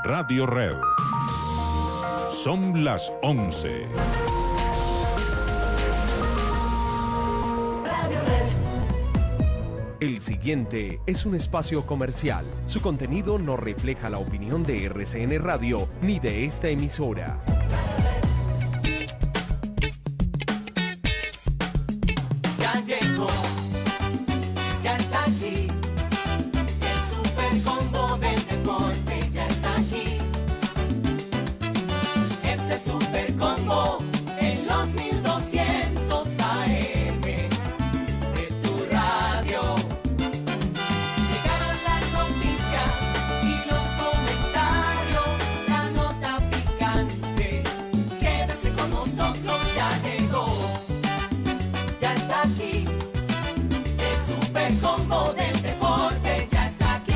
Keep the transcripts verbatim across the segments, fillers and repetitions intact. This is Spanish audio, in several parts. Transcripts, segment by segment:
Radio Red. Son las once. El siguiente es un espacio comercial. Su contenido no refleja la opinión de R C N Radio ni de esta emisora. Ya llegó, ya está aquí. El super combo del deporte ya está aquí. Es el super combo en los mil doscientos A M de tu radio. Llegaron las noticias y los comentarios, la nota picante. Quédese con nosotros, ya llegó. Ya está aquí, el super combo del deporte ya está aquí.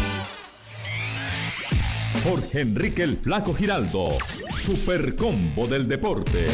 Jorge Enrique el Flaco Giraldo, super combo del deporte.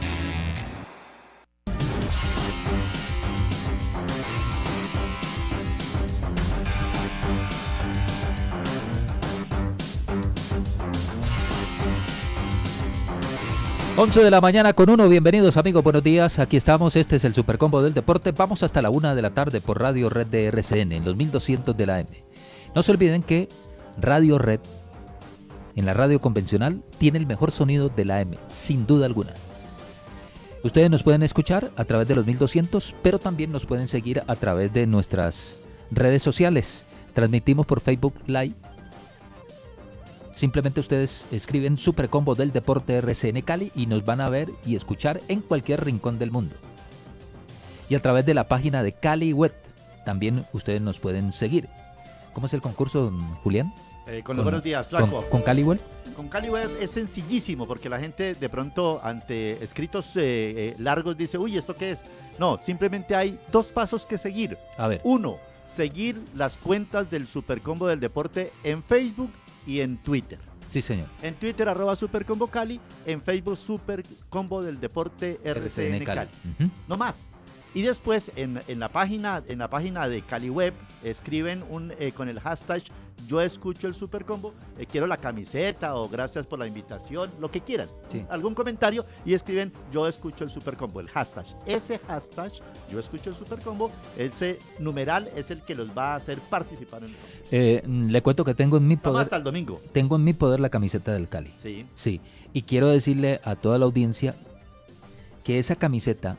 once de la mañana con uno, bienvenidos amigos, buenos días, aquí estamos, este es el Supercombo del Deporte, vamos hasta la una de la tarde por Radio Red de R C N, en los mil doscientos de la A M. No se olviden que Radio Red, en la radio convencional, tiene el mejor sonido de la A M, sin duda alguna. Ustedes nos pueden escuchar a través de los mil doscientos, pero también nos pueden seguir a través de nuestras redes sociales. Transmitimos por Facebook Live. Simplemente ustedes escriben Supercombo del Deporte R C N Cali y nos van a ver y escuchar en cualquier rincón del mundo. Y a través de la página de Cali Web también ustedes nos pueden seguir. ¿Cómo es el concurso, don Julián? Eh, con los buenos días, Flaco. ¿Con, con Cali Web? Con Cali Web es sencillísimo porque la gente de pronto ante escritos eh, eh, largos dice, uy, ¿esto qué es? No, simplemente hay dos pasos que seguir. A ver. Uno, seguir las cuentas del Supercombo del Deporte en Facebook y en Twitter. Sí, señor. En Twitter, arroba Supercombo Cali, en Facebook, Supercombo del Deporte R C N Cali. Uh-huh. No más. Y después en, en, la página, en la página de Cali Web escriben un, eh, con el hashtag yo escucho el Supercombo, eh, quiero la camiseta o gracias por la invitación, lo que quieran. Sí. Algún comentario y escriben yo escucho el Supercombo, el hashtag. Ese hashtag, yo escucho el Supercombo, ese numeral es el que los va a hacer participar en el concurso. Eh, le cuento que tengo en mi poder. Vamos hasta el domingo. Tengo en mi poder la camiseta del Cali. Sí. Sí. Y quiero decirle a toda la audiencia que esa camiseta,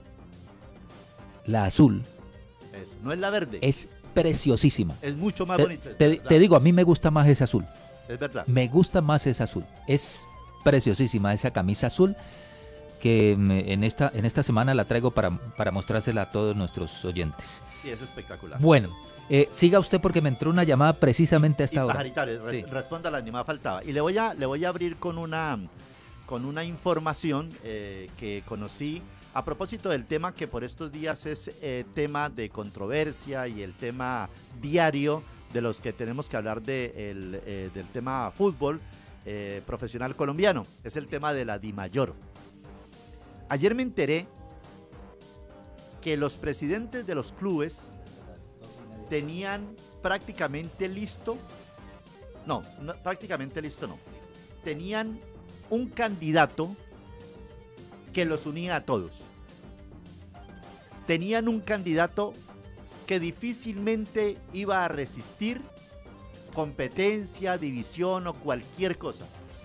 la azul, Eso, no es la verde. es preciosísima. Es mucho más te, bonita. Te, te digo, a mí me gusta más esa azul. Es verdad. Me gusta más esa azul. Es preciosísima esa camisa azul que me, en, esta, en esta semana la traigo para, para mostrársela a todos nuestros oyentes. Sí, es espectacular. Bueno, eh, siga usted porque me entró una llamada precisamente a esta y hora. Pajarita, re Sí. responda la ni más faltaba. Y le voy a, le voy a abrir con una, con una información eh, que conocí a propósito del tema que por estos días es eh, tema de controversia y el tema diario de los que tenemos que hablar de el, eh, del tema fútbol eh, profesional colombiano. Es el tema de la DIMAYOR. Ayer me enteré que los presidentes de los clubes tenían prácticamente listo, no, no prácticamente listo no, tenían un candidato que los unía a todos. Tenían un candidato que difícilmente iba a resistir competencia, división o cualquier cosa.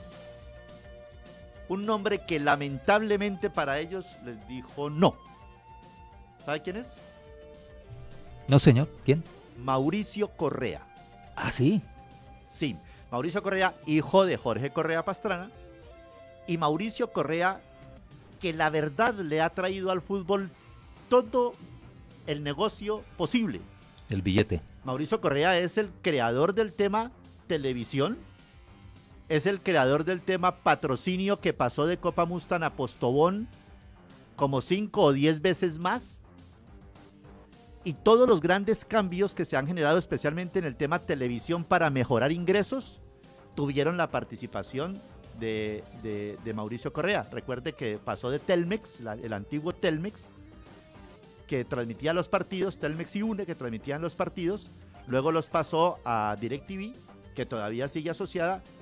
Un nombre que lamentablemente para ellos les dijo no. ¿Sabe quién es? No, señor. ¿Quién? Mauricio Correa. Ah, sí. Sí, Mauricio Correa, hijo de Jorge Correa Pastrana. Y Mauricio Correa, que la verdad le ha traído al fútbol todo el negocio posible. El billete. Mauricio Correa es el creador del tema televisión, es el creador del tema patrocinio que pasó de Copa Mustang a Postobón como cinco o diez veces más, y todos los grandes cambios que se han generado especialmente en el tema televisión para mejorar ingresos tuvieron la participación de, de, de Mauricio Correa. Recuerde que pasó de Telmex, la, el antiguo Telmex, que transmitía los partidos, Telmex y UNE, que transmitían los partidos, luego los pasó a DirecTV, que todavía sigue asociada,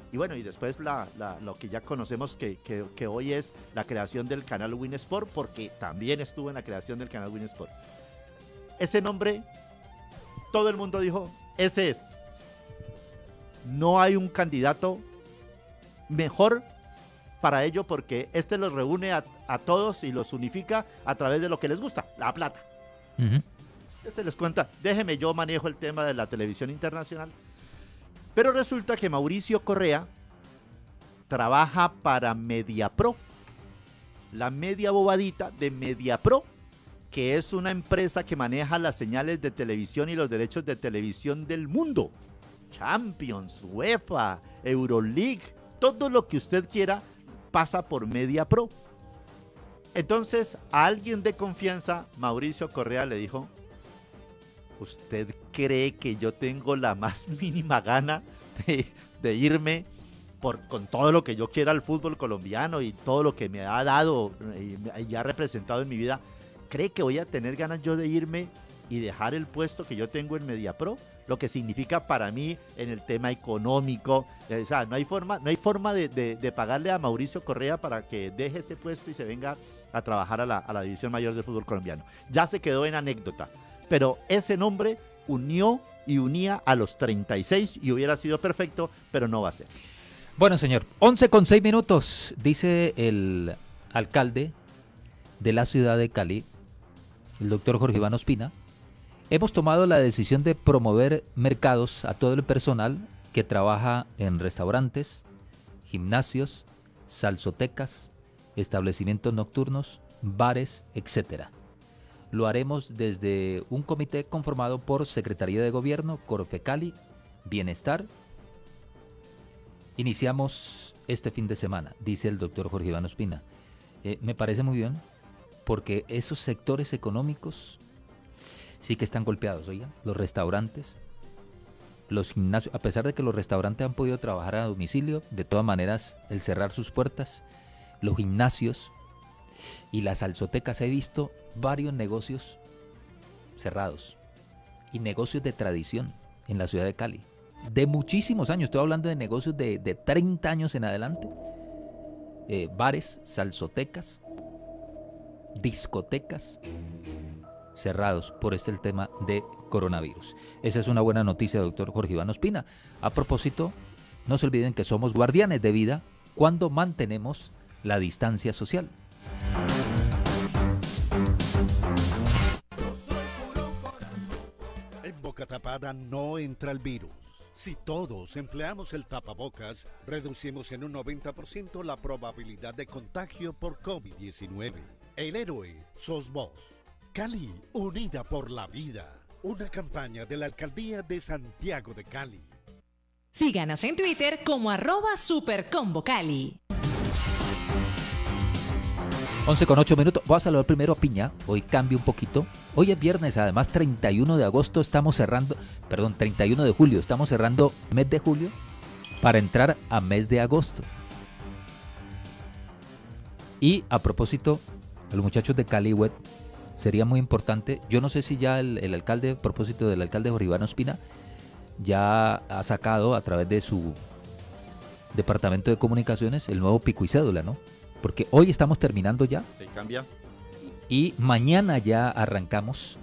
Y bueno, y después la, la, lo que ya conocemos que, que, que hoy es la creación del canal Win Sport, porque también estuvo en la creación del canal Win Sport. Ese nombre, todo el mundo dijo, ese es. No hay un candidato mejor para ello, porque este los reúne a, a todos y los unifica a través de lo que les gusta, la plata. Uh-huh. Este les cuenta, déjeme, yo manejo el tema de la televisión internacional. Pero resulta que Mauricio Correa trabaja para Mediapro, la media bobadita de Mediapro, que es una empresa que maneja las señales de televisión y los derechos de televisión del mundo. Champions, UEFA, Euroleague, todo lo que usted quiera pasa por Mediapro. Entonces, a alguien de confianza, Mauricio Correa le dijo: ¿usted cree que yo tengo la más mínima gana de, de irme por, con todo lo que yo quiera al fútbol colombiano y todo lo que me ha dado y, y ha representado en mi vida? ¿Cree que voy a tener ganas yo de irme y dejar el puesto que yo tengo en Mediapro? Lo que significa para mí en el tema económico. Eh, o sea, no hay forma, no hay forma de, de, de pagarle a Mauricio Correa para que deje ese puesto y se venga a trabajar a la, a la división mayor del fútbol colombiano. Ya se quedó en anécdota. Pero ese nombre unió y unía a los treinta y seis y hubiera sido perfecto, pero no va a ser. Bueno, señor, once con seis minutos, dice el alcalde de la ciudad de Cali, el doctor Jorge Iván Ospina: hemos tomado la decisión de promover mercados a todo el personal que trabaja en restaurantes, gimnasios, salsotecas, establecimientos nocturnos, bares, etcétera. Lo haremos desde un comité conformado por Secretaría de Gobierno, Corfecali, Bienestar. Iniciamos este fin de semana, dice el doctor Jorge Iván Ospina. Eh, me parece muy bien, porque esos sectores económicos sí que están golpeados, oigan, los restaurantes, los gimnasios, a pesar de que los restaurantes han podido trabajar a domicilio, de todas maneras, el cerrar sus puertas, los gimnasios y las salsotecas, he visto varios negocios cerrados y negocios de tradición en la ciudad de Cali, de muchísimos años, estoy hablando de negocios de, de treinta años en adelante, eh, bares, salsotecas, discotecas cerrados por este el tema de coronavirus. Esa es una buena noticia, doctor Jorge Iván Ospina. A propósito, no se olviden que somos guardianes de vida cuando mantenemos la distancia social. En boca tapada no entra el virus. Si todos empleamos el tapabocas, reducimos en un noventa por ciento la probabilidad de contagio por COVID diecinueve. El héroe sos vos. Cali, unida por la vida. Una campaña de la Alcaldía de Santiago de Cali. Síganos en Twitter como arroba supercombocali. once con ocho minutos. Voy a saludar primero a Piña. Hoy cambio un poquito. Hoy es viernes, además treinta y uno de agosto estamos cerrando, perdón, treinta y uno de julio, estamos cerrando mes de julio para entrar a mes de agosto. Y a propósito, a los muchachos de Cali Web, sería muy importante, yo no sé si ya el, el alcalde, a propósito del alcalde Jorge Iván Ospina, ya ha sacado a través de su departamento de comunicaciones el nuevo pico y cédula, ¿no? Porque hoy estamos terminando ya. Se cambia. Y mañana ya arrancamos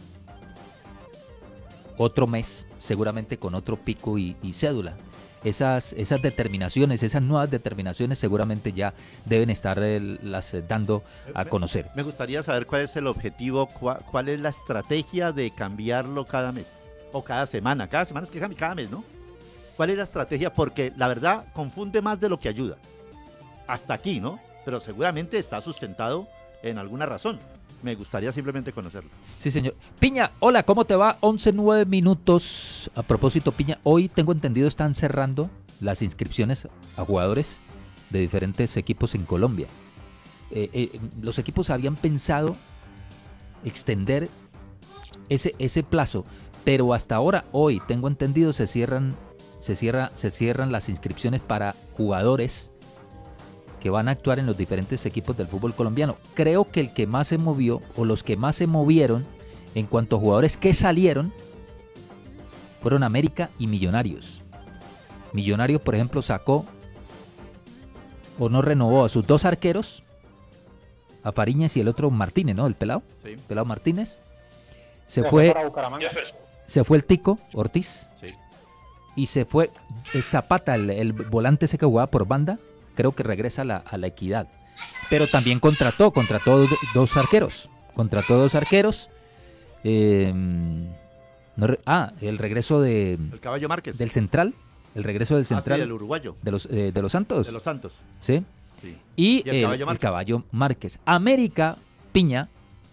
otro mes, seguramente con otro pico y, y cédula. Esas, esas determinaciones, esas nuevas determinaciones seguramente ya deben estar eh, las eh, dando a conocer. Me gustaría saber cuál es el objetivo, cuál, cuál es la estrategia de cambiarlo cada mes o cada semana. Cada semana es que cambia, cada mes, ¿no? ¿Cuál es la estrategia? Porque la verdad confunde más de lo que ayuda. Hasta aquí, ¿no? Pero seguramente está sustentado en alguna razón. Me gustaría simplemente conocerlo. Sí, señor. Piña, hola, ¿cómo te va? once nueve minutos. A propósito, Piña, hoy tengo entendido están cerrando las inscripciones a jugadores de diferentes equipos en Colombia. Eh, eh, los equipos habían pensado extender ese, ese plazo, pero hasta ahora, hoy, tengo entendido, se cierran, se cierra, se cierran las inscripciones para jugadores que van a actuar en los diferentes equipos del fútbol colombiano. Creo que el que más se movió, o los que más se movieron en cuanto a jugadores que salieron, fueron América y Millonarios. Millonarios, por ejemplo, sacó o no renovó a sus dos arqueros, a Fariñez y el otro Martínez, ¿no? El pelado, Sí. pelado Martínez. Se Se fue, para Bucaramanga. se fue el Tico Ortiz Sí. y se fue el Zapata, el, el volante ese que jugaba por banda, creo que regresa a la, a la Equidad. Pero también contrató, contrató do- dos arqueros, contrató dos arqueros. eh, no re- ah, el regreso de, El Caballo Márquez. del Central, el regreso del Ah, sí, Central el uruguayo. de los eh, de los Santos, De los Santos. ¿sí? Sí. Y, ¿Y el el, Caballo el Márquez? Caballo Márquez. América Piña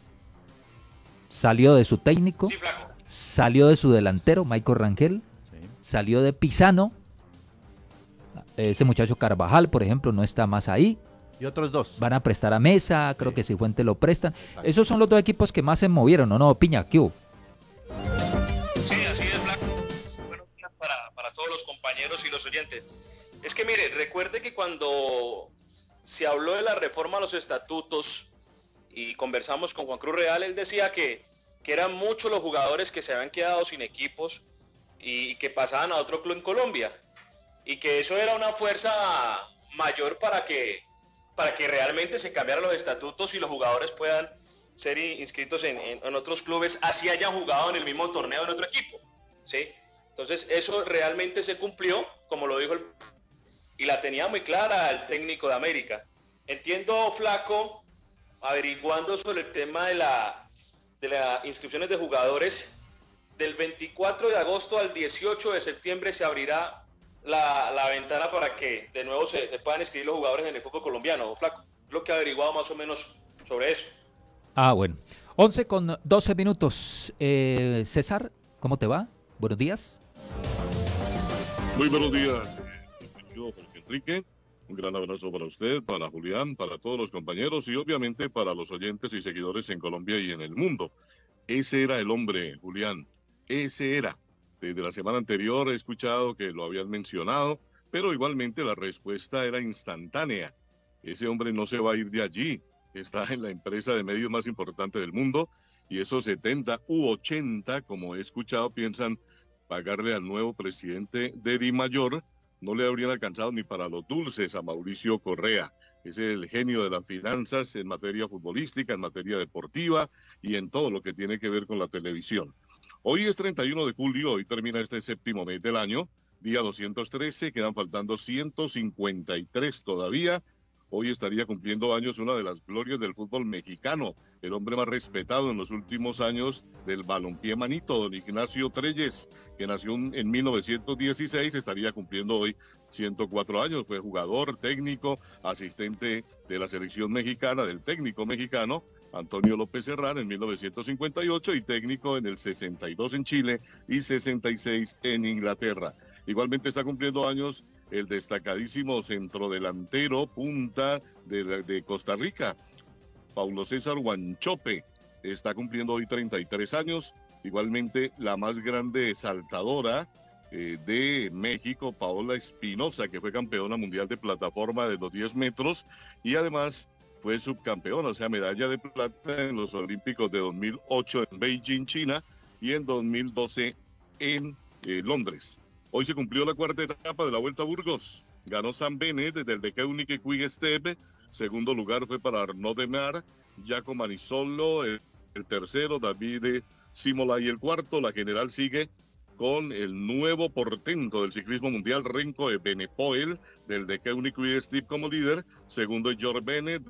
salió de su técnico, Sí, flaco. salió de su delantero, Michael Rangel, Sí. salió de Pisano. Ese muchacho Carvajal, por ejemplo, no está más ahí. Y otros dos. Van a prestar a Mesa, creo Sí. que Cifuentes lo prestan. Exacto. Esos son los dos equipos que más se movieron, ¿no? No, Piña, ¿qué hubo? Sí, así es, flaco. Buenos días para, para todos los compañeros y los oyentes. Es que mire, recuerde que cuando se habló de la reforma a los estatutos y conversamos con Juan Cruz Real, él decía que, que eran muchos los jugadores que se habían quedado sin equipos y que pasaban a otro club en Colombia. Y que eso era una fuerza mayor para que, para que realmente se cambiaran los estatutos y los jugadores puedan ser inscritos en, en, en otros clubes, así hayan jugado en el mismo torneo en otro equipo, ¿sí? Entonces eso realmente se cumplió, como lo dijo el... y la tenía muy clara el técnico de América. Entiendo, Flaco, averiguando sobre el tema de la de las inscripciones de jugadores, del veinticuatro de agosto al dieciocho de septiembre se abrirá la, la ventana para que de nuevo se, se puedan inscribir los jugadores en el fútbol colombiano, Flaco. Lo que he averiguado más o menos sobre eso. Ah, bueno. once con doce minutos. Eh, César, ¿cómo te va? Buenos días. Muy buenos días, eh, bienvenido Jorge Enrique. Un gran abrazo para usted, para Julián, para todos los compañeros y obviamente para los oyentes y seguidores en Colombia y en el mundo. Ese era el hombre, Julián. Ese era. Desde la semana anterior he escuchado que lo habían mencionado, pero igualmente la respuesta era instantánea. Ese hombre no se va a ir de allí. Está en la empresa de medios más importante del mundo y esos setenta u ochenta, como he escuchado, piensan pagarle al nuevo presidente de Dimayor. No le habrían alcanzado ni para los dulces a Mauricio Correa. Es el genio de las finanzas en materia futbolística, en materia deportiva y en todo lo que tiene que ver con la televisión. Hoy es treinta y uno de julio, hoy termina este séptimo mes del año, día doscientos trece, quedan faltando ciento cincuenta y tres todavía. Hoy estaría cumpliendo años una de las glorias del fútbol mexicano, el hombre más respetado en los últimos años del balompié manito, don Ignacio Treyes, que nació en mil novecientos dieciséis, estaría cumpliendo hoy ciento cuatro años. Fue jugador, técnico, asistente de la selección mexicana, del técnico mexicano, Antonio López Herrán, en mil novecientos cincuenta y ocho, y técnico en el sesenta y dos en Chile y sesenta y seis en Inglaterra. Igualmente está cumpliendo años el destacadísimo centrodelantero punta de, de Costa Rica, Paulo César Wanchope, está cumpliendo hoy treinta y tres años. Igualmente la más grande saltadora eh, de México, Paola Espinosa, que fue campeona mundial de plataforma de los diez metros y además fue subcampeona, o sea, medalla de plata en los Olímpicos de dos mil ocho en Beijing, China, y en dos mil doce en eh, Londres. Hoy se cumplió la cuarta etapa de la Vuelta a Burgos. Ganó Sam Bennett desde el de Keunique Quick Step. Segundo lugar fue para Arnaud Demar, Jaco Manisolo, el, el tercero, David Simola, y el cuarto. La general sigue con el nuevo portento del ciclismo mundial, Renko Evenepoel, del de Keunique Quick Step como líder. Segundo es George Bennett,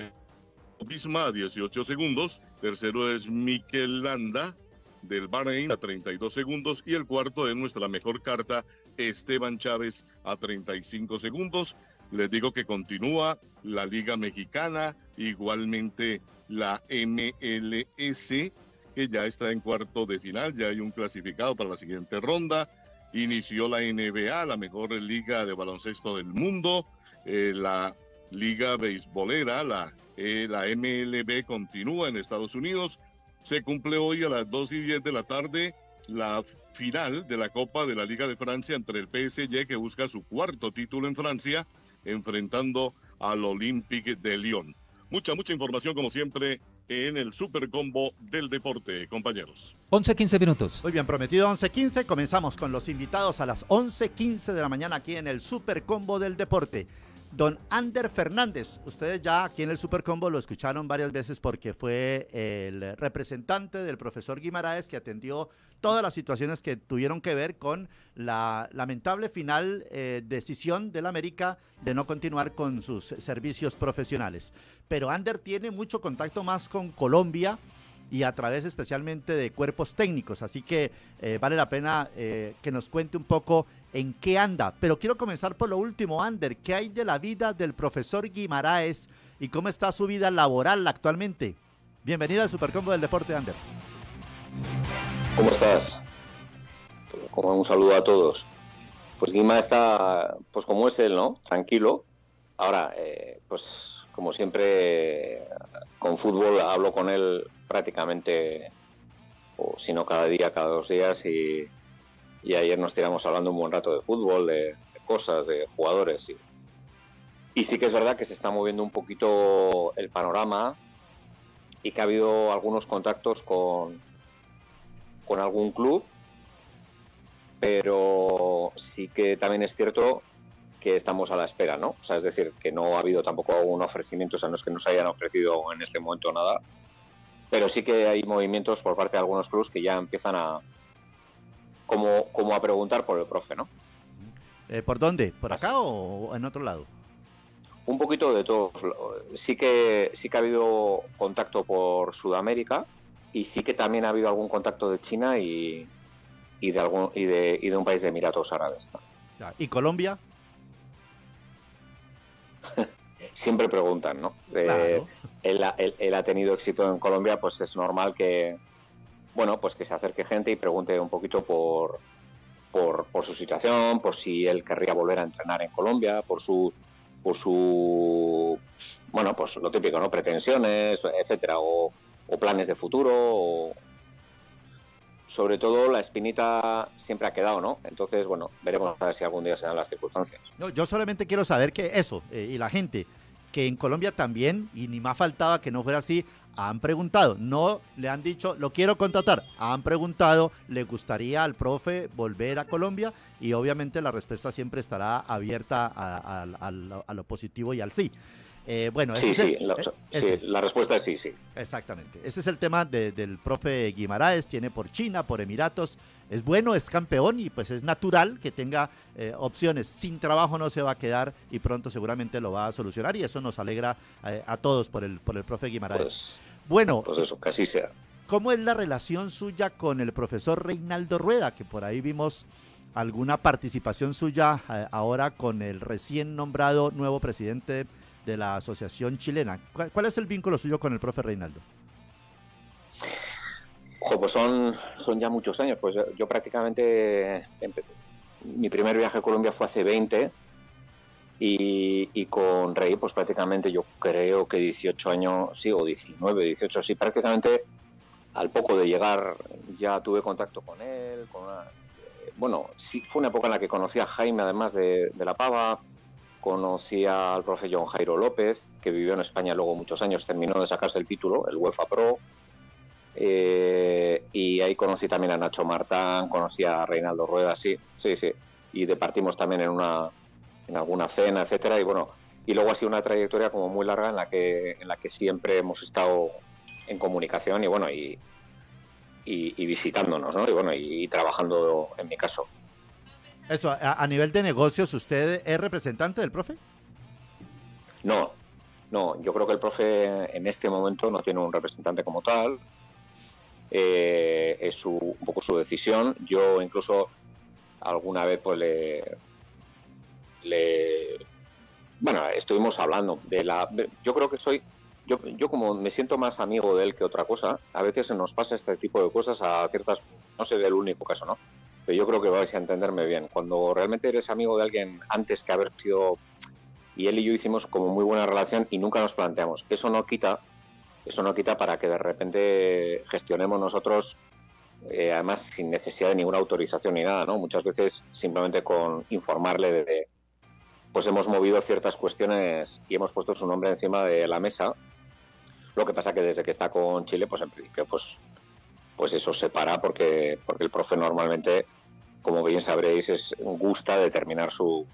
Bisma a dieciocho segundos. Tercero es Mikel Landa, del Bahrein, a treinta y dos segundos, y el cuarto de nuestra mejor carta, Esteban Chávez, a treinta y cinco segundos. Les digo que continúa la Liga Mexicana, igualmente la M L S, que ya está en cuarto de final, ya hay un clasificado para la siguiente ronda. Inició la N B A, la mejor liga de baloncesto del mundo, eh, la Liga Beisbolera, la, eh, la M L B continúa en Estados Unidos. Se cumple hoy a las dos y diez de la tarde la final de la Copa de la Liga de Francia entre el P S G, que busca su cuarto título en Francia, enfrentando al Olympique de Lyon. Mucha, mucha información como siempre en el Supercombo del Deporte, compañeros. once quince minutos. Muy bien, prometido once quince. Comenzamos con los invitados a las once quince de la mañana aquí en el Supercombo del Deporte. Don Ander Fernández, ustedes ya aquí en el Supercombo lo escucharon varias veces porque fue el representante del profesor Guimaraes que atendió todas las situaciones que tuvieron que ver con la lamentable final eh, decisión del América de no continuar con sus servicios profesionales. Pero Ander tiene mucho contacto más con Colombia y a través especialmente de cuerpos técnicos, así que eh, vale la pena eh, que nos cuente un poco en qué anda. Pero quiero comenzar por lo último, Ander, ¿qué hay de la vida del profesor Guimaraes y cómo está su vida laboral actualmente? Bienvenido al Supercombo del Deporte, Ander. ¿Cómo estás? Como un saludo a todos. Pues Guima está, pues como es él, ¿no? Tranquilo. Ahora, eh, pues como siempre, con fútbol hablo con él prácticamente, o si no cada día, cada dos días, y, y ayer nos tiramos hablando un buen rato de fútbol, de, de cosas, de jugadores. Y, y sí que es verdad que se está moviendo un poquito el panorama y que ha habido algunos contactos con, con algún club, pero sí que también es cierto que estamos a la espera, ¿no? O sea, es decir, que no ha habido tampoco un ofrecimiento, o sea, no es que nos hayan ofrecido en este momento nada, pero sí que hay movimientos por parte de algunos clubes que ya empiezan a como, como a preguntar por el profe, ¿no? Eh, ¿Por dónde? ¿Por acá o en otro lado? Un poquito de todo. Sí que sí que ha habido contacto por Sudamérica y sí que también ha habido algún contacto de China y, y de algún y de, y de un país de Emiratos Árabes, ¿no? ¿Y Colombia? Siempre preguntan, ¿no? Claro. Eh, él, él, él ha tenido éxito en Colombia, pues es normal que, bueno, pues que se acerque gente y pregunte un poquito por, por, por su situación, por si él querría volver a entrenar en Colombia, por su, por su, bueno, pues lo típico, ¿no? Pretensiones, etcétera, o, o planes de futuro, o sobre todo la espinita siempre ha quedado, ¿no? Entonces, bueno, veremos a ver si algún día se dan las circunstancias. No, yo solamente quiero saber que eso, eh, y la gente, que en Colombia también, y ni más faltaba que no fuera así, han preguntado, no le han dicho, lo quiero contratar, han preguntado, ¿le gustaría al profe volver a Colombia? Y obviamente la respuesta siempre estará abierta a, a, a, lo, a lo positivo y al sí. Eh, bueno, sí, sí, el, la, sí es. la respuesta es sí, sí. Exactamente. Ese es el tema de, del profe Guimaraes, tiene por China, por Emiratos, es bueno, es campeón y pues es natural que tenga eh, opciones. Sin trabajo no se va a quedar y pronto seguramente lo va a solucionar y eso nos alegra eh, a todos por el, por el profe Guimaraes. Pues, bueno, pues eso, que así sea. ¿Cómo es la relación suya con el profesor Reinaldo Rueda? Que por ahí vimos alguna participación suya eh, ahora con el recién nombrado nuevo presidente de la Asociación Chilena. ¿Cuál, cuál es el vínculo suyo con el profe Reinaldo? Ojo, pues son, son ya muchos años. Pues yo prácticamente, mi primer viaje a Colombia fue hace veinte y, y con Rey, pues prácticamente yo creo que dieciocho años, sí, o diecinueve, dieciocho, sí, prácticamente al poco de llegar ya tuve contacto con él. Con una, eh, bueno, sí, fue una época en la que conocí a Jaime, además de, de La Pava. Conocí al profe John Jairo López, que vivió en España luego muchos años, terminó de sacarse el título, el UEFA Pro. Eh, y ahí conocí también a Nacho Martán, conocí a Reinaldo Rueda, sí, sí, sí. Y departimos también en una en alguna cena, etcétera. Y bueno, y luego ha sido una trayectoria como muy larga en la que en la que siempre hemos estado en comunicación y bueno, y, y, y visitándonos, ¿no? Y bueno, y, y trabajando en mi caso. Eso, a, a nivel de negocios, ¿usted es representante del profe? No, no, yo creo que el profe en este momento no tiene un representante como tal, eh, es su, un poco su decisión. Yo incluso alguna vez pues le, le bueno, estuvimos hablando de la, yo creo que soy, yo, yo como me siento más amigo de él que otra cosa, a veces se nos pasa este tipo de cosas a ciertas, no sé del único caso, ¿no? Pero yo creo que vais a entenderme bien. Cuando realmente eres amigo de alguien antes que haber sido... Y él y yo hicimos como muy buena relación y nunca nos planteamos. Eso no quita, eso no quita para que de repente gestionemos nosotros, eh, además sin necesidad de ninguna autorización ni nada, ¿no? Muchas veces simplemente con informarle de, de... Pues hemos movido ciertas cuestiones y hemos puesto su nombre encima de la mesa. Lo que pasa que desde que está con Chile, pues en principio, pues, pues eso se para porque, porque el profe normalmente, como bien sabréis, es, gusta determinar sus,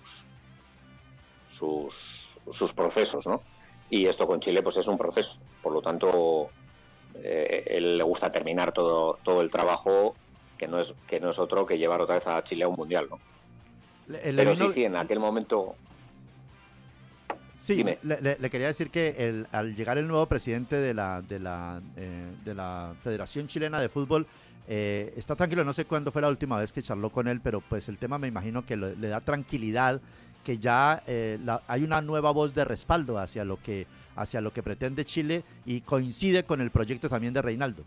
sus, sus procesos, ¿no? Y esto con Chile, pues es un proceso. Por lo tanto, eh, él le gusta terminar todo, todo el trabajo, que no es, que no es otro que llevar otra vez a Chile a un mundial, ¿no? Le, le Pero vino... sí, sí, en aquel momento... Sí, le, le, le quería decir que el, al llegar el nuevo presidente de la de la eh, de la Federación Chilena de Fútbol, eh, está tranquilo. No sé cuándo fue la última vez que charló con él, pero pues el tema me imagino que lo, le da tranquilidad, que ya eh, la, hay una nueva voz de respaldo hacia lo que hacia lo que pretende Chile y coincide con el proyecto también de Reinaldo.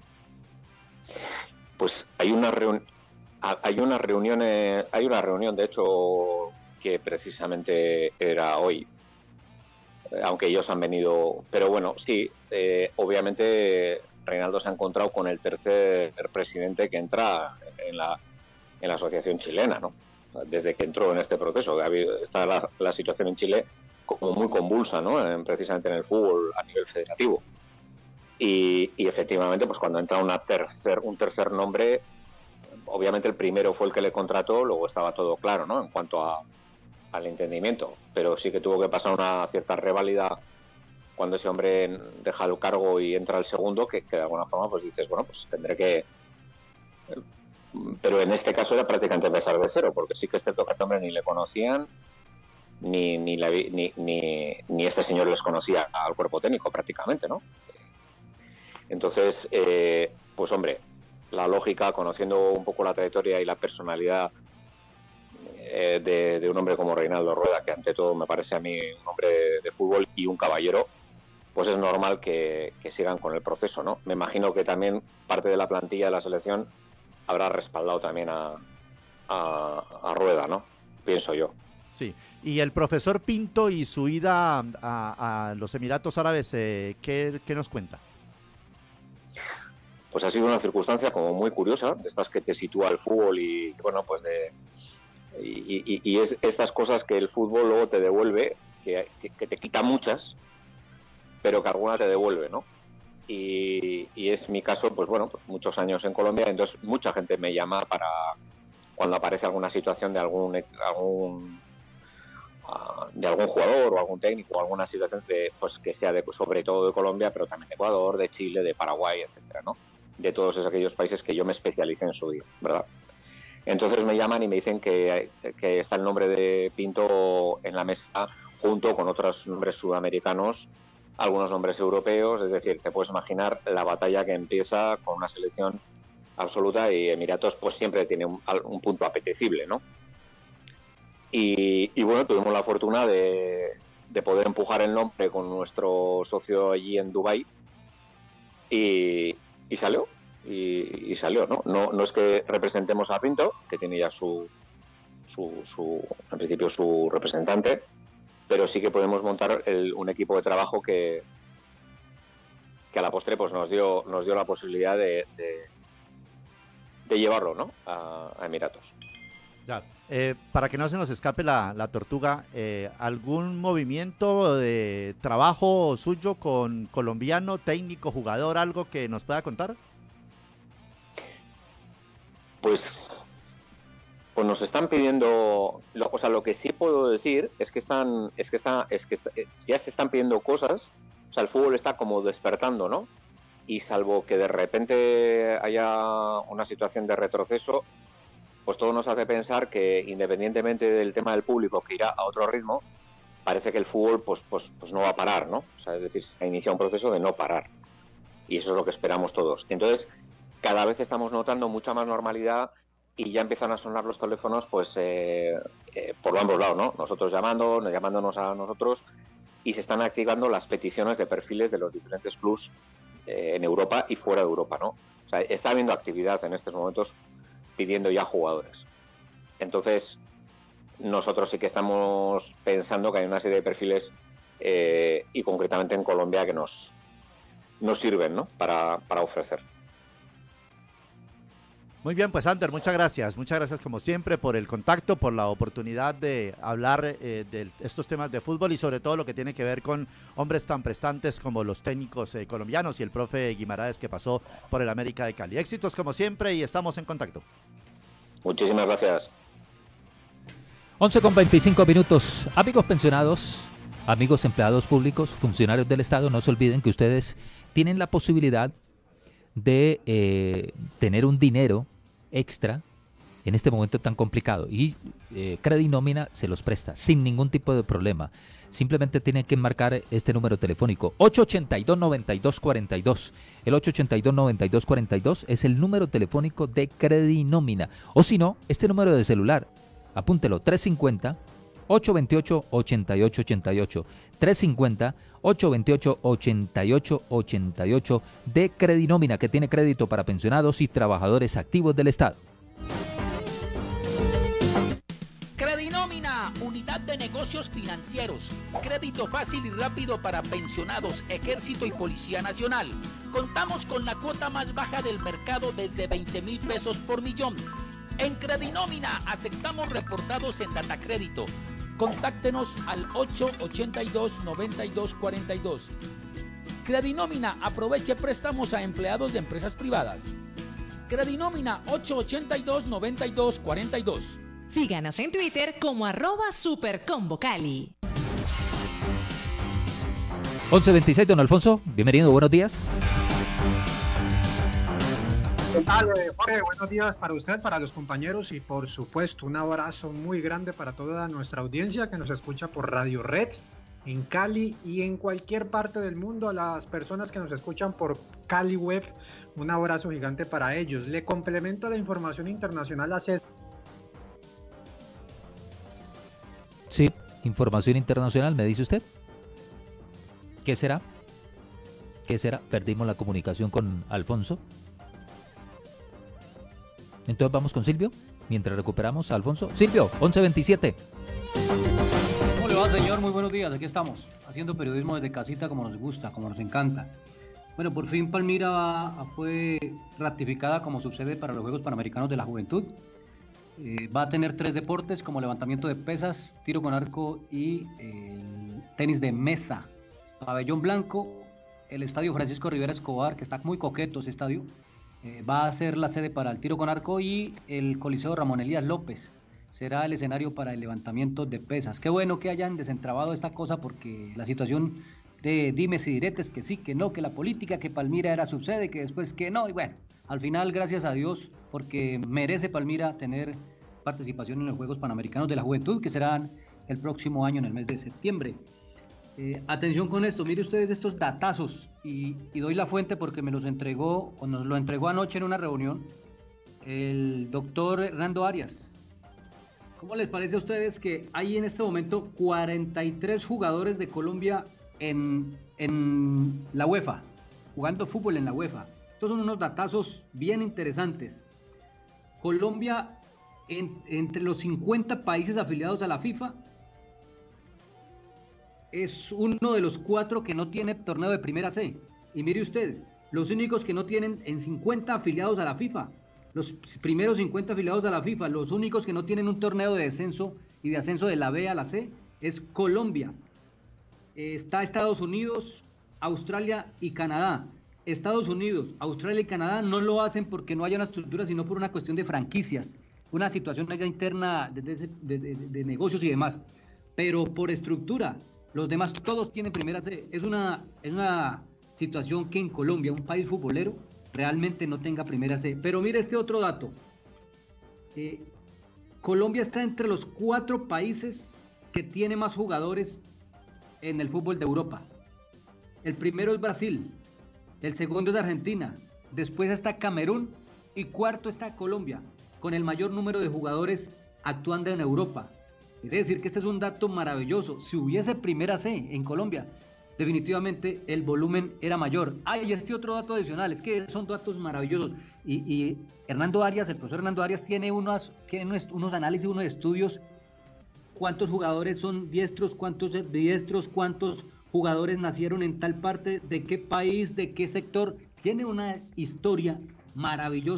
Pues hay una reunión, hay una reunión, eh, hay una reunión, de hecho, que precisamente era hoy. Aunque ellos han venido, pero bueno, sí, eh, obviamente Reinaldo se ha encontrado con el tercer presidente que entra en la, en la asociación chilena, ¿no? Desde que entró en este proceso. Ha habido, está la, la situación en Chile como muy convulsa, ¿no? En, precisamente en el fútbol a nivel federativo. Y, y efectivamente, pues cuando entra una tercer, un tercer nombre, obviamente el primero fue el que le contrató, luego estaba todo claro, ¿no? En cuanto a al entendimiento, pero sí que tuvo que pasar una cierta reválida cuando ese hombre deja el cargo y entra el segundo, que, que de alguna forma pues dices, bueno, pues tendré que... Pero en este caso era prácticamente empezar de cero, porque sí que es cierto que a este hombre ni le conocían, ni, ni, la, ni, ni, ni este señor les conocía al cuerpo técnico prácticamente, ¿no? Entonces, eh, pues hombre, la lógica, conociendo un poco la trayectoria y la personalidad De, de un hombre como Reinaldo Rueda, que ante todo me parece a mí un hombre de, de fútbol y un caballero, pues es normal que, que sigan con el proceso, ¿no? Me imagino que también parte de la plantilla de la selección habrá respaldado también a, a, a Rueda, ¿no? Pienso yo. Sí, y el profesor Pinto y su ida a, a los Emiratos Árabes, eh, ¿qué, ¿qué nos cuenta? Pues ha sido una circunstancia como muy curiosa, de estas que te sitúa el fútbol y, bueno, pues de... Y, y, y es estas cosas que el fútbol luego te devuelve, que, que, que te quita muchas, pero que alguna te devuelve, ¿no? Y, y es mi caso, pues bueno, pues muchos años en Colombia, entonces mucha gente me llama para cuando aparece alguna situación de algún algún uh, de algún jugador o algún técnico o alguna situación de, pues que sea de, sobre todo de Colombia, pero también de Ecuador, de Chile, de Paraguay, etcétera, ¿no? De todos esos aquellos países que yo me especialicé en su día, ¿verdad? Entonces me llaman y me dicen que, que está el nombre de Pinto en la mesa junto con otros nombres sudamericanos, algunos nombres europeos, es decir, te puedes imaginar la batalla que empieza con una selección absoluta y Emiratos pues siempre tiene un, un punto apetecible, ¿no? Y, y bueno, tuvimos la fortuna de, de poder empujar el nombre con nuestro socio allí en Dubái y, y salió. Y, y salió, ¿no? ¿no? No es que representemos a Pinto, que tiene ya su, su, su en principio su representante, pero sí que podemos montar el, un equipo de trabajo que, que a la postre pues nos dio nos dio la posibilidad de, de, de llevarlo, ¿no? a, a Emiratos. Claro. Eh, para que no se nos escape la, la tortuga, eh, ¿algún movimiento de trabajo suyo con colombiano, técnico, jugador, algo que nos pueda contar? Pues, pues nos están pidiendo, lo, o sea, lo que sí puedo decir es que están, es que está, es que está, ya se están pidiendo cosas, o sea, el fútbol está como despertando, ¿no? Y salvo que de repente haya una situación de retroceso, pues todo nos hace pensar que independientemente del tema del público que irá a otro ritmo, parece que el fútbol pues, pues, pues no va a parar, ¿no? O sea, es decir, se inicia un proceso de no parar. Y eso es lo que esperamos todos. Entonces, cada vez estamos notando mucha más normalidad y ya empiezan a sonar los teléfonos pues eh, eh, por ambos lados, ¿no? Nosotros llamando, llamándonos a nosotros y se están activando las peticiones de perfiles de los diferentes clubs eh, en Europa y fuera de Europa, ¿no? O sea, está habiendo actividad en estos momentos pidiendo ya jugadores. Entonces, nosotros sí que estamos pensando que hay una serie de perfiles eh, y concretamente en Colombia que nos, nos sirven, ¿no? para, para ofrecer. Muy bien, pues Ander, muchas gracias. Muchas gracias como siempre por el contacto, por la oportunidad de hablar eh, de estos temas de fútbol y sobre todo lo que tiene que ver con hombres tan prestantes como los técnicos eh, colombianos y el profe Guimaraes que pasó por el América de Cali. Éxitos como siempre y estamos en contacto. Muchísimas gracias. once con veinticinco minutos. Amigos pensionados, amigos empleados públicos, funcionarios del Estado, no se olviden que ustedes tienen la posibilidad de eh, tener un dinero extra en este momento tan complicado y eh, Credinómina se los presta sin ningún tipo de problema. Simplemente tienen que marcar este número telefónico ocho ochenta y dos, noventa y dos cuarenta y dos. El ocho ochenta y dos, noventa y dos cuarenta y dos es el número telefónico de Credinómina. O si no, este número de celular, apúntelo, tres cincuenta, ocho veintiocho, ochenta y ocho ochenta y ocho. tres cincuenta, ocho veintiocho, ochenta y ocho ochenta y ocho de Credinómina, que tiene crédito para pensionados y trabajadores activos del Estado. Credinómina, unidad de negocios financieros. Crédito fácil y rápido para pensionados, ejército y policía nacional. Contamos con la cuota más baja del mercado desde veinte mil pesos por millón. En Credinómina aceptamos reportados en Datacrédito. Contáctenos al ocho ochenta y dos, noventa y dos cuarenta y dos. Credinómina, aproveche préstamos a empleados de empresas privadas. Credinómina ocho ochenta y dos, noventa y dos cuarenta y dos. Síganos en Twitter como arroba supercombocali. once veintiséis, don Alfonso, bienvenido, buenos días. ¿Qué tal, Jorge? Buenos días para usted, para los compañeros y por supuesto un abrazo muy grande para toda nuestra audiencia que nos escucha por Radio Red en Cali y en cualquier parte del mundo. A las personas que nos escuchan por Cali Web, un abrazo gigante para ellos. Le complemento la información internacional a César. Sí, información internacional, ¿me dice usted? ¿Qué será? ¿Qué será? Perdimos la comunicación con Alfonso. Entonces vamos con Silvio, mientras recuperamos a Alfonso. Silvio, once veintisiete. ¿Cómo le va, señor? Muy buenos días, aquí estamos, haciendo periodismo desde casita como nos gusta, como nos encanta. Bueno, por fin Palmira va, fue ratificada como subsede para los Juegos Panamericanos de la Juventud. Eh, va a tener tres deportes como levantamiento de pesas, tiro con arco y eh, tenis de mesa. Pabellón blanco, el estadio Francisco Rivera Escobar, que está muy coqueto ese estadio, eh, va a ser la sede para el tiro con arco, y el Coliseo Ramón Elías López será el escenario para el levantamiento de pesas. Qué bueno que hayan desentrabado esta cosa, porque la situación de dimes y diretes, que sí, que no, que la política, que Palmira era subsede, que después que no, y bueno, al final gracias a Dios, porque merece Palmira tener participación en los Juegos Panamericanos de la Juventud, que serán el próximo año en el mes de septiembre. Eh, atención con esto, mire ustedes estos datazos, y, y doy la fuente porque me los entregó, o nos lo entregó anoche en una reunión, el doctor Hernando Arias. ¿Cómo les parece a ustedes que hay en este momento cuarenta y tres jugadores de Colombia en, en la UEFA, jugando fútbol en la UEFA? Estos son unos datazos bien interesantes. Colombia, en, entre los cincuenta países afiliados a la FIFA, es uno de los cuatro que no tiene torneo de primera C. Y mire usted, los únicos que no tienen en cincuenta afiliados a la FIFA, los primeros cincuenta afiliados a la FIFA, los únicos que no tienen un torneo de descenso y de ascenso de la B a la C, es Colombia. Eh, está Estados Unidos, Australia y Canadá. Estados Unidos, Australia y Canadá no lo hacen porque no haya una estructura, sino por una cuestión de franquicias, una situación interna de, de, de, de, de negocios y demás. Pero por estructura, los demás todos tienen primera C. Es una, es una situación que en Colombia, un país futbolero, realmente no tenga primera C. Pero mire este otro dato. Eh, Colombia está entre los cuatro países que tiene más jugadores en el fútbol de Europa. El primero es Brasil, el segundo es Argentina, después está Camerún y cuarto está Colombia, con el mayor número de jugadores actuando en Europa. Quiere decir que este es un dato maravilloso. Si hubiese primera C en Colombia, definitivamente el volumen era mayor. Ah, y este otro dato adicional, es que son datos maravillosos. Y, y Hernando Arias, el profesor Hernando Arias, tiene unos, tiene unos, unos análisis, unos estudios. ¿Cuántos jugadores son diestros? ¿Cuántos diestros? ¿Cuántos jugadores nacieron en tal parte? ¿De qué país? ¿De qué sector? Tiene una historia maravillosa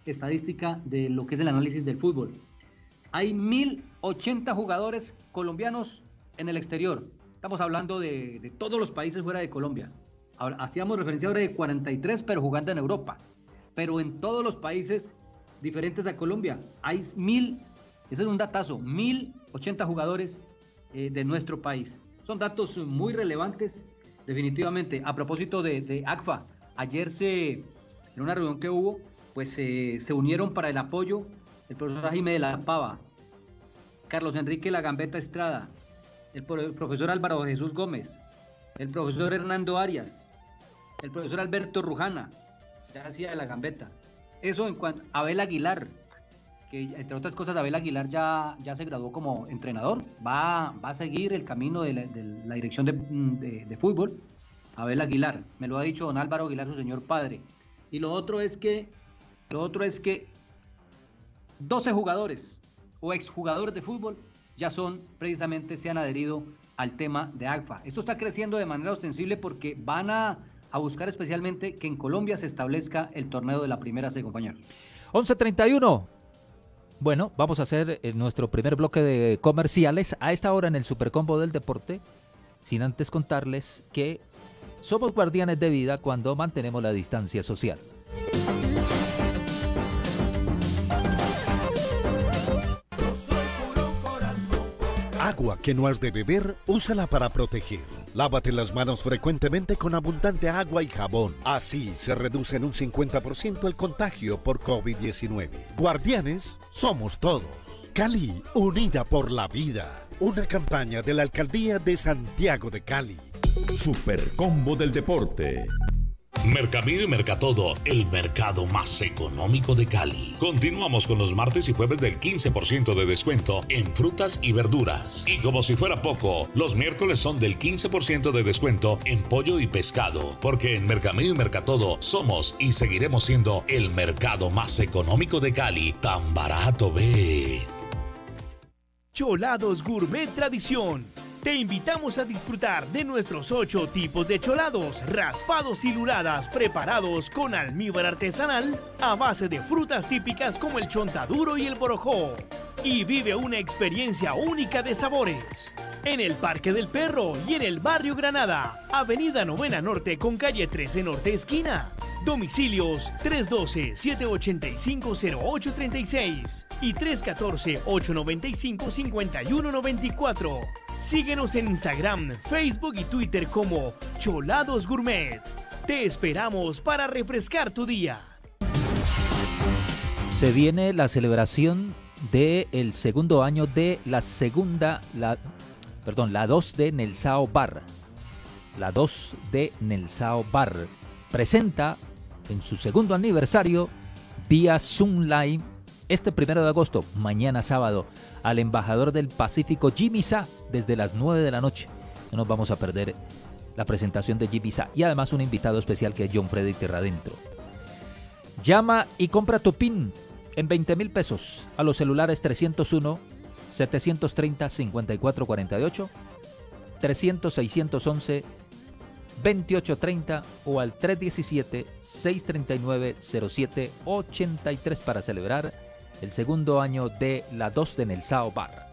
estadística de lo que es el análisis del fútbol. Hay mil ochenta jugadores colombianos en el exterior. Estamos hablando de, de todos los países fuera de Colombia. Ahora, hacíamos referencia ahora de cuarenta y tres, pero jugando en Europa. Pero en todos los países diferentes a Colombia hay mil, ese es un datazo, mil ochenta jugadores eh, de nuestro país. Son datos muy relevantes, definitivamente. A propósito de, de A C F A, ayer se, en una reunión que hubo, pues eh, se unieron para el apoyo el profesor Jaime de la Pava, Carlos Enrique La Gambetta Estrada, el, el profesor Álvaro Jesús Gómez, el profesor Hernando Arias, el profesor Alberto Rujana, ya hacía de La Gambetta. Eso en cuanto a Abel Aguilar, que entre otras cosas Abel Aguilar ya, ya se graduó como entrenador, va, va a seguir el camino de la, de la dirección de, de, de fútbol. Abel Aguilar, me lo ha dicho don Álvaro Aguilar, su señor padre. Y lo otro es que, lo otro es que doce jugadores o exjugadores de fútbol ya son, precisamente se han adherido al tema de A C F A. Esto está creciendo de manera ostensible porque van a, a buscar especialmente que en Colombia se establezca el torneo de la primera C, compañeros. once treinta y uno. Bueno, vamos a hacer eh, nuestro primer bloque de comerciales a esta hora en el Supercombo del Deporte, sin antes contarles que somos guardianes de vida cuando mantenemos la distancia social. Agua que no has de beber, úsala para proteger. Lávate las manos frecuentemente con abundante agua y jabón. Así se reduce en un cincuenta por ciento el contagio por COVID diecinueve. Guardianes somos todos. Cali, unida por la vida. Una campaña de la Alcaldía de Santiago de Cali. Supercombo del Deporte. Mercamino y Mercatodo, el mercado más económico de Cali. Continuamos con los martes y jueves del quince por ciento de descuento en frutas y verduras. Y como si fuera poco, los miércoles son del quince por ciento de descuento en pollo y pescado. Porque en Mercamino y Mercatodo somos y seguiremos siendo el mercado más económico de Cali. Tan barato, ve. Cholados Gourmet Tradición. Te invitamos a disfrutar de nuestros ocho tipos de cholados, raspados y luladas preparados con almíbar artesanal a base de frutas típicas como el chontaduro y el borojó. Y vive una experiencia única de sabores. En el Parque del Perro y en el Barrio Granada, Avenida Novena Norte con calle trece Norte esquina. Domicilios tres uno dos, siete ocho cinco, cero ocho tres seis y tres uno cuatro, ocho nueve cinco, cinco uno nueve cuatro. Síguenos en Instagram, Facebook y Twitter como Cholados Gourmet. Te esperamos para refrescar tu día. Se viene la celebración del segundo año de la segunda, la, perdón, la dos de Nelsao Bar. La dos de Nelsao Bar presenta en su segundo aniversario vía Zoom Live este primero de agosto, mañana sábado, al embajador del Pacífico Jimmy Sa desde las nueve de la noche. No nos vamos a perder la presentación de Jimmy Sa y además un invitado especial que es John Freddy Terradentro. Llama y compra tu PIN en veinte mil pesos a los celulares trescientos uno, setecientos treinta, cincuenta y cuatro cuarenta y ocho, trescientos, seiscientos once, veintiocho treinta o al tres diecisiete, seiscientos treinta y nueve, cero siete ochenta y tres para celebrar el segundo año de la dos de Nelsao Bar.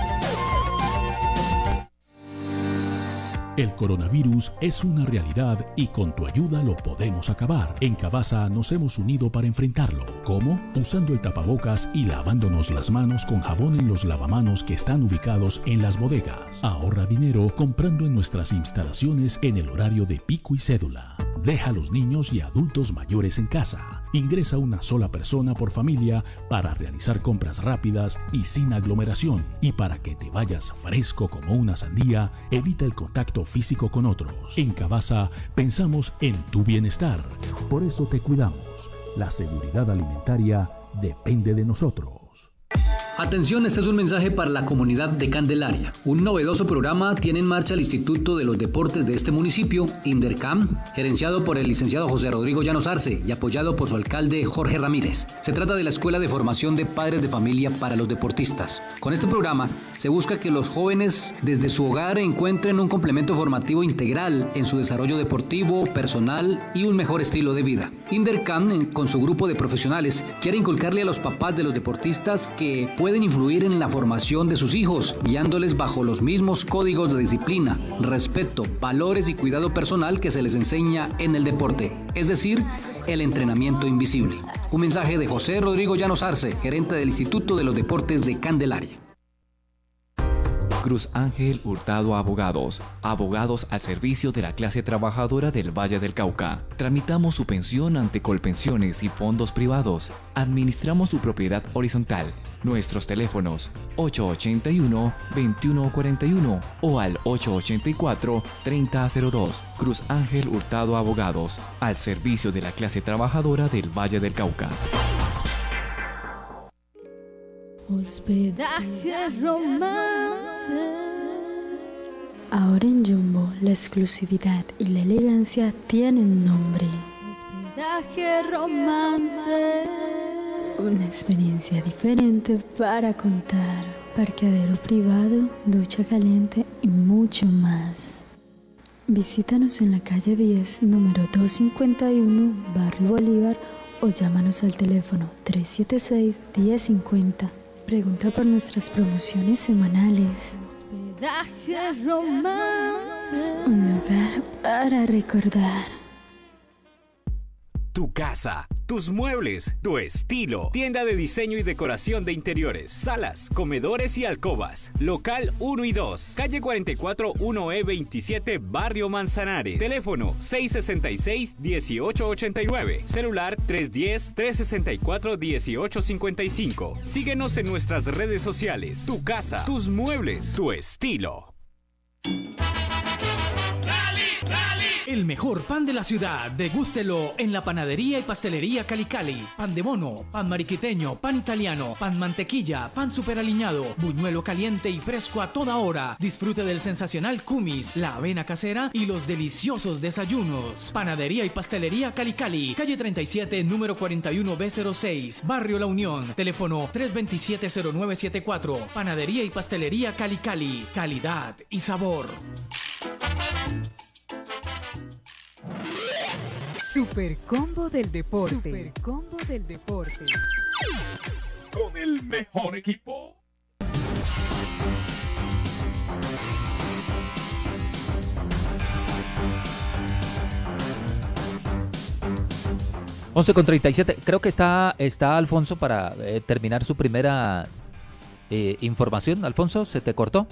El coronavirus es una realidad y con tu ayuda lo podemos acabar. En Cavasa nos hemos unido para enfrentarlo. ¿Cómo? Usando el tapabocas y lavándonos las manos con jabón en los lavamanos que están ubicados en las bodegas. Ahorra dinero comprando en nuestras instalaciones en el horario de pico y cédula. Deja a los niños y adultos mayores en casa. Ingresa una sola persona por familia para realizar compras rápidas y sin aglomeración. Y para que te vayas fresco como una sandía, evita el contacto físico con otros. En Cavasa pensamos en tu bienestar. Por eso te cuidamos. La seguridad alimentaria depende de nosotros. Atención, este es un mensaje para la comunidad de Candelaria. Un novedoso programa tiene en marcha el Instituto de los Deportes de este municipio, Indercam, gerenciado por el licenciado José Rodrigo Llanos Arce y apoyado por su alcalde Jorge Ramírez. Se trata de la Escuela de Formación de Padres de Familia para los Deportistas. Con este programa se busca que los jóvenes desde su hogar encuentren un complemento formativo integral en su desarrollo deportivo, personal y un mejor estilo de vida. Indercam, con su grupo de profesionales, quiere inculcarle a los papás de los deportistas que pueden influir en la formación de sus hijos, guiándoles bajo los mismos códigos de disciplina, respeto, valores y cuidado personal que se les enseña en el deporte, es decir, el entrenamiento invisible. Un mensaje de José Rodrigo Llanos Arce, gerente del Instituto de los Deportes de Candelaria. Cruz Ángel Hurtado Abogados, abogados al servicio de la clase trabajadora del Valle del Cauca. Tramitamos su pensión ante Colpensiones y fondos privados. Administramos su propiedad horizontal. Nuestros teléfonos ocho ocho uno, veintiuno cuarenta y uno o al ocho ocho cuatro, treinta cero dos. Cruz Ángel Hurtado Abogados, al servicio de la clase trabajadora del Valle del Cauca. Hospedaje Romance. Ahora en Jumbo, la exclusividad y la elegancia tienen nombre. Hospedaje Romance. Una experiencia diferente para contar. Parqueadero privado, ducha caliente y mucho más. Visítanos en la calle diez, número doscientos cincuenta y uno, Barrio Bolívar, o llámanos al teléfono tres siete seis, diez cincuenta. Pregunta por nuestras promociones semanales. Hospedaje Romance. Un lugar para recordar. Tu casa, tus muebles, tu estilo. Tienda de diseño y decoración de interiores, salas, comedores y alcobas. Local uno y dos, calle cuarenta y cuatro uno E veintisiete, Barrio Manzanares. Teléfono seis sesenta y seis, dieciocho ochenta y nueve. Celular tres diez, trescientos sesenta y cuatro, dieciocho cincuenta y cinco. Síguenos en nuestras redes sociales. Tu casa, tus muebles, tu estilo. El mejor pan de la ciudad, degústelo en la panadería y pastelería Cali Cali. Pan de mono, pan mariquiteño, pan italiano, pan mantequilla, pan superaliñado, buñuelo caliente y fresco a toda hora. Disfrute del sensacional kumis, la avena casera y los deliciosos desayunos. Panadería y pastelería Cali Cali, calle treinta y siete, número cuarenta y uno B cero seis, Barrio La Unión. Teléfono tres dos siete, cero nueve siete cuatro. Panadería y pastelería Cali Cali, calidad y sabor. Super Combo del Deporte. Super Combo del Deporte. Con el mejor equipo. once con treinta y siete. Creo que está, está Alfonso para eh, terminar su primera eh, información. Alfonso, ¿se te cortó?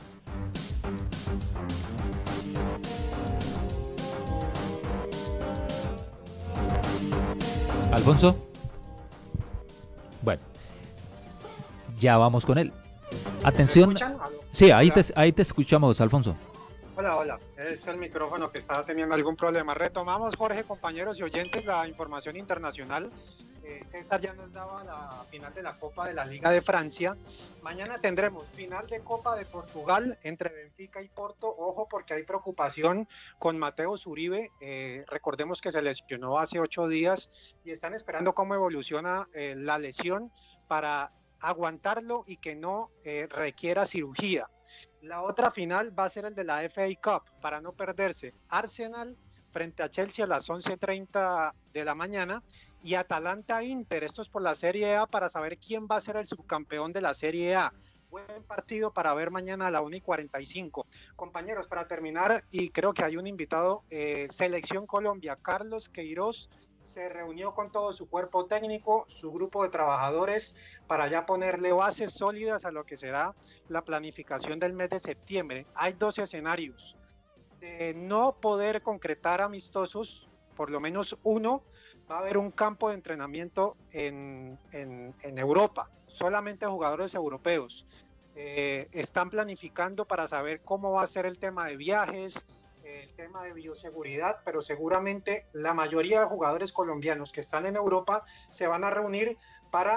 Alfonso. Bueno, ya vamos con él. Atención. ¿Me escuchan? Sí, ahí te, ahí te escuchamos, Alfonso. Hola, hola. Es el micrófono que está teniendo algún problema. Retomamos, Jorge, compañeros y oyentes, la información internacional. Eh, César ya nos daba la final de la Copa de la Liga de Francia. Mañana tendremos final de Copa de Portugal entre Benfica y Porto. Ojo, porque hay preocupación con Mateus Uribe. Eh, recordemos que se lesionó hace ocho días y están esperando cómo evoluciona eh, la lesión para aguantarlo y que no eh, requiera cirugía. La otra final va a ser el de la F A Cup, para no perderse. Arsenal frente a Chelsea a las once treinta de la mañana y Atalanta Inter, esto es por la Serie A, para saber quién va a ser el subcampeón de la Serie A. Buen partido para ver mañana a la una y cuarenta y cinco. Compañeros, para terminar, y creo que hay un invitado, eh, Selección Colombia, Carlos Queiroz, se reunió con todo su cuerpo técnico, su grupo de trabajadores, para ya ponerle bases sólidas a lo que será la planificación del mes de septiembre. Hay dos escenarios. De no poder concretar amistosos, por lo menos uno, va a haber un campo de entrenamiento en, en, en Europa, solamente jugadores europeos. Eh, están planificando para saber cómo va a ser el tema de viajes, el tema de bioseguridad, pero seguramente la mayoría de jugadores colombianos que están en Europa se van a reunir para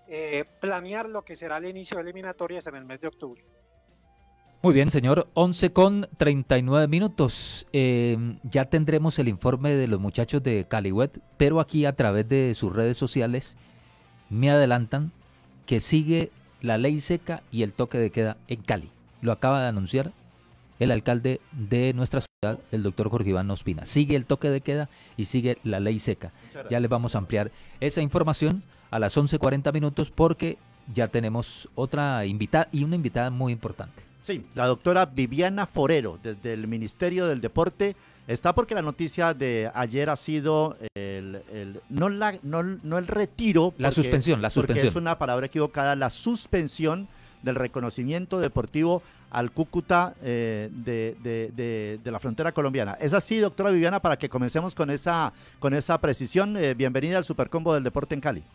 eh, planear lo que será el inicio de eliminatorias en el mes de octubre. Muy bien, señor. once con treinta y nueve minutos. Eh, ya tendremos el informe de los muchachos de Caliwet, pero aquí a través de sus redes sociales me adelantan que sigue la ley seca y el toque de queda en Cali. Lo acaba de anunciar el alcalde de nuestra ciudad, el doctor Jorge Iván Ospina. Sigue el toque de queda y sigue la ley seca. Ya les vamos a ampliar esa información a las once cuarenta minutos porque ya tenemos otra invitada y una invitada muy importante. Sí, la doctora Viviana Forero, desde el Ministerio del Deporte, está porque la noticia de ayer ha sido el, el no, la, no, no el retiro. La porque, suspensión, la suspensión. Porque es una palabra equivocada, la suspensión del reconocimiento deportivo al Cúcuta eh, de, de, de, de la frontera colombiana. ¿Es así, doctora Viviana, para que comencemos con esa, con esa precisión? Eh, bienvenida al Supercombo del Deporte en Cali.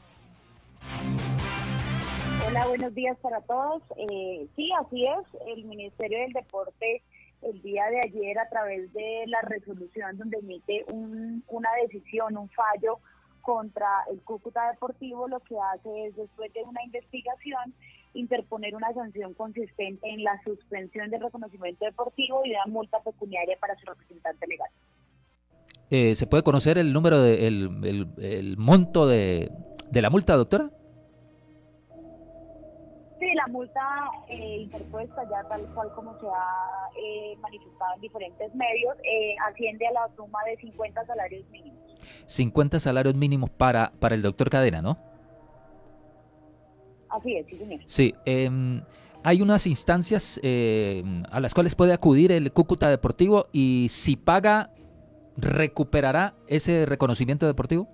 Hola, buenos días para todos. Eh, sí, así es. El Ministerio del Deporte el día de ayer, a través de la resolución donde emite un, una decisión, un fallo contra el Cúcuta Deportivo, lo que hace es, después de una investigación, interponer una sanción consistente en la suspensión del reconocimiento deportivo y una multa pecuniaria para su representante legal. Eh, ¿Se puede conocer el número, de, el, el, el monto de, de la multa, doctora? Sí, la multa eh, interpuesta ya tal cual como se ha eh, manifestado en diferentes medios, eh, asciende a la suma de cincuenta salarios mínimos. cincuenta salarios mínimos para, para el doctor Cadena, ¿no? Así es, sí, señor. Sí, eh, hay unas instancias eh, a las cuales puede acudir el Cúcuta Deportivo y si paga, ¿recuperará ese reconocimiento deportivo?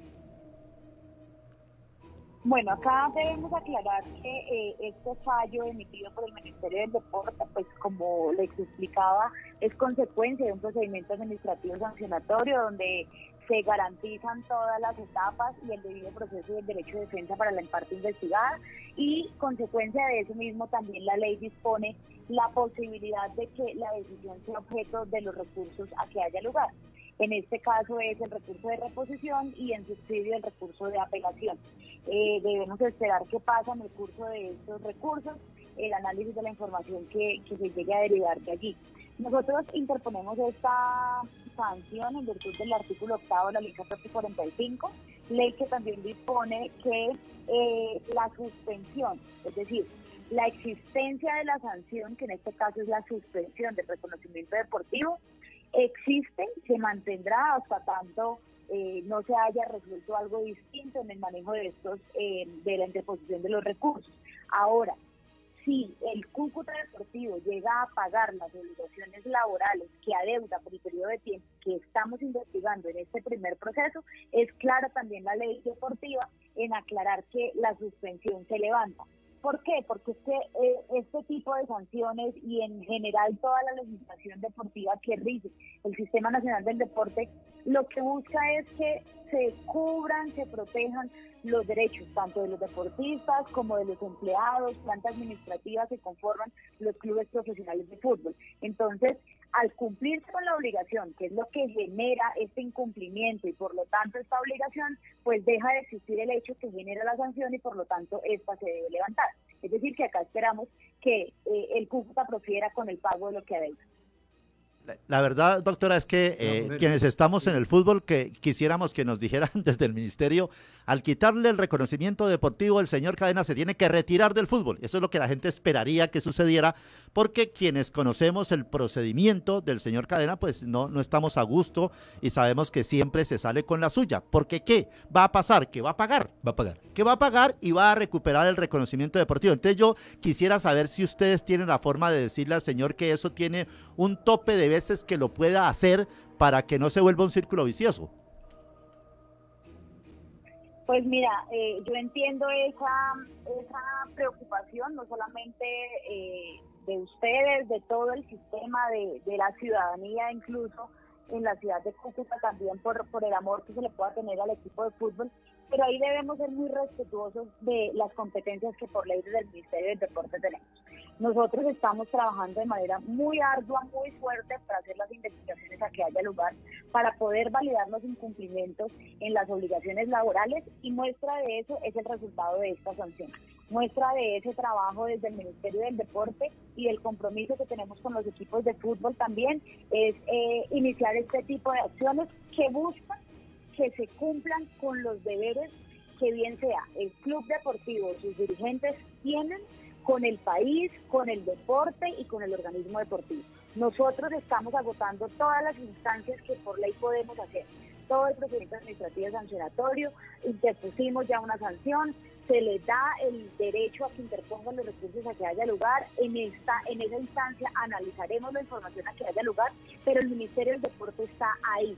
Bueno, acá debemos aclarar que eh, este fallo emitido por el Ministerio del Deporte, pues como les explicaba, es consecuencia de un procedimiento administrativo sancionatorio donde se garantizan todas las etapas y el debido proceso del derecho de defensa para la parte investigada y consecuencia de eso mismo también la ley dispone la posibilidad de que la decisión sea objeto de los recursos a que haya lugar. En este caso es el recurso de reposición y en subsidio el recurso de apelación. Eh, debemos esperar qué pasa en el curso de estos recursos, el análisis de la información que, que se llegue a derivar de allí. Nosotros interponemos esta sanción en virtud del artículo octavo de la ley catorce cuarenta y cinco, ley que también dispone que eh, la suspensión, es decir, la existencia de la sanción, que en este caso es la suspensión del reconocimiento deportivo, existe, se mantendrá hasta tanto eh, no se haya resuelto algo distinto en el manejo de estos eh, de la interposición de los recursos. Ahora, si el Cúcuta Deportivo llega a pagar las obligaciones laborales que adeuda por el periodo de tiempo que estamos investigando en este primer proceso, es clara también la ley deportiva en aclarar que la suspensión se levanta. ¿Por qué? Porque es que eh, este tipo de sanciones y en general toda la legislación deportiva que rige el Sistema Nacional del Deporte, lo que busca es que se cubran, se protejan los derechos tanto de los deportistas como de los empleados, plantas administrativas que conforman los clubes profesionales de fútbol. Entonces, al cumplirse con la obligación, que es lo que genera este incumplimiento y por lo tanto esta obligación, pues deja de existir el hecho que genera la sanción y por lo tanto esta se debe levantar. Es decir, que acá esperamos que eh, el Cúcuta profiera con el pago de lo que adeuda. La verdad, doctora, es que eh, no, quienes estamos en el fútbol, que quisiéramos que nos dijeran desde el ministerio, al quitarle el reconocimiento deportivo, el señor Cadena se tiene que retirar del fútbol. Eso es lo que la gente esperaría que sucediera, porque quienes conocemos el procedimiento del señor Cadena, pues no, no estamos a gusto y sabemos que siempre se sale con la suya. Porque ¿qué va a pasar? Que va a pagar. Va a pagar. Que va a pagar y va a recuperar el reconocimiento deportivo. Entonces yo quisiera saber si ustedes tienen la forma de decirle al señor que eso tiene un tope de veces que lo pueda hacer para que no se vuelva un círculo vicioso. Pues mira, eh, yo entiendo esa, esa preocupación, no solamente eh, de ustedes, de todo el sistema, de, de la ciudadanía, incluso en la ciudad de Cúcuta también por, por el amor que se le pueda tener al equipo de fútbol, pero ahí debemos ser muy respetuosos de las competencias que por ley del Ministerio del Deporte tenemos. Nosotros estamos trabajando de manera muy ardua, muy fuerte para hacer las investigaciones a que haya lugar, para poder validar los incumplimientos en las obligaciones laborales, y muestra de eso es el resultado de esta sanción. Muestra de ese trabajo desde el Ministerio del Deporte y el compromiso que tenemos con los equipos de fútbol también es eh, iniciar este tipo de acciones que buscan que se cumplan con los deberes que bien sea el club deportivo, sus dirigentes tienen con el país, con el deporte y con el organismo deportivo. Nosotros estamos agotando todas las instancias que por ley podemos hacer. Todo el procedimiento administrativo sancionatorio, interpusimos ya una sanción, se les da el derecho a que interpongan los recursos a que haya lugar. En esta, en esa instancia analizaremos la información a que haya lugar, pero el Ministerio del Deporte está ahí,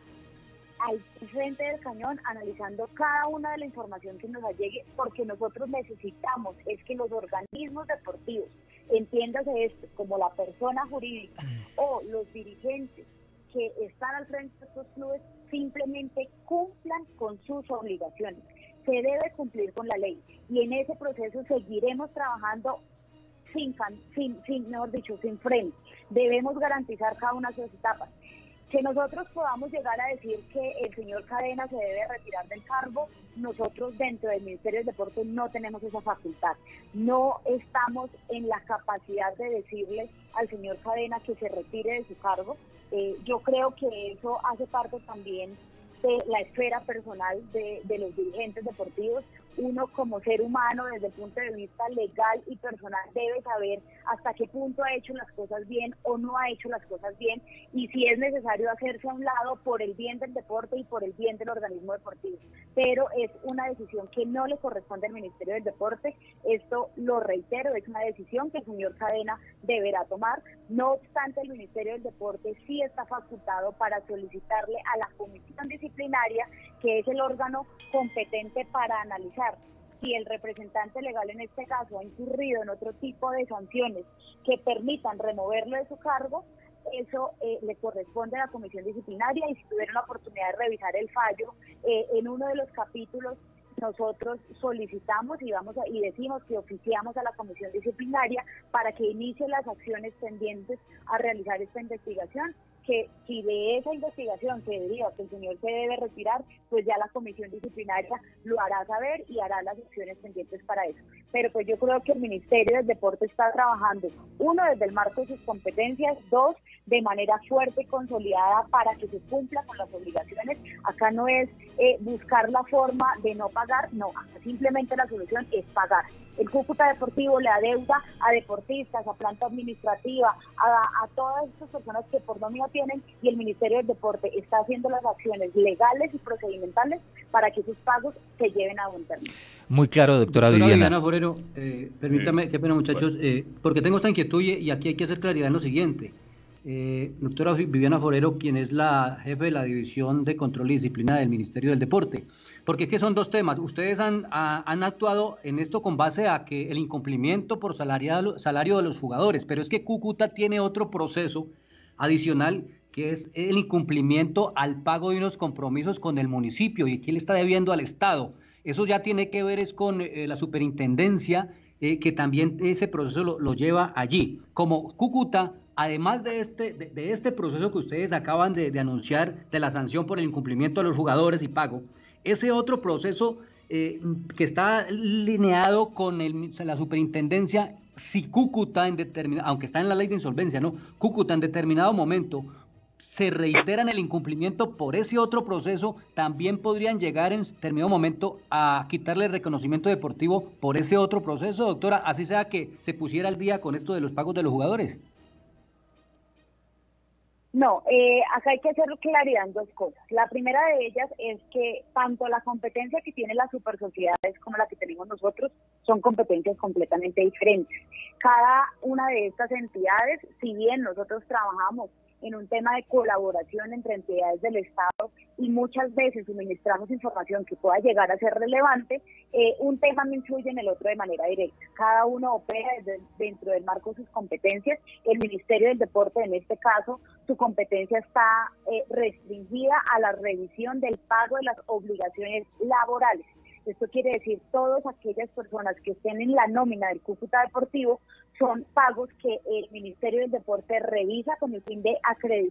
al frente del cañón, analizando cada una de la información que nos llegue, porque nosotros necesitamos es que los organismos deportivos, entiéndase esto, como la persona jurídica o los dirigentes que están al frente de estos clubes, simplemente cumplan con sus obligaciones. Se debe cumplir con la ley y en ese proceso seguiremos trabajando sin, sin, sin mejor dicho, sin freno. Debemos garantizar cada una de sus etapas. Que nosotros podamos llegar a decir que el señor Cadena se debe retirar del cargo, nosotros dentro del Ministerio del Deporte no tenemos esa facultad. No estamos en la capacidad de decirle al señor Cadena que se retire de su cargo. Eh, yo creo que eso hace parte también de la esfera personal de, de los dirigentes deportivos. Uno como ser humano, desde el punto de vista legal y personal, debe saber hasta qué punto ha hecho las cosas bien o no ha hecho las cosas bien, y si es necesario hacerse a un lado por el bien del deporte y por el bien del organismo deportivo. Pero es una decisión que no le corresponde al Ministerio del Deporte. Esto, lo reitero, es una decisión que el señor Cadena deberá tomar. No obstante, el Ministerio del Deporte sí está facultado para solicitarle a la Comisión Disciplinaria, que es el órgano competente para analizar si el representante legal en este caso ha incurrido en otro tipo de sanciones que permitan removerlo de su cargo. Eso eh, le corresponde a la Comisión Disciplinaria, y si tuvieron la oportunidad de revisar el fallo, eh, en uno de los capítulos nosotros solicitamos y vamos a, y decimos que oficiamos a la Comisión Disciplinaria para que inicie las acciones pendientes a realizar esta investigación, que si de esa investigación se deriva que el señor se debe retirar, pues ya la Comisión Disciplinaria lo hará saber y hará las acciones pendientes para eso. Pero pues yo creo que el Ministerio del Deporte está trabajando, uno, desde el marco de sus competencias, dos, de manera fuerte y consolidada para que se cumpla con las obligaciones. Acá no es eh, buscar la forma de no pagar, no, acá simplemente la solución es pagar. El Cúcuta Deportivo le adeuda a deportistas, a planta administrativa, a, a todas estas personas que por nómina tienen, y el Ministerio del Deporte está haciendo las acciones legales y procedimentales para que sus pagos se lleven a buen término. Muy claro, doctora, doctora Viviana. Viviana Forero, eh, permítame, qué pena muchachos, eh, porque tengo esta inquietud y, y aquí hay que hacer claridad en lo siguiente. Eh, doctora Viviana Forero, quien es la jefe de la División de Control y Disciplina del Ministerio del Deporte, porque ¿qué son dos temas? Ustedes han, a, han actuado en esto con base a que el incumplimiento por salario, salario de los jugadores, pero es que Cúcuta tiene otro proceso adicional, que es el incumplimiento al pago de unos compromisos con el municipio, y que le está debiendo al Estado. Eso ya tiene que ver es con eh, la superintendencia, eh, que también ese proceso lo, lo lleva allí. Como Cúcuta, además de este, de, de este proceso que ustedes acaban de, de anunciar, de la sanción por el incumplimiento a los jugadores y pago, ese otro proceso eh, que está lineado con el, la superintendencia, si Cúcuta, en determinado, aunque está en la ley de insolvencia, ¿no? Cúcuta en determinado momento se reiteran el incumplimiento por ese otro proceso, también podrían llegar en determinado momento a quitarle el reconocimiento deportivo por ese otro proceso, doctora, así sea que se pusiera al día con esto de los pagos de los jugadores. No, eh, acá hay que hacer claridad en dos cosas. La primera de ellas es que tanto la competencia que tienen las supersociedades como la que tenemos nosotros son competencias completamente diferentes. Cada una de estas entidades, si bien nosotros trabajamos en un tema de colaboración entre entidades del Estado y muchas veces suministramos información que pueda llegar a ser relevante, eh, un tema me influye en el otro de manera directa. Cada uno opera desde, dentro del marco de sus competencias. El Ministerio del Deporte, en este caso, su competencia está eh, restringida a la revisión del pago de las obligaciones laborales. Esto quiere decir, todas aquellas personas que estén en la nómina del Cúcuta Deportivo son pagos que el Ministerio del Deporte revisa con el fin de acreditar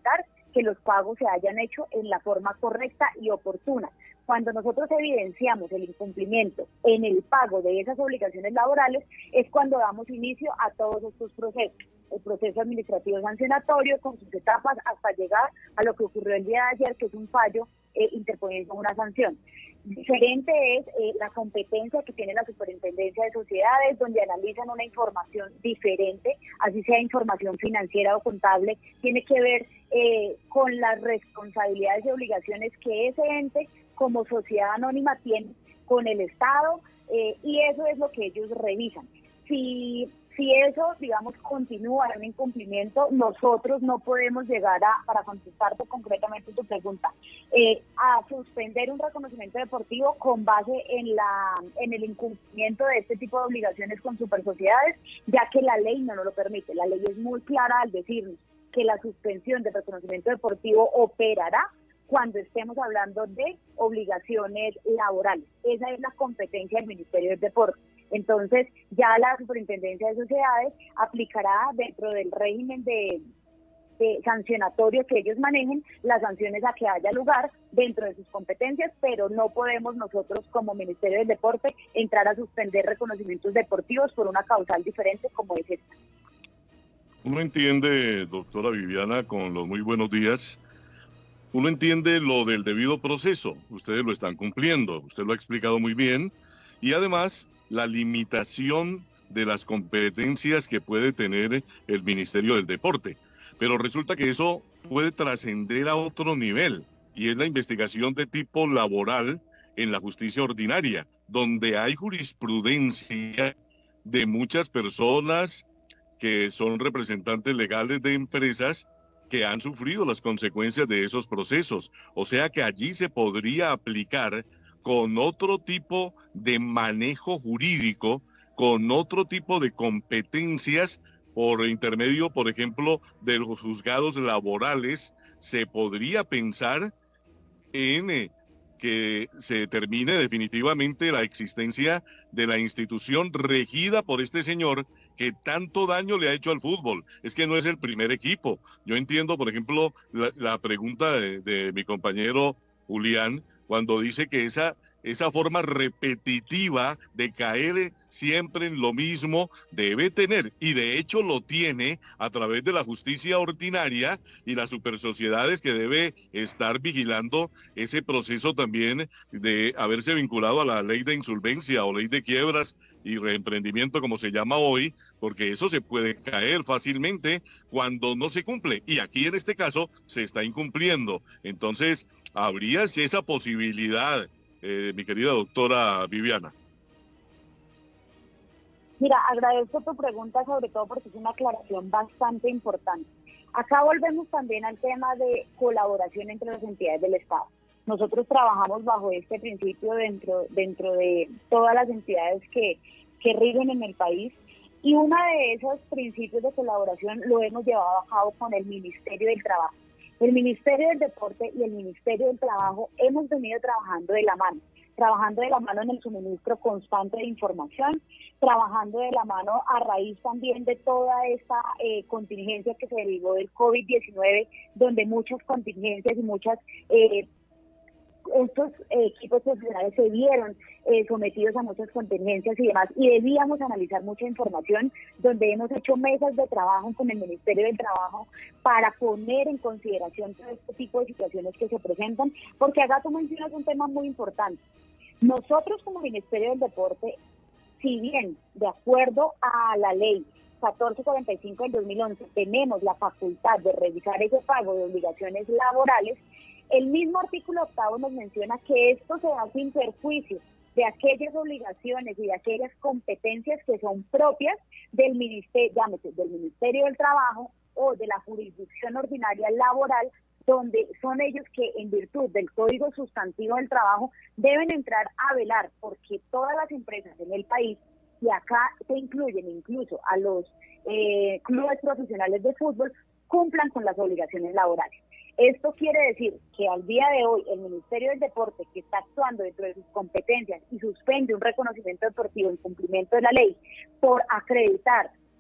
que los pagos se hayan hecho en la forma correcta y oportuna. Cuando nosotros evidenciamos el incumplimiento en el pago de esas obligaciones laborales, es cuando damos inicio a todos estos procesos. El proceso administrativo sancionatorio con sus etapas hasta llegar a lo que ocurrió el día de ayer, que es un fallo eh, interponiendo una sanción. Diferente es eh, la competencia que tiene la Superintendencia de Sociedades, donde analizan una información diferente, así sea información financiera o contable, tiene que ver eh, con las responsabilidades y obligaciones que ese ente como sociedad anónima tiene con el Estado, eh, y eso es lo que ellos revisan. Si Si eso, digamos, continúa en un incumplimiento, nosotros no podemos llegar a, para contestarte concretamente tu pregunta, eh, a suspender un reconocimiento deportivo con base en la en el incumplimiento de este tipo de obligaciones con supersociedades, ya que la ley no nos lo permite. La ley es muy clara al decirnos que la suspensión del reconocimiento deportivo operará cuando estemos hablando de obligaciones laborales. Esa es la competencia del Ministerio del Deporte. Entonces, ya la Superintendencia de Sociedades aplicará dentro del régimen de, de sancionatorio que ellos manejen las sanciones a que haya lugar dentro de sus competencias, pero no podemos nosotros como Ministerio del Deporte entrar a suspender reconocimientos deportivos por una causal diferente como es esta. Uno entiende, doctora Viviana, con los muy buenos días, uno entiende lo del debido proceso. Ustedes lo están cumpliendo, usted lo ha explicado muy bien, y además la limitación de las competencias que puede tener el Ministerio del Deporte. Pero resulta que eso puede trascender a otro nivel, y es la investigación de tipo laboral en la justicia ordinaria, donde hay jurisprudencia de muchas personas que son representantes legales de empresas que han sufrido las consecuencias de esos procesos. O sea que allí se podría aplicar con otro tipo de manejo jurídico, con otro tipo de competencias por intermedio, por ejemplo, de los juzgados laborales, se podría pensar en eh, que se determine definitivamente la existencia de la institución regida por este señor que tanto daño le ha hecho al fútbol. Es que no es el primer equipo. Yo entiendo, por ejemplo, la, la pregunta de, de mi compañero Julián, cuando dice que esa, esa forma repetitiva de caer siempre en lo mismo debe tener, y de hecho lo tiene a través de la justicia ordinaria y las supersociedades, que debe estar vigilando ese proceso también de haberse vinculado a la ley de insolvencia o ley de quiebras y reemprendimiento, como se llama hoy, porque eso se puede caer fácilmente cuando no se cumple, y aquí en este caso se está incumpliendo. Entonces, ¿habría esa posibilidad, eh, mi querida doctora Viviana? Mira, agradezco tu pregunta, sobre todo porque es una aclaración bastante importante. Acá volvemos también al tema de colaboración entre las entidades del Estado. Nosotros trabajamos bajo este principio dentro, dentro de todas las entidades que, que rigen en el país, y uno de esos principios de colaboración lo hemos llevado a cabo con el Ministerio del Trabajo. El Ministerio del Deporte y el Ministerio del Trabajo hemos venido trabajando de la mano, trabajando de la mano en el suministro constante de información, trabajando de la mano a raíz también de toda esta eh, contingencia que se derivó del COVID diecinueve, donde muchas contingencias y muchas eh, estos eh, equipos profesionales se vieron eh, sometidos a muchas contingencias y demás, y debíamos analizar mucha información, donde hemos hecho mesas de trabajo con el Ministerio del Trabajo para poner en consideración todo este tipo de situaciones que se presentan, porque acá tú mencionas un tema muy importante. Nosotros como Ministerio del Deporte, si bien de acuerdo a la ley catorce cuarenta y cinco del dos mil once tenemos la facultad de revisar ese pago de obligaciones laborales, el mismo artículo octavo nos menciona que esto se da sin perjuicio de aquellas obligaciones y de aquellas competencias que son propias del ministerio, llámese, del Ministerio del Trabajo o de la jurisdicción ordinaria laboral, donde son ellos que, en virtud del Código Sustantivo del Trabajo, deben entrar a velar porque todas las empresas en el país, y acá se incluyen incluso a los eh, clubes profesionales de fútbol, cumplan con las obligaciones laborales. Esto quiere decir que al día de hoy el Ministerio del Deporte, que está actuando dentro de sus competencias y suspende un reconocimiento deportivo en cumplimiento de la ley por acreditar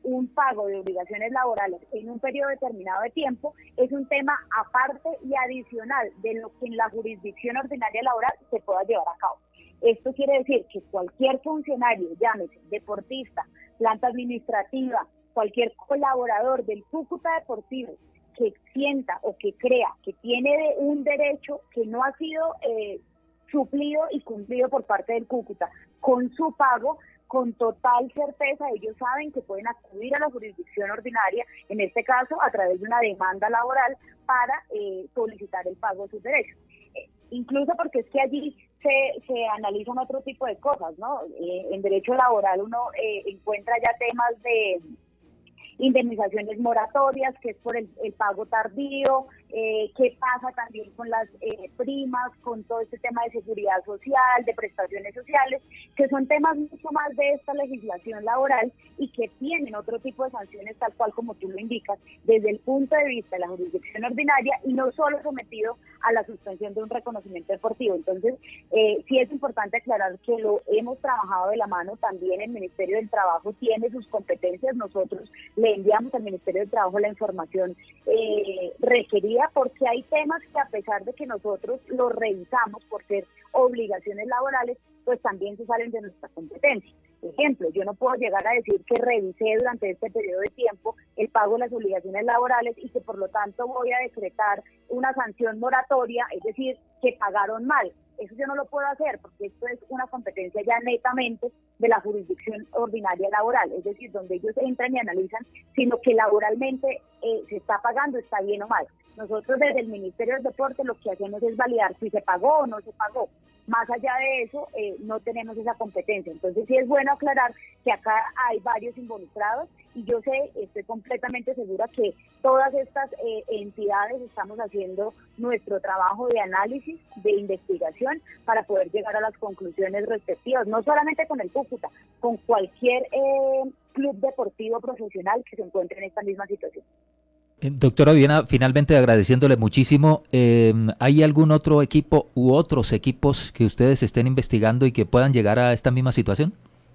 un pago de obligaciones laborales en un periodo determinado de tiempo es un tema aparte y adicional de lo que en la jurisdicción ordinaria laboral se pueda llevar a cabo. Esto quiere decir que cualquier funcionario, llámese deportista, planta administrativa, cualquier colaborador del Cúcuta Deportivo que sienta o que crea que tiene de un derecho que no ha sido eh, suplido y cumplido por parte del Cúcuta con su pago, con total certeza ellos saben que pueden acudir a la jurisdicción ordinaria, en este caso a través de una demanda laboral para eh, solicitar el pago de sus derechos. Eh, incluso porque es que allí se, se analizan otro tipo de cosas, ¿no? Eh, en derecho laboral uno eh, encuentra ya temas de indemnizaciones moratorias, que es por el, el pago tardío, eh, qué pasa también con las eh, primas, con todo este tema de seguridad social, de prestaciones sociales, que son temas mucho más de esta legislación laboral y que tienen otro tipo de sanciones tal cual como tú lo indicas, desde el punto de vista de la jurisdicción ordinaria y no solo sometido a la suspensión de un reconocimiento deportivo. Entonces, eh, sí es importante aclarar que lo hemos trabajado de la mano, también el Ministerio del Trabajo tiene sus competencias, nosotros le enviamos al Ministerio del Trabajo la información eh, requerida, porque hay temas que a pesar de que nosotros los revisamos por ser obligaciones laborales, pues también se salen de nuestra competencia. Ejemplo, yo no puedo llegar a decir que revisé durante este periodo de tiempo el pago de las obligaciones laborales y que por lo tanto voy a decretar una sanción moratoria, es decir, que pagaron mal. Eso yo no lo puedo hacer porque esto es una competencia ya netamente de la jurisdicción ordinaria laboral, es decir, donde ellos entran y analizan si lo que laboralmente eh, se está pagando está bien o mal. Nosotros desde el Ministerio del Deporte lo que hacemos es validar si se pagó o no se pagó. Más allá de eso, eh, no tenemos esa competencia. Entonces sí es bueno aclarar que acá hay varios involucrados y yo sé, estoy completamente segura que todas estas eh, entidades estamos haciendo nuestro trabajo de análisis, de investigación, para poder llegar a las conclusiones respectivas, no solamente con el Cúcuta, con cualquier eh, club deportivo profesional que se encuentre en esta misma situación. Doctora Viviana, finalmente agradeciéndole muchísimo, eh, ¿hay algún otro equipo u otros equipos que ustedes estén investigando y que puedan llegar a esta misma situación?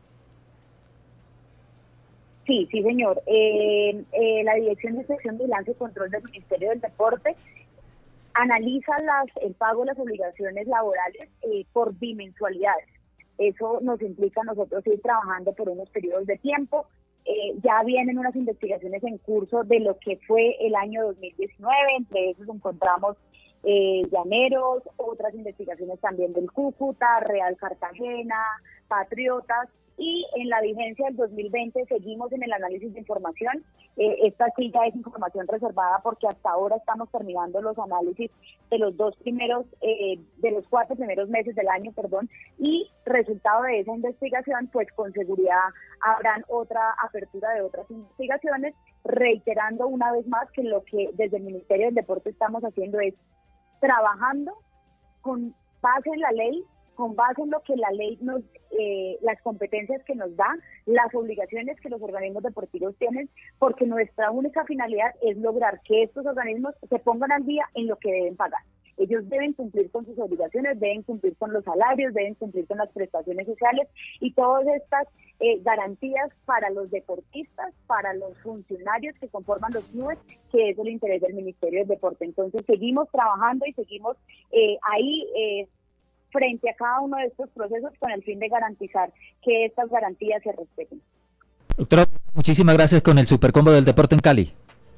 Sí, sí señor. Eh, eh, la Dirección de Inspección, Vigilancia y Control del Ministerio del Deporte analiza las, el pago de las obligaciones laborales eh, por bimensualidades. Eso nos implica a nosotros ir trabajando por unos periodos de tiempo. Eh, ya vienen unas investigaciones en curso de lo que fue el año dos mil diecinueve, entre esos encontramos eh, Llaneros, otras investigaciones también del Cúcuta, Real Cartagena, Patriotas, y en la vigencia del dos mil veinte seguimos en el análisis de información. Eh, esta sí ya es información reservada porque hasta ahora estamos terminando los análisis de los dos primeros, eh, de los cuatro primeros meses del año, perdón, y resultado de esa investigación, pues con seguridad habrán otra apertura de otras investigaciones, reiterando una vez más que lo que desde el Ministerio del Deporte estamos haciendo es trabajando con base en la ley, con base en lo que la ley nos, eh, las competencias que nos da, las obligaciones que los organismos deportivos tienen, porque nuestra única finalidad es lograr que estos organismos se pongan al día en lo que deben pagar. Ellos deben cumplir con sus obligaciones, deben cumplir con los salarios, deben cumplir con las prestaciones sociales y todas estas eh, garantías para los deportistas, para los funcionarios que conforman los clubes, que es el interés del Ministerio del Deporte. Entonces seguimos trabajando y seguimos eh, ahí eh, frente a cada uno de estos procesos con el fin de garantizar que estas garantías se respeten. Doctora, muchísimas gracias con el Supercombo del Deporte en Cali.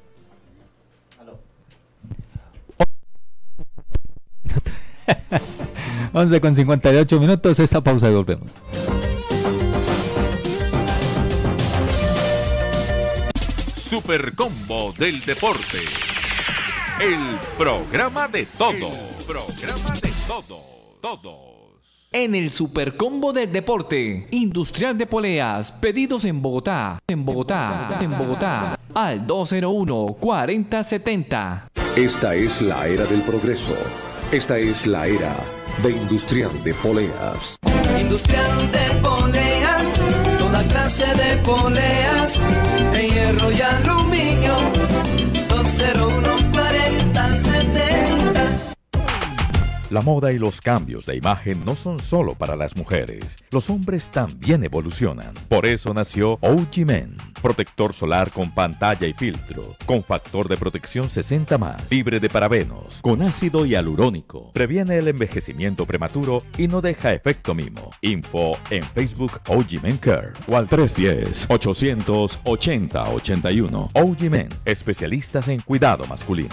once con cincuenta y ocho minutos, esta pausa y volvemos. Supercombo del Deporte. El programa de todo. El programa de todo. Todos. En el Supercombo del Deporte, Industrial de Poleas, pedidos en Bogotá, en Bogotá, en Bogotá, al dos cero uno, cuarenta setenta. Esta es la era del progreso. Esta es la era de Industrial de Poleas. Industrial de Poleas, toda clase de poleas, de hierro y aluminio, dos cero uno, cuarenta setenta. La moda y los cambios de imagen no son solo para las mujeres. Los hombres también evolucionan. Por eso nació O G Men. Protector solar con pantalla y filtro. Con factor de protección sesenta más. Libre de parabenos. Con ácido hialurónico. Previene el envejecimiento prematuro y no deja efecto mimo. Info en Facebook O G Men Care. O al tres uno cero, ochocientos ochenta ochenta y uno. O G Men. Especialistas en cuidado masculino.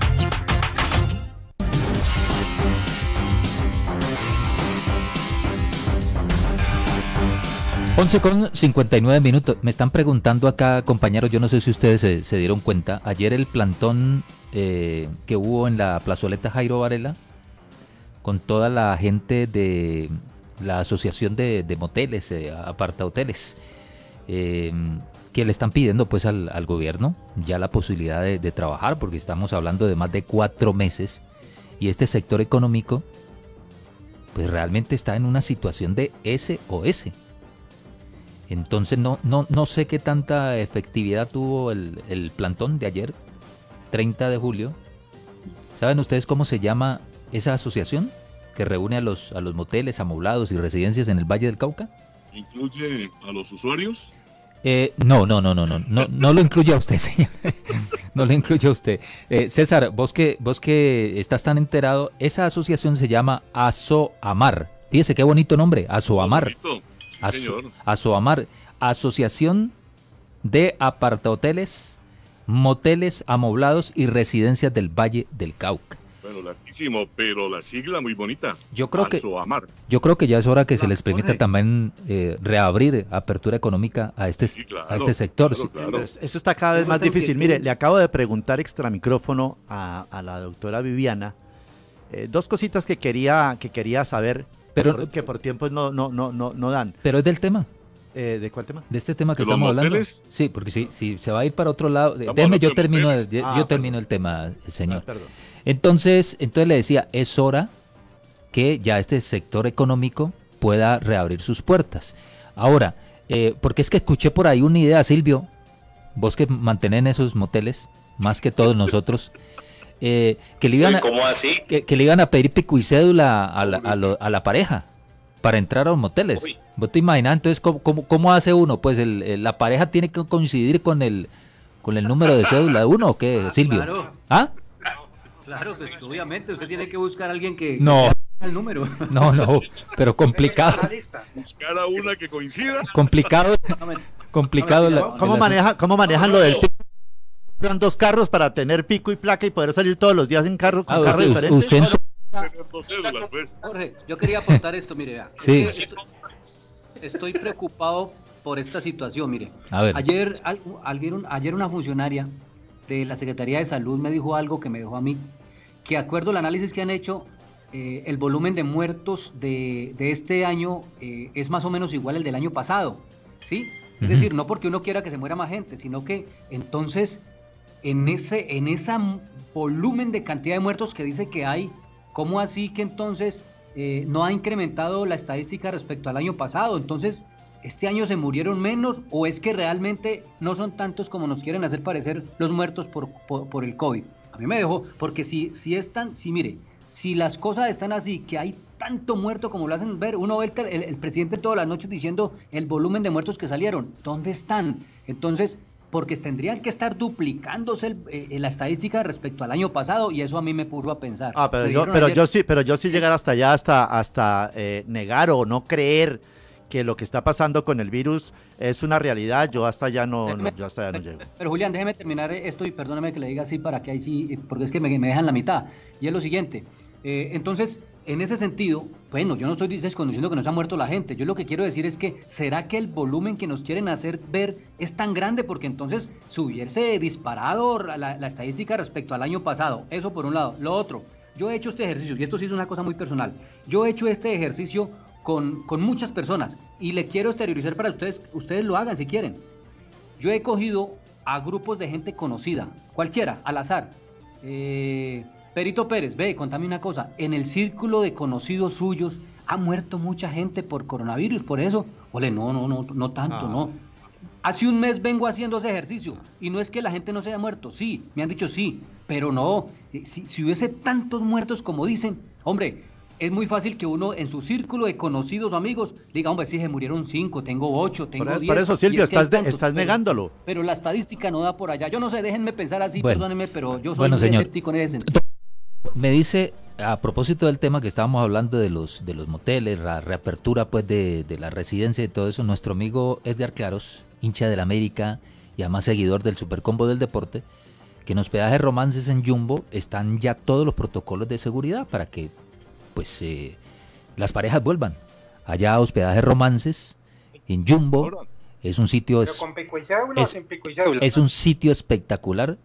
once con cincuenta y nueve minutos. Me están preguntando acá, compañeros, yo no sé si ustedes se, se dieron cuenta. Ayer el plantón eh, que hubo en la plazoleta Jairo Varela, con toda la gente de la asociación de, de moteles, eh, apartahoteles, eh, que le están pidiendo pues al, al gobierno ya la posibilidad de, de trabajar, porque estamos hablando de más de cuatro meses y este sector económico pues realmente está en una situación de S O S. Entonces no, no, no sé qué tanta efectividad tuvo el, el plantón de ayer, treinta de julio. ¿Saben ustedes cómo se llama esa asociación que reúne a los, a los moteles, amoblados y residencias en el Valle del Cauca? ¿Incluye a los usuarios? Eh, no, no, no, no, no, no, no lo incluye a usted, señor. No lo incluye a usted. Eh, César, vos que, vos que estás tan enterado, esa asociación se llama ASOAMAR. Fíjese qué bonito nombre, ASOAMAR. Bonito. Sí, señor. ASOAMAR, Asociación de Apartahoteles, Moteles, Amoblados y Residencias del Valle del Cauca. Bueno, larguísimo, pero la sigla muy bonita. Yo creo que, ASOAMAR. yo creo que ya es hora que se les permita también eh, reabrir apertura económica a este, sí, claro, a este sector. Claro, claro. Eso está cada vez más difícil. Mire, le acabo de preguntar extra micrófono a, a la doctora Viviana eh, dos cositas que quería, que quería saber. Pero por, que por tiempos no, no, no, no, no dan. Pero es del tema. Eh, ¿De cuál tema? De este tema que ¿De estamos los hablando. moteles? Sí, porque si, si se va a ir para otro lado. Déjeme, yo termino, el, yo, ah, yo termino el tema, señor. Ah, entonces, entonces le decía, es hora que ya este sector económico pueda reabrir sus puertas. Ahora, eh, porque es que escuché por ahí una idea, Silvio, vos que mantenés esos moteles, más que todos nosotros. Eh, que, le iban a, ¿Cómo así? Que, que le iban a pedir pico y cédula a la, a lo, a la pareja para entrar a los moteles. Uy. ¿Vos te imaginas? Entonces, ¿cómo, cómo, cómo hace uno? Pues el, el, la pareja tiene que coincidir con el con el número de cédula de uno, ¿o qué, ah, Silvio? Claro. ¿Ah? Claro, pues obviamente usted tiene que buscar a alguien que... No. El número. No, no, pero complicado. Buscar a una que coincida. Complicado. Complicado. La, ¿Cómo, maneja, ¿Cómo manejan lo del pico? Compran dos carros para tener pico y placa y poder salir todos los días en carro con ah, carros usted, diferentes. Usted en su... Jorge, yo quería aportar esto, mire, vea. Sí. Estoy, estoy preocupado por esta situación, mire. A ver. Ayer, al, ayer una funcionaria de la Secretaría de Salud me dijo algo que me dejó a mí, que de acuerdo al análisis que han hecho, eh, el volumen de muertos de, de este año eh, es más o menos igual al del año pasado, ¿sí? Es uh-huh. decir, no porque uno quiera que se muera más gente, sino que entonces en ese en ese volumen de cantidad de muertos que dice que hay, ¿cómo así que entonces eh, no ha incrementado la estadística respecto al año pasado? Entonces, ¿este año se murieron menos o es que realmente no son tantos como nos quieren hacer parecer los muertos por, por, por el COVID? A mí me dejó, porque si, si están, si mire, si las cosas están así, que hay tanto muerto como lo hacen ver, uno ve el, el, el presidente todas las noches diciendo el volumen de muertos que salieron, ¿dónde están? Entonces, porque tendrían que estar duplicándose el, eh, la estadística respecto al año pasado y eso a mí me puso a pensar. Ah, pero yo, pero ayer... yo sí, pero yo sí llegar hasta allá hasta, hasta eh, negar o no creer que lo que está pasando con el virus es una realidad, yo hasta allá no, déjeme, no yo hasta allá no llego. Pero Julián, déjeme terminar esto y perdóname que le diga así para que ahí sí, porque es que me, me dejan la mitad. Y es lo siguiente, eh, entonces, en ese sentido, bueno, yo no estoy desconociendo que no se ha muerto la gente, yo lo que quiero decir es que, ¿será que el volumen que nos quieren hacer ver es tan grande? Porque entonces se hubiese disparado la, la estadística respecto al año pasado, eso por un lado. Lo otro, yo he hecho este ejercicio, y esto sí es una cosa muy personal, yo he hecho este ejercicio con, con muchas personas, y le quiero exteriorizar para ustedes, ustedes lo hagan si quieren. Yo he cogido a grupos de gente conocida, cualquiera, al azar, eh... Perito Pérez, ve, contame una cosa, en el círculo de conocidos suyos ha muerto mucha gente por coronavirus, por eso, ole, no, no, no, no tanto, ah. no. Hace un mes vengo haciendo ese ejercicio y no es que la gente no se haya muerto, sí, me han dicho sí, Pero no, si, si hubiese tantos muertos como dicen, hombre, es muy fácil que uno en su círculo de conocidos o amigos diga, hombre, sí, se murieron cinco, tengo ocho, tengo por, diez. Por eso, Silvio, es que estás, de, tantos, estás pero, negándolo. Pero la estadística no da por allá. Yo no sé, déjenme pensar así, bueno, perdónenme, pero yo soy bueno, muy señor. escéptico en ese sentido. Me dice, a propósito del tema que estábamos hablando de los de los moteles, la reapertura pues de, de la residencia y todo eso, nuestro amigo Edgar Claros, hincha del América y además seguidor del Supercombo del Deporte, que en hospedaje Romances en Jumbo están ya todos los protocolos de seguridad para que pues eh, las parejas vuelvan. Allá hospedaje Romances en Jumbo es un sitio es, ¿Con pico y cédula es, o sin pico y cédula? es un sitio espectacular.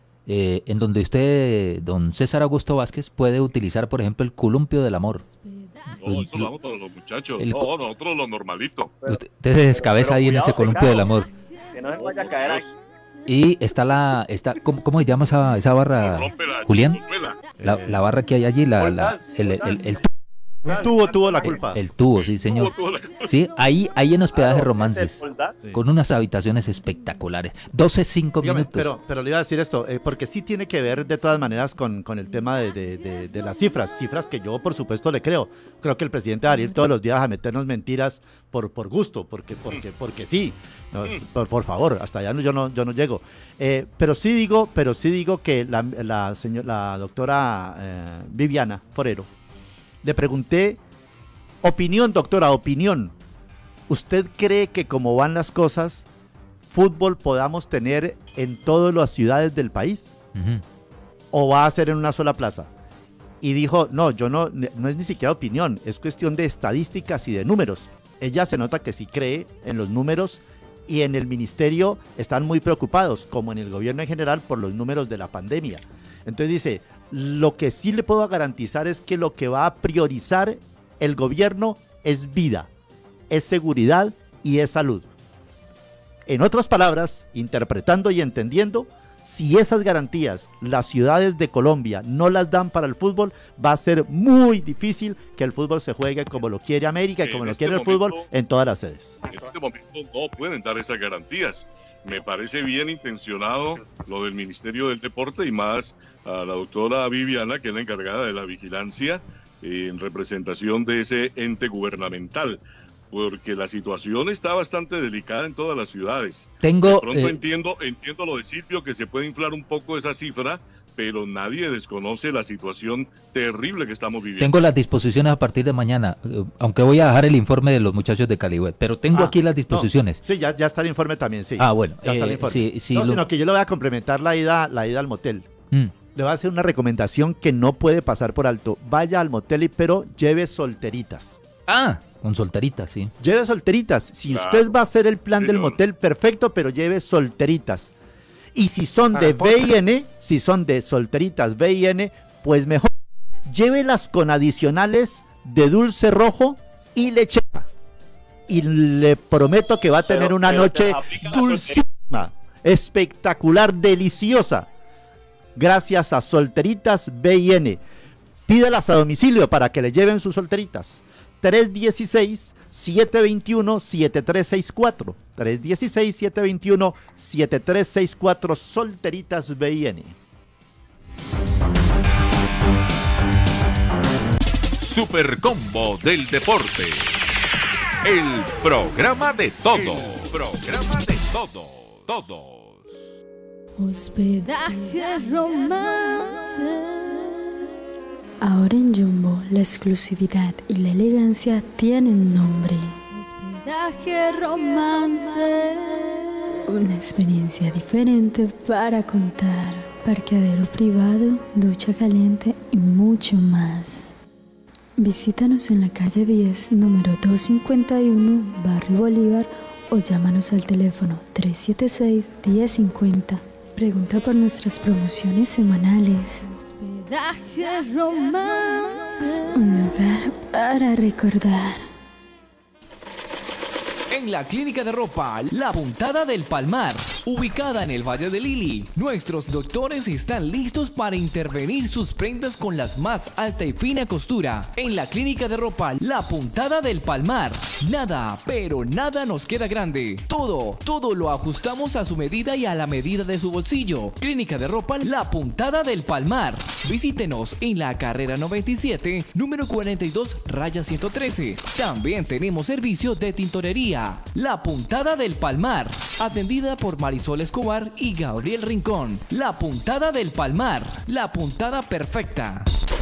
Eh, en donde usted, don César Augusto Vázquez, puede utilizar, por ejemplo, el columpio del amor. No, eso lo hago para los muchachos. El, no, nosotros lo normalito. Usted, usted se descabeza ahí en ese columpio del amor. Que no se vaya a caer ahí. Y está la, está, ¿cómo, cómo se llama esa, esa barra, Julián? La, la barra que hay allí, la, la, el, el, el, el Un tubo tuvo la culpa. El, el tubo, sí, señor. Sí, ahí, ahí en hospedaje Romances, con unas habitaciones espectaculares. doce, cinco Dígame, minutos. Pero, pero le iba a decir esto, eh, porque sí tiene que ver de todas maneras con, con el tema de, de, de, de las cifras. Cifras que yo, por supuesto, le creo. Creo que el presidente va a ir todos los días a meternos mentiras por, por gusto, porque, porque, porque sí. No, por, por favor, hasta allá no, yo, no, yo no llego. Eh, pero sí digo, pero sí digo que la, la, señor, la doctora eh, Viviana Forero, le pregunté, opinión, doctora, opinión. ¿Usted cree que como van las cosas, fútbol podamos tener en todas las ciudades del país? Uh-huh. ¿O va a ser en una sola plaza? Y dijo, no, yo no, no es ni siquiera opinión, es cuestión de estadísticas y de números. Ella se nota que sí cree en los números y en el ministerio están muy preocupados, como en el gobierno en general, por los números de la pandemia. Entonces dice, lo que sí le puedo garantizar es que lo que va a priorizar el gobierno es vida, es seguridad y es salud. En otras palabras, interpretando y entendiendo, si esas garantías las ciudades de Colombia no las dan para el fútbol, va a ser muy difícil que el fútbol se juegue como lo quiere América y como lo quiere el fútbol en todas las sedes. En este momento no pueden dar esas garantías. Me parece bien intencionado lo del Ministerio del Deporte y más a la doctora Viviana, que es la encargada de la vigilancia eh, en representación de ese ente gubernamental, porque la situación está bastante delicada en todas las ciudades. Tengo, de pronto eh, entiendo, entiendo lo de Silvio, que se puede inflar un poco esa cifra, pero nadie desconoce la situación terrible que estamos viviendo. Tengo las disposiciones a partir de mañana, eh, aunque voy a dejar el informe de los muchachos de Caliweb, pero tengo Ah, aquí las disposiciones. No, sí, ya, ya está el informe también, sí. Ah, bueno, Ya está el eh, informe. sí, sí, no, lo- sino que yo le voy a complementar la ida, la ida al motel. Mm. Le voy a hacer una recomendación que no puede pasar por alto. Vaya al motel, y- pero lleve solteritas. Ah, con solteritas, sí. Lleve solteritas. Si Claro. usted va a hacer el plan del motel, perfecto, pero lleve solteritas. Y si son de B y N, si son de solteritas B y N, pues mejor llévelas con adicionales de dulce rojo y lechera. Y le prometo que va a tener Pero- una pero noche se aplica la dulcísima, espectacular, deliciosa. Gracias a Solteritas B y N. Pídalas a domicilio para que le lleven sus solteritas. tres uno seis, siete dos uno, siete tres seis cuatro. tres uno seis, siete dos uno, siete tres seis cuatro. Solteritas B y N. Super Combo del Deporte. El programa de todo. El programa de todo. Todo. Hospedaje Romance. Ahora en Jumbo, la exclusividad y la elegancia tienen nombre. Hospedaje Romance. Una experiencia diferente para contar. Parqueadero privado, ducha caliente y mucho más. Visítanos en la calle diez, número doscientos cincuenta y uno, Barrio Bolívar, o llámanos al teléfono tres siete seis, diez cincuenta. Pregunta por nuestras promociones semanales. Hospedaje Romance. Un lugar para recordar. En la clínica de ropa La Puntada del Palmar, ubicada en el Valle de Lili. Nuestros doctores están listos para intervenir sus prendas con las más alta y fina costura. En la clínica de ropa La Puntada del Palmar. Nada, pero nada nos queda grande. Todo, todo lo ajustamos a su medida y a la medida de su bolsillo. Clínica de ropa La Puntada del Palmar. Visítenos en la carrera noventa y siete, número cuarenta y dos, raya ciento trece. También tenemos servicio de tintorería. La Puntada del Palmar. Atendida por Marisol Escobar y Gabriel Rincón. La Puntada del Palmar. La puntada perfecta.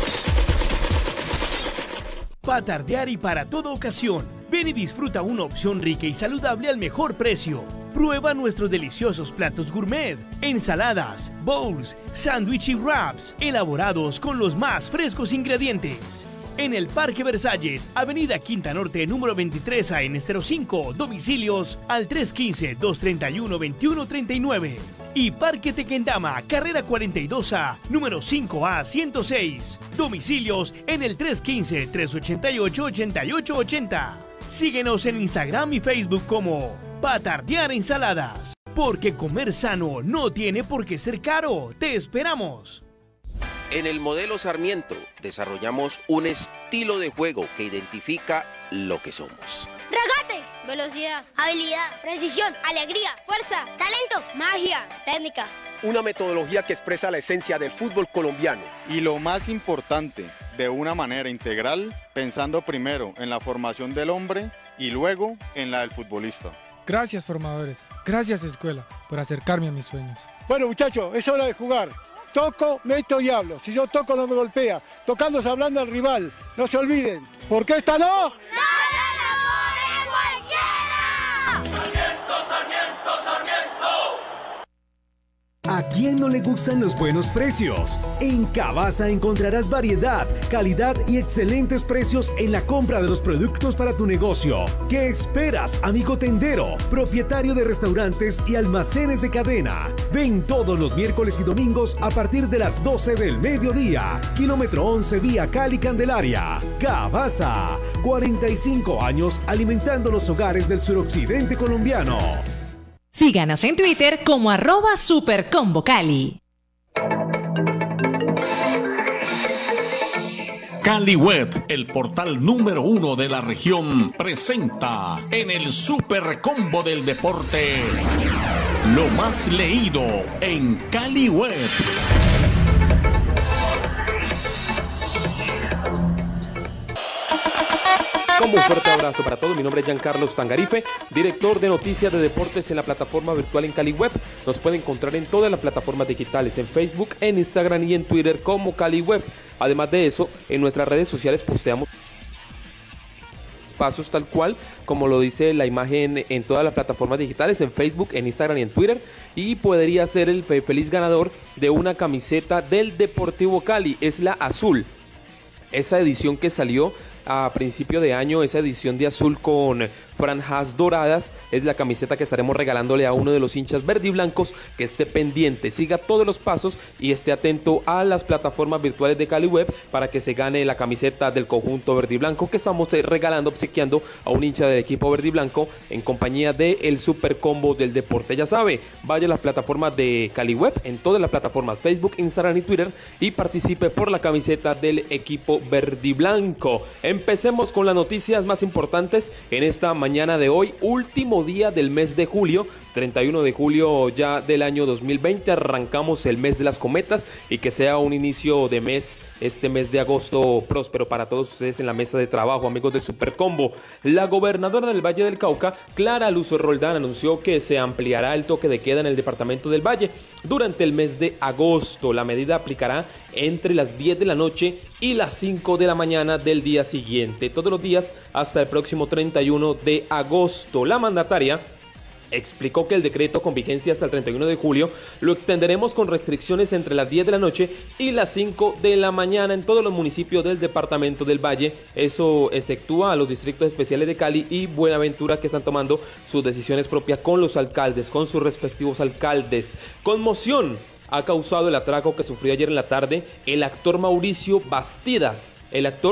Para tardear y para toda ocasión, ven y disfruta una opción rica y saludable al mejor precio. Prueba nuestros deliciosos platos gourmet, ensaladas, bowls, sándwich y wraps, elaborados con los más frescos ingredientes. En el Parque Versalles, Avenida Quinta Norte, número veintitrés A N cero cinco, domicilios al tres uno cinco, dos tres uno, dos uno tres nueve. Y Parque Tequendama, carrera cuarenta y dos A, número cinco A ciento seis, domicilios en el tres uno cinco, tres ocho ocho, ocho ocho ocho cero. Síguenos en Instagram y Facebook como Patardear Ensaladas, porque comer sano no tiene por qué ser caro. ¡Te esperamos! En el modelo Sarmiento desarrollamos un estilo de juego que identifica lo que somos. Regate, velocidad, habilidad, precisión, alegría, fuerza, talento, magia, técnica. Una metodología que expresa la esencia del fútbol colombiano. Y lo más importante, de una manera integral, pensando primero en la formación del hombre y luego en la del futbolista. Gracias, formadores. Gracias, escuela, por acercarme a mis sueños. Bueno, muchachos, es hora de jugar. Toco, meto y hablo. Si yo toco, no me golpea. Tocando se hablando al rival. No se olviden. ¿Por qué esta no? ¡No la pone cualquiera! ¡Sarmiento, Sarmiento, Sarmiento! ¿A quién no le gustan los buenos precios? En Cavasa encontrarás variedad, calidad y excelentes precios en la compra de los productos para tu negocio. ¿Qué esperas, amigo tendero, propietario de restaurantes y almacenes de cadena? Ven todos los miércoles y domingos a partir de las doce del mediodía. Kilómetro once vía Cali Candelaria. Cavasa, cuarenta y cinco años alimentando los hogares del suroccidente colombiano. Síganos en Twitter como arroba Supercombo Cali. Cali Web, el portal número uno de la región, presenta en el Super Combo del Deporte lo más leído en Cali Web. Como un fuerte abrazo para todos, mi nombre es Giancarlos Tangarife, director de noticias de deportes en la plataforma virtual en Cali Web. Nos pueden encontrar en todas las plataformas digitales, en Facebook, en Instagram y en Twitter como Cali Web. Además de eso, en nuestras redes sociales posteamos pasos tal cual como lo dice la imagen en todas las plataformas digitales, en Facebook, en Instagram y en Twitter, y podría ser el feliz ganador de una camiseta del Deportivo Cali. Es la azul, esa edición que salió a principio de año, esa edición de azul con franjas doradas, es la camiseta que estaremos regalándole a uno de los hinchas verde y blancos. Que esté pendiente, siga todos los pasos y esté atento a las plataformas virtuales de Cali Web para que se gane la camiseta del conjunto verde y blanco que estamos regalando, obsequiando a un hincha del equipo verde y blanco en compañía de el Super Combo del Deporte. Ya sabe, vaya a las plataformas de Cali Web, en todas las plataformas Facebook, Instagram y Twitter, y participe por la camiseta del equipo verde y blanco. Empecemos con las noticias más importantes en esta mañana mañana de hoy, último día del mes de julio, treinta y uno de julio ya del año dos mil veinte, arrancamos el mes de las cometas y que sea un inicio de mes, este mes de agosto próspero para todos ustedes en la mesa de trabajo, amigos de Super Combo. La gobernadora del Valle del Cauca, Clara Luz Roldán, anunció que se ampliará el toque de queda en el departamento del Valle durante el mes de agosto. La medida aplicará entre las diez de la noche y las cinco de la mañana del día siguiente, todos los días hasta el próximo treinta y uno de agosto. La mandataria explicó que el decreto con vigencia hasta el treinta y uno de julio lo extenderemos con restricciones entre las diez de la noche y las cinco de la mañana en todos los municipios del departamento del Valle. Eso exceptúa a los distritos especiales de Cali y Buenaventura, que están tomando sus decisiones propias con los alcaldes, con sus respectivos alcaldes. Conmoción ha causado el atraco que sufrió ayer en la tarde el actor Mauricio Bastidas. El actor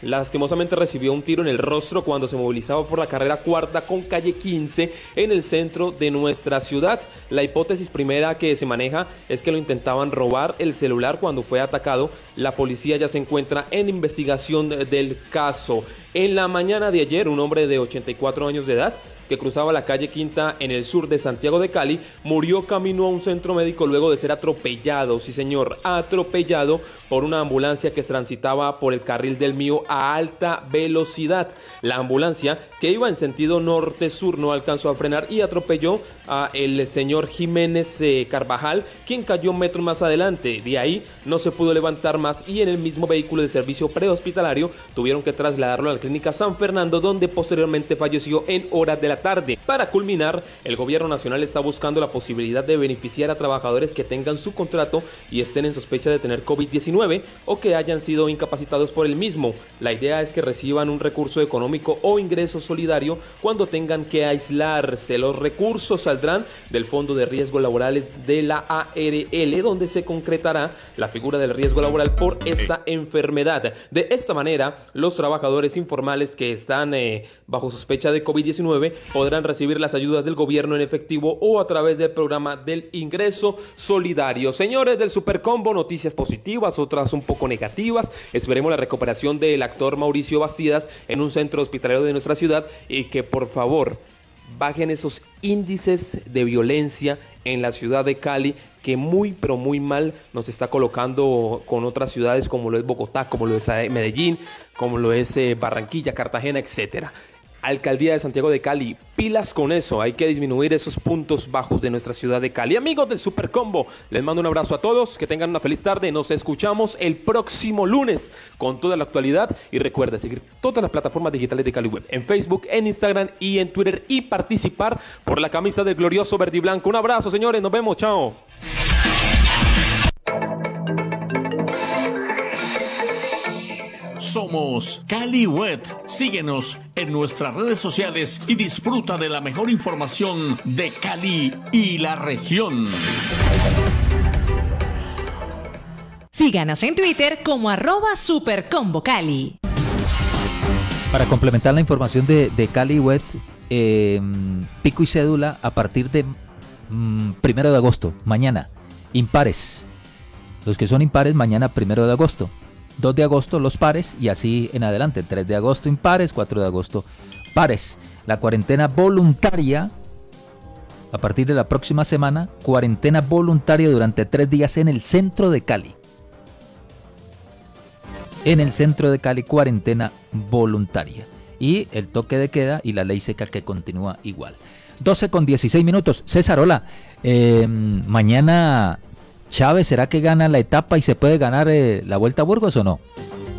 lastimosamente recibió un tiro en el rostro cuando se movilizaba por la carrera cuarta con calle quince en el centro de nuestra ciudad. La hipótesis primera que se maneja es que lo intentaban robar el celular cuando fue atacado. La policía ya se encuentra en investigación del caso. En la mañana de ayer, un hombre de ochenta y cuatro años de edad que cruzaba la calle Quinta en el sur de Santiago de Cali murió camino a un centro médico luego de ser atropellado, sí señor, atropellado por una ambulancia que transitaba por el carril del Mío a alta velocidad. La ambulancia, que iba en sentido norte-sur, no alcanzó a frenar y atropelló a el señor Jiménez eh, Carvajal, quien cayó metros más adelante. De ahí no se pudo levantar más y en el mismo vehículo de servicio prehospitalario tuvieron que trasladarlo a la clínica San Fernando, donde posteriormente falleció en horas de la tarde. Para culminar, el gobierno nacional está buscando la posibilidad de beneficiar a trabajadores que tengan su contrato y estén en sospecha de tener COVID diecinueve o que hayan sido incapacitados por el mismo. La idea es que reciban un recurso económico o ingreso solidario cuando tengan que aislarse. Los recursos saldrán del Fondo de Riesgos Laborales de la A R L, donde se concretará la figura del riesgo laboral por esta enfermedad. De esta manera, los trabajadores informales que están eh, bajo sospecha de COVID diecinueve podrán recibir las ayudas del gobierno en efectivo o a través del programa del ingreso solidario. Señores del Supercombo, noticias positivas, otras un poco negativas. Esperemos la recuperación del actor Mauricio Bastidas en un centro hospitalario de nuestra ciudad y que por favor bajen esos índices de violencia en la ciudad de Cali, que muy pero muy mal nos está colocando con otras ciudades como lo es Bogotá, como lo es Medellín, como lo es eh, Barranquilla, Cartagena, etcétera. Alcaldía de Santiago de Cali, pilas con eso, hay que disminuir esos puntos bajos de nuestra ciudad de Cali. Amigos del Supercombo, les mando un abrazo a todos, que tengan una feliz tarde, nos escuchamos el próximo lunes con toda la actualidad y recuerda seguir todas las plataformas digitales de Cali Web, en Facebook, en Instagram y en Twitter y participar por la camisa del glorioso verde y blanco. Un abrazo, señores, nos vemos, chao. Somos Cali Web. Síguenos en nuestras redes sociales y disfruta de la mejor información de Cali y la región. Síganos en Twitter como arroba supercombocali. Para complementar la información de, de Cali Web, eh, pico y cédula a partir de mm, primero de agosto, mañana, impares. Los que son impares, mañana primero de agosto. dos de agosto los pares y así en adelante. tres de agosto impares, cuatro de agosto pares. La cuarentena voluntaria a partir de la próxima semana, cuarentena voluntaria durante tres días en el centro de Cali. En el centro de Cali, cuarentena voluntaria. Y el toque de queda y la ley seca que continúa igual. doce con dieciséis minutos. César, hola. Eh, mañana Chávez, ¿será que gana la etapa y se puede ganar eh, la Vuelta a Burgos o no?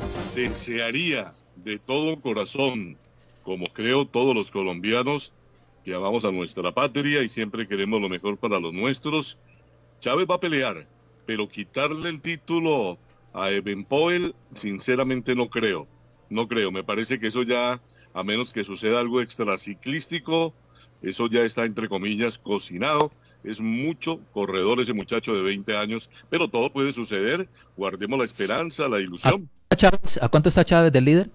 Desearía de todo corazón, como creo todos los colombianos que amamos a nuestra patria y siempre queremos lo mejor para los nuestros. Chávez va a pelear, pero quitarle el título a Evenpoel, sinceramente no creo. No creo, me parece que eso ya, a menos que suceda algo extraciclístico, eso ya está entre comillas cocinado. Es mucho corredor ese muchacho de veinte años, pero todo puede suceder. Guardemos la esperanza, la ilusión. ¿A, Chávez, ¿a cuánto está Chávez del líder?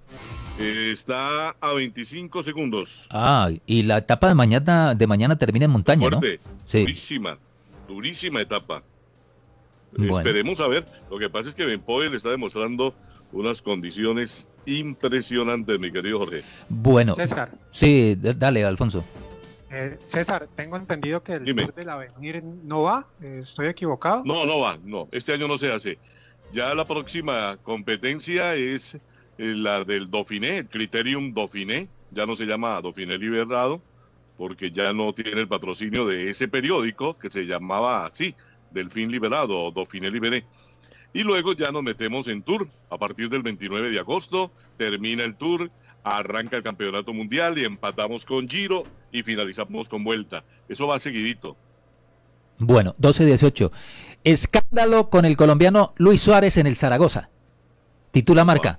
Eh, está a veinticinco segundos. Ah, y la etapa de mañana de mañana termina en montaña, Fuerte, ¿no? Sí. Durísima, durísima etapa. Bueno. Esperemos a ver. Lo que pasa es que Evenpoel está demostrando unas condiciones impresionantes, mi querido Jorge. Bueno, César. Sí, dale, Alfonso. Eh, César, tengo entendido que el Tour del Avenir no va, eh, ¿estoy equivocado? No, no va, no, este año no se hace. Ya la próxima competencia es eh, la del Dauphiné, el Criterium Dauphiné, ya no se llama Dauphiné Liberado, porque ya no tiene el patrocinio de ese periódico que se llamaba así, Delfín Liberado o Dauphiné Liberé. Y luego ya nos metemos en Tour, a partir del veintinueve de agosto, termina el Tour, arranca el campeonato mundial y empatamos con Giro y finalizamos con Vuelta. Eso va seguidito. Bueno, doce dieciocho. Escándalo con el colombiano Luis Suárez en el Zaragoza. Titula Marca.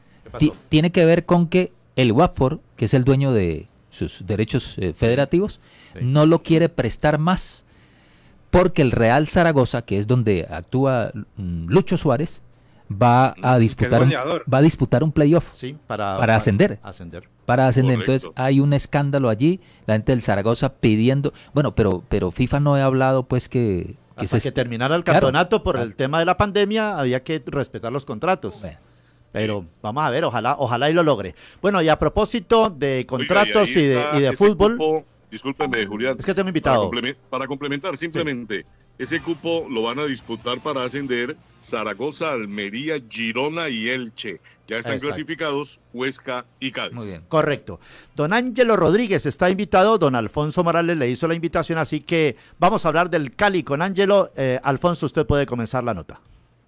Tiene que ver con que el Watford, que es el dueño de sus derechos eh, federativos, sí, sí. no lo quiere prestar más porque el Real Zaragoza, que es donde actúa mm, Lucho Suárez, va a disputar un, va a disputar un playoff sí, para, para ascender. Para ascender. Para ascender. Correcto. Entonces hay un escándalo allí, la gente del Zaragoza pidiendo, bueno, pero pero FIFA no ha hablado pues que que, Hasta se, que terminara el campeonato, claro, por ah. el tema de la pandemia había que respetar los contratos. Bueno. Pero vamos a ver, ojalá ojalá y lo logre. Bueno, y a propósito de contratos Oiga, y, y, de, y de fútbol. Cupo, discúlpeme, Julián. Es que te he invitado. Para, para complementar, simplemente, sí. Ese cupo lo van a disputar para ascender Zaragoza, Almería, Girona y Elche. Ya están Exacto. clasificados Huesca y Cádiz. Muy bien. Correcto. Don Ángelo Rodríguez está invitado, don Alfonso Morales le hizo la invitación, así que vamos a hablar del Cali con Ángelo. Eh, Alfonso, usted puede comenzar la nota.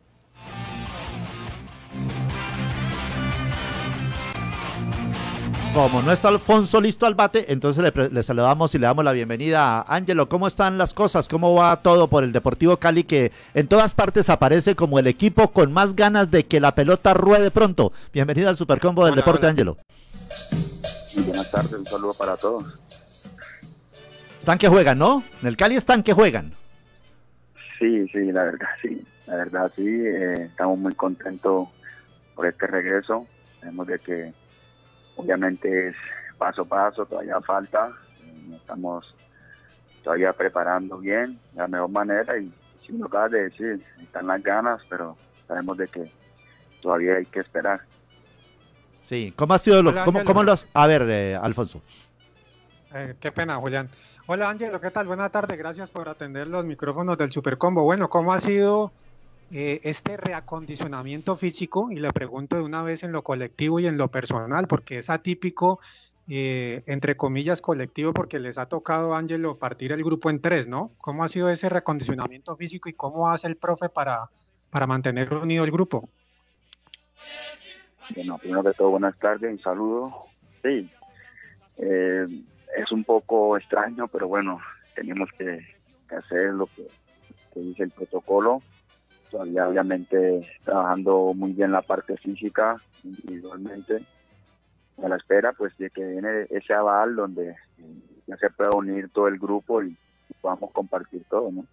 Como no está Alfonso listo al bate, entonces le, le saludamos y le damos la bienvenida a Ángelo. ¿Cómo están las cosas? ¿Cómo va todo por el Deportivo Cali, que en todas partes aparece como el equipo con más ganas de que la pelota ruede pronto? Bienvenido al Supercombo del hola, Deporte, hola. Ángelo. Buenas tardes, un saludo para todos. Están que juegan, ¿no? En el Cali están que juegan. Sí, sí, la verdad sí. La verdad sí, eh, estamos muy contentos por este regreso. Tenemos de que obviamente es paso a paso, todavía falta, eh, estamos todavía preparando bien, de la mejor manera, y sin lugar de decir, están las ganas, pero sabemos de que todavía hay que esperar. Sí, ¿cómo ha sido? Lo, Hola, ¿cómo, ¿Cómo los? A ver, eh, Alfonso. Eh, qué pena, Julián. Hola, Ángelo, ¿qué tal? Buenas tardes, gracias por atender los micrófonos del Supercombo. Bueno, ¿cómo ha sido Eh, este reacondicionamiento físico? Y le pregunto de una vez en lo colectivo y en lo personal, porque es atípico, eh, entre comillas, colectivo, porque les ha tocado, Ángelo, partir el grupo en tres, ¿no? ¿Cómo ha sido ese reacondicionamiento físico y cómo hace el profe para, para mantener unido el grupo? Bueno, primero que todo, buenas tardes, un saludo. Sí, eh, es un poco extraño, pero bueno, tenemos que, que hacer lo que, que dice el protocolo. Todavía obviamente trabajando muy bien la parte física individualmente, a la espera pues de que viene ese aval donde ya se pueda unir todo el grupo y podamos compartir todo, ¿no?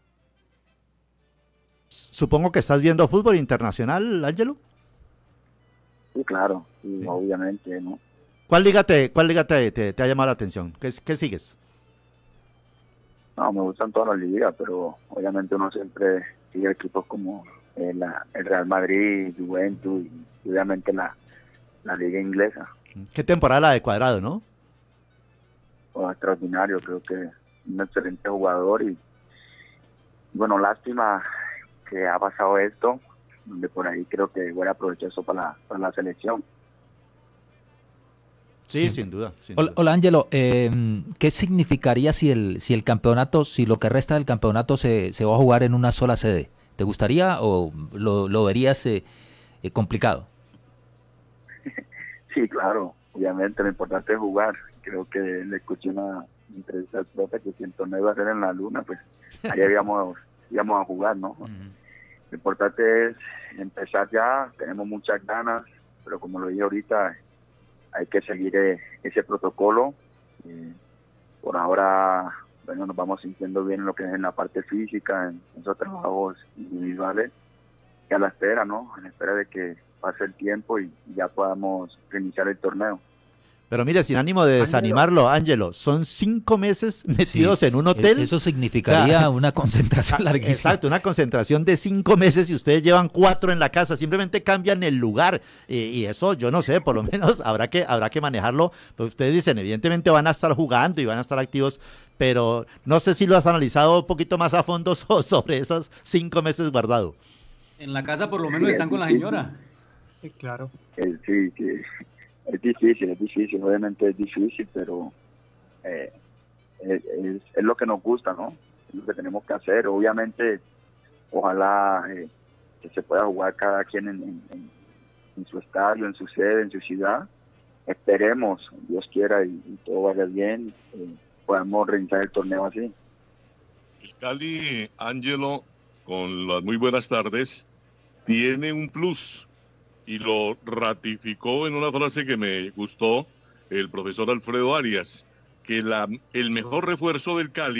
Supongo que estás viendo fútbol internacional, Ángelo. Sí, claro, sí, sí. Obviamente, ¿no? ¿Cuál liga te, cuál liga te, te, te ha llamado la atención? ¿Qué, qué sigues? No, me gustan todas las ligas, pero obviamente uno siempre sigue equipos como eh, la, el Real Madrid, Juventus y obviamente la, la liga inglesa. ¿Qué temporada la de Cuadrado, no? Oh, extraordinario, creo que es un excelente jugador y bueno, lástima que ha pasado esto, donde por ahí creo que voy a aprovechar eso para la, para la selección. Sí, sí, sin duda. Sin hola, duda. hola, Ángelo, eh, ¿qué significaría si el si el campeonato, si lo que resta del campeonato se, se va a jugar en una sola sede? ¿Te gustaría o lo, lo verías eh, eh, complicado? Sí, claro, obviamente lo importante es jugar. Creo que le escuché una entrevista al profe que si el torneo iba a ser en la luna, pues ahí íbamos, íbamos a jugar, ¿no? Uh-huh. Lo importante es empezar ya, tenemos muchas ganas, pero como lo dije ahorita, hay que seguir eh, ese protocolo. Eh, por ahora, bueno, nos vamos sintiendo bien en lo que es en la parte física, en esos trabajos individuales, y a la espera, ¿no? A la espera de que pase el tiempo y ya podamos reiniciar el torneo. Pero mire, sin ánimo de desanimarlo, Ángelo, son cinco meses metidos sí, en un hotel. Eso significaría o sea, una concentración larguísima. Exacto, una concentración de cinco meses y ustedes llevan cuatro en la casa, simplemente cambian el lugar. Y, y eso, yo no sé, por lo menos habrá que, habrá que manejarlo. Pues ustedes dicen, evidentemente van a estar jugando y van a estar activos, pero no sé si lo has analizado un poquito más a fondo sobre esos cinco meses guardado. En la casa por lo menos sí, están con la señora. Sí, claro. Sí, sí. Es difícil, es difícil, obviamente es difícil, pero eh, es, es, es lo que nos gusta, ¿no? Es lo que tenemos que hacer. Obviamente, ojalá eh, que se pueda jugar cada quien en, en, en su estadio, en su sede, en su ciudad. Esperemos, Dios quiera, y, y todo vaya bien, eh, podamos reiniciar el torneo así. El Cali, Ángelo, con las muy buenas tardes, tiene un plus. Y lo ratificó en una frase que me gustó el profesor Alfredo Arias, que la, el mejor refuerzo del Cali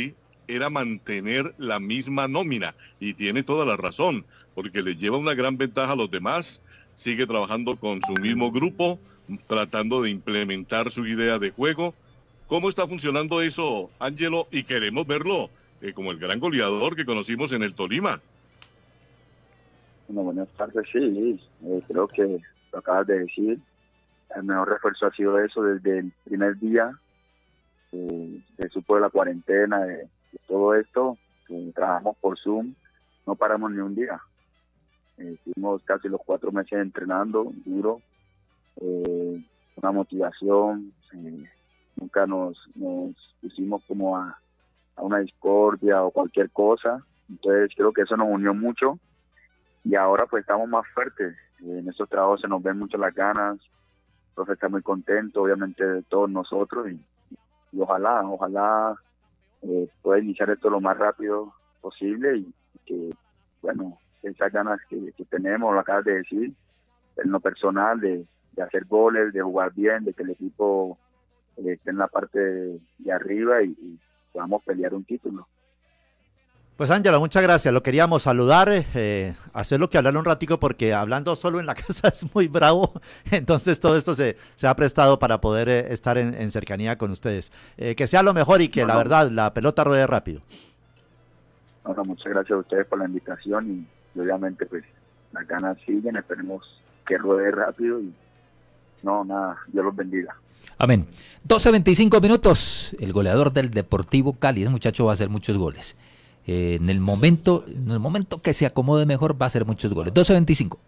era mantener la misma nómina, y tiene toda la razón, porque le lleva una gran ventaja a los demás, sigue trabajando con su mismo grupo, tratando de implementar su idea de juego. ¿Cómo está funcionando eso, Ángelo? Y queremos verlo eh, como el gran goleador que conocimos en el Tolima. Bueno, buenas tardes, sí, eh, creo que lo acabas de decir, el mejor refuerzo ha sido eso desde el primer día, eh, se supo de la cuarentena, de, de todo esto, eh, trabajamos por Zoom, no paramos ni un día, eh, estuvimos casi los cuatro meses entrenando, duro, eh, una motivación, eh, nunca nos, nos pusimos como a, a una discordia o cualquier cosa, entonces creo que eso nos unió mucho. Y ahora pues estamos más fuertes, en estos trabajos se nos ven mucho las ganas, el profe está muy contento, obviamente de todos nosotros, y, y ojalá, ojalá eh, pueda iniciar esto lo más rápido posible y que, bueno, esas ganas que, que tenemos, lo acabas de decir, en lo personal, de, de hacer goles, de jugar bien, de que el equipo eh, esté en la parte de, de arriba y, y podamos pelear un título. Pues Ángelo, muchas gracias, lo queríamos saludar, eh, hacerlo que hablar un ratico porque hablando solo en la casa es muy bravo, entonces todo esto se, se ha prestado para poder eh, estar en, en cercanía con ustedes. Eh, que sea lo mejor y que no, la no. verdad la pelota ruede rápido. Bueno, muchas gracias a ustedes por la invitación y, y obviamente pues las ganas siguen, esperemos que ruede rápido y no, nada, Dios los bendiga. Amén. doce veinticinco minutos, el goleador del Deportivo Cali, ese muchacho va a hacer muchos goles. Eh, en el momento en el momento que se acomode mejor va a hacer muchos goles. doce veinticinco.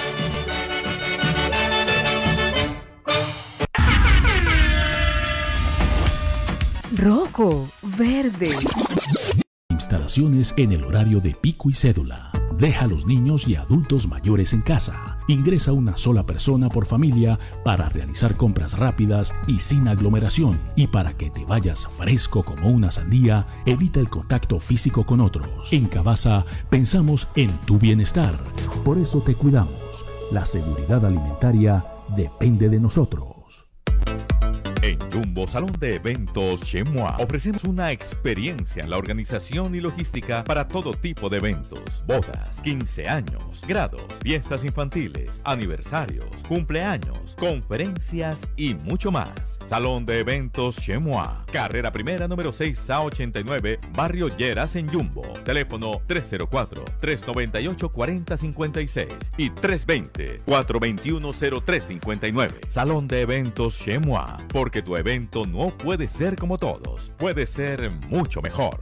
Rojo, verde. Instalaciones en el horario de pico y cédula. Deja a los niños y adultos mayores en casa. Ingresa una sola persona por familia para realizar compras rápidas y sin aglomeración. Y para que te vayas fresco como una sandía, evita el contacto físico con otros. En Cavasa pensamos en tu bienestar. Por eso te cuidamos. La seguridad alimentaria depende de nosotros. En Jumbo Salón de Eventos Chemois ofrecemos una experiencia en la organización y logística para todo tipo de eventos, bodas, quince años, grados, fiestas infantiles, aniversarios, cumpleaños, conferencias y mucho más. Salón de Eventos Chemois, carrera primera número seis A ochenta y nueve, Barrio Lleras en Jumbo. Teléfono tres cero cuatro, tres nueve ocho, cuatro cero cinco seis y tres dos cero, cuatro dos uno, cero tres cinco nueve. Salón de Eventos Chemois, porque tu evento no puede ser como todos, puede ser mucho mejor.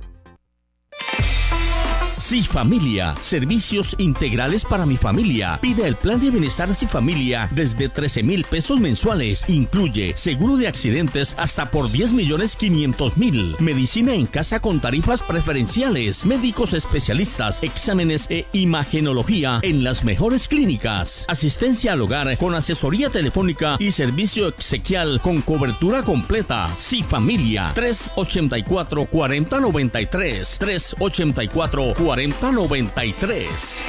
Sí Familia, servicios integrales para mi familia. Pide el plan de bienestar Sí Familia desde trece mil pesos mensuales. Incluye seguro de accidentes hasta por diez millones quinientos mil. Medicina en casa con tarifas preferenciales. Médicos especialistas, exámenes e imagenología en las mejores clínicas. Asistencia al hogar con asesoría telefónica y servicio exequial con cobertura completa. Sí Familia, tres ochenta y cuatro, cuarenta noventa y tres. tres ochenta y cuatro, cuarenta noventa y tres.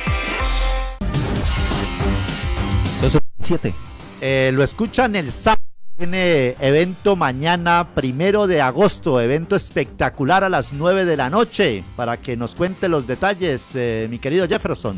siete. Eh, lo escuchan el sábado. Tiene evento mañana, primero de agosto. Evento espectacular a las nueve de la noche. Para que nos cuente los detalles, eh, mi querido Jefferson.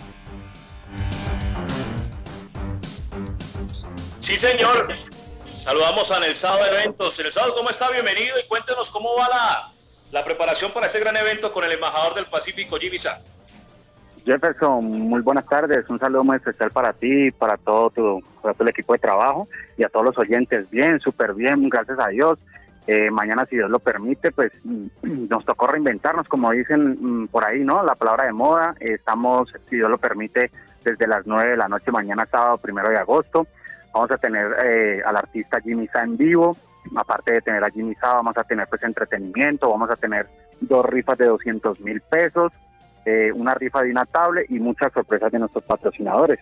Sí, señor. Saludamos a Nelsado Eventos. Nelsado, ¿cómo está? Bienvenido y cuéntenos cómo va la. La preparación para este gran evento con el embajador del Pacífico, Jimmy Sá. Jefferson, muy buenas tardes. Un saludo muy especial para ti, para todo tu, para todo el equipo de trabajo y a todos los oyentes. Bien, súper bien, gracias a Dios. Eh, mañana, si Dios lo permite, pues nos tocó reinventarnos, como dicen por ahí, ¿no? La palabra de moda. Eh, estamos, si Dios lo permite, desde las nueve de la noche, mañana sábado, primero de agosto. Vamos a tener eh, al artista Jimmy Sá en vivo. Aparte de tener a Jimmy Sá, vamos a tener pues entretenimiento, vamos a tener dos rifas de doscientos mil pesos, eh, una rifa de una tablet y muchas sorpresas de nuestros patrocinadores.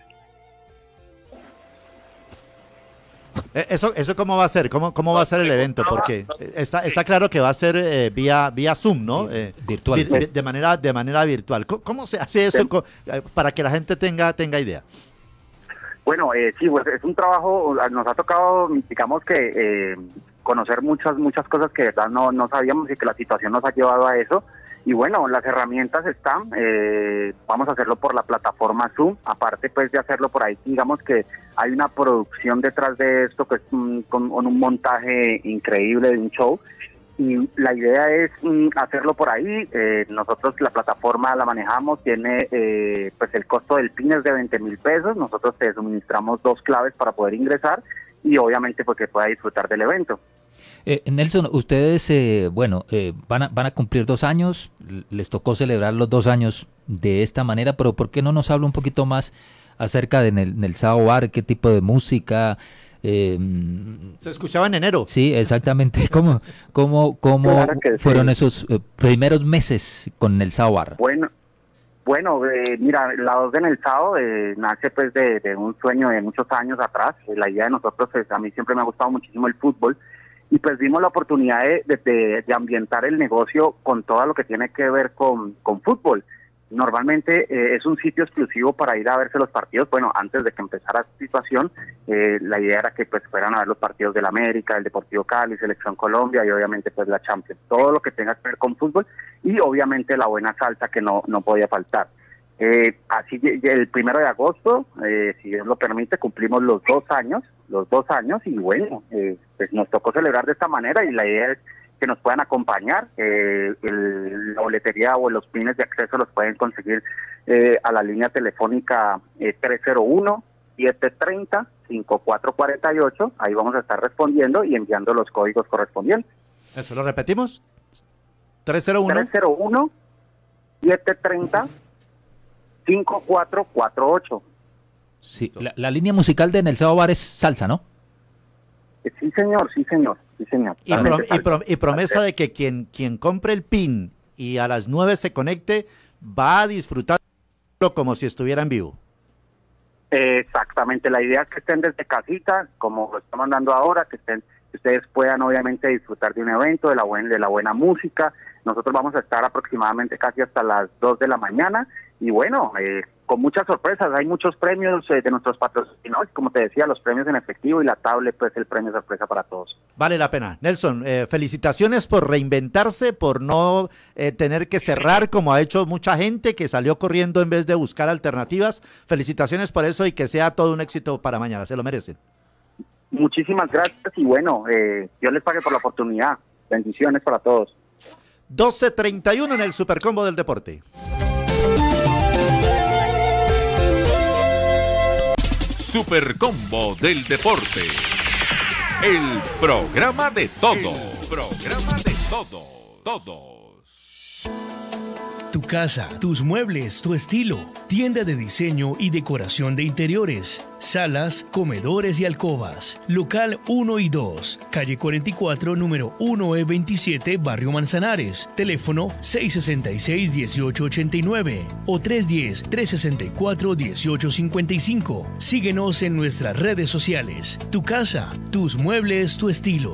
¿Eso, eso cómo va a ser? ¿Cómo, cómo va a ser el evento? Porque está, está claro que va a ser eh, vía, vía Zoom, ¿no? Eh, virtual. De, de, manera, de manera virtual. ¿Cómo se hace eso para que la gente tenga, tenga idea? Bueno, eh, sí, pues es un trabajo, nos ha tocado, digamos que eh, conocer muchas muchas cosas que de verdad no, no sabíamos y que la situación nos ha llevado a eso. Y bueno, las herramientas están, eh, vamos a hacerlo por la plataforma Zoom, aparte pues de hacerlo por ahí, digamos que hay una producción detrás de esto que es un, con, con un montaje increíble de un show, y la idea es mm, hacerlo por ahí. Eh, nosotros la plataforma la manejamos, tiene eh, pues el costo del PIN es de veinte mil pesos, nosotros te suministramos dos claves para poder ingresar y obviamente pues que pueda disfrutar del evento. Eh, Nelson, ustedes, eh, bueno, eh, van, a, van a cumplir dos años, les tocó celebrar los dos años de esta manera, pero ¿por qué no nos habla un poquito más acerca de Nel, Nel Sao Bar, qué tipo de música? Eh, Se escuchaba en enero. Sí, exactamente. ¿Cómo, cómo, cómo Claro que fueron sí. esos eh, primeros meses con Nel Sao Bar? Bueno, bueno, eh, mira, la voz de Nel Sao eh, nace pues de, de un sueño de muchos años atrás. Eh, la idea de nosotros es, a mí siempre me ha gustado muchísimo el fútbol, y pues vimos la oportunidad de, de, de ambientar el negocio con todo lo que tiene que ver con, con fútbol. Normalmente eh, es un sitio exclusivo para ir a verse los partidos. Bueno, antes de que empezara esta situación, eh, la idea era que pues fueran a ver los partidos del América, el Deportivo Cali, Selección Colombia y obviamente pues la Champions, todo lo que tenga que ver con fútbol y obviamente la buena salsa que no, no podía faltar. Eh, así el primero de agosto, eh, si Dios lo permite, cumplimos los dos años, los dos años y bueno, eh, pues nos tocó celebrar de esta manera y la idea es que nos puedan acompañar. Eh, el, la boletería o los pines de acceso los pueden conseguir eh, a la línea telefónica eh, tres cero uno, siete tres cero, cinco cuatro cuatro ocho, ahí vamos a estar respondiendo y enviando los códigos correspondientes. ¿Eso lo repetimos? tres cero uno. tres cero uno, siete tres cero, cinco cuatro cuatro ocho. Sí, la, la línea musical de Nel Sao Bar es salsa, ¿no? Sí, señor, sí, señor, sí, señor. Y, pro, y, pro, y promesa de que quien, quien compre el PIN y a las nueve se conecte, va a disfrutarlo como si estuviera en vivo. Exactamente, la idea es que estén desde casita, como lo estamos mandando ahora, que estén, que ustedes puedan obviamente disfrutar de un evento, de la, buen, de la buena música. Nosotros vamos a estar aproximadamente casi hasta las dos de la mañana y bueno, eh, con muchas sorpresas, hay muchos premios eh, de nuestros patrocinadores, como te decía, los premios en efectivo y la tablet, pues el premio sorpresa para todos. Vale la pena. Nelson, eh, felicitaciones por reinventarse, por no eh, tener que cerrar como ha hecho mucha gente que salió corriendo en vez de buscar alternativas. Felicitaciones por eso y que sea todo un éxito para mañana, se lo merecen. Muchísimas gracias y bueno, eh, Dios les pague por la oportunidad. Bendiciones para todos. doce treinta y uno en el Supercombo del Deporte. Supercombo del Deporte. El programa de todo. El programa de todo. Todos. Tu casa, tus muebles, tu estilo. Tienda de diseño y decoración de interiores. Salas, comedores y alcobas. Local uno y dos. Calle cuarenta y cuatro, número uno E veintisiete, Barrio Manzanares. Teléfono seis seis seis, uno ocho ocho nueve o tres uno cero, tres seis cuatro, uno ocho cinco cinco. Síguenos en nuestras redes sociales. Tu casa, tus muebles, tu estilo.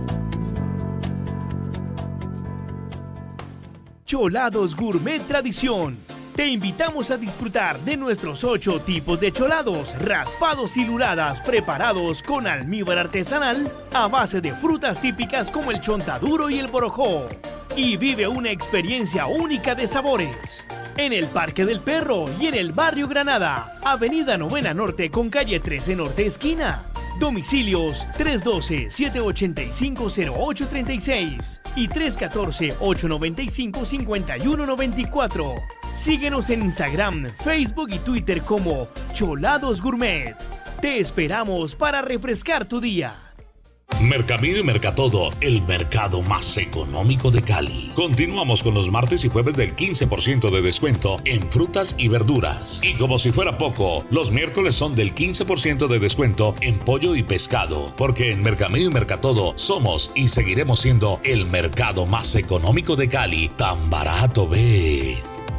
Cholados Gourmet Tradición. Te invitamos a disfrutar de nuestros ocho tipos de cholados, raspados y luladas preparados con almíbar artesanal a base de frutas típicas como el chontaduro y el borojó. Y vive una experiencia única de sabores. En el Parque del Perro y en el Barrio Granada, Avenida Novena Norte con calle trece Norte esquina. Domicilios tres uno dos, siete ocho cinco, cero ocho tres seis y tres uno cuatro, ocho nueve cinco, cinco uno nueve cuatro. Síguenos en Instagram, Facebook y Twitter como Cholados Gourmet. Te esperamos para refrescar tu día. Mercamido y Mercatodo, el mercado más económico de Cali. Continuamos con los martes y jueves del quince por ciento de descuento en frutas y verduras. Y como si fuera poco, los miércoles son del quince por ciento de descuento en pollo y pescado. Porque en Mercamido y Mercatodo somos y seguiremos siendo el mercado más económico de Cali. Tan barato, ve.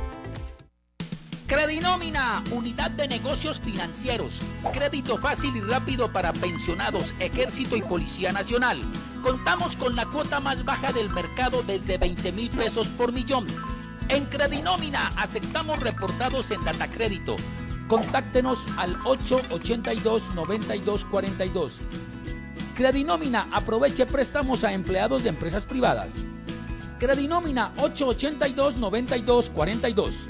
Credinómina, unidad de negocios financieros. Crédito fácil y rápido para pensionados, ejército y policía nacional. Contamos con la cuota más baja del mercado desde veinte mil pesos por millón. En Credinómina aceptamos reportados en Datacrédito. Contáctenos al ocho ocho dos, nueve dos cuatro dos. Credinómina, aproveche préstamos a empleados de empresas privadas. Credinómina ocho ochenta y dos, noventa y dos cuarenta y dos.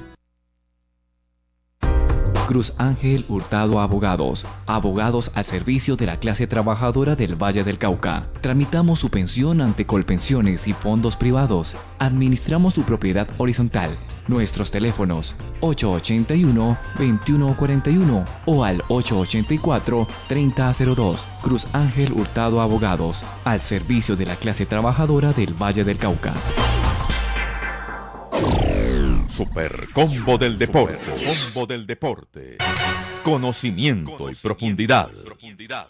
Cruz Ángel Hurtado Abogados, abogados al servicio de la clase trabajadora del Valle del Cauca. Tramitamos su pensión ante Colpensiones y fondos privados. Administramos su propiedad horizontal. Nuestros teléfonos ocho ochenta y uno, veintiuno cuarenta y uno o al ocho ochenta y cuatro, treinta cero dos. Cruz Ángel Hurtado Abogados, al servicio de la clase trabajadora del Valle del Cauca. Super Combo del Deporte. Super Combo del Deporte. Conocimiento, Conocimiento y profundidad. profundidad.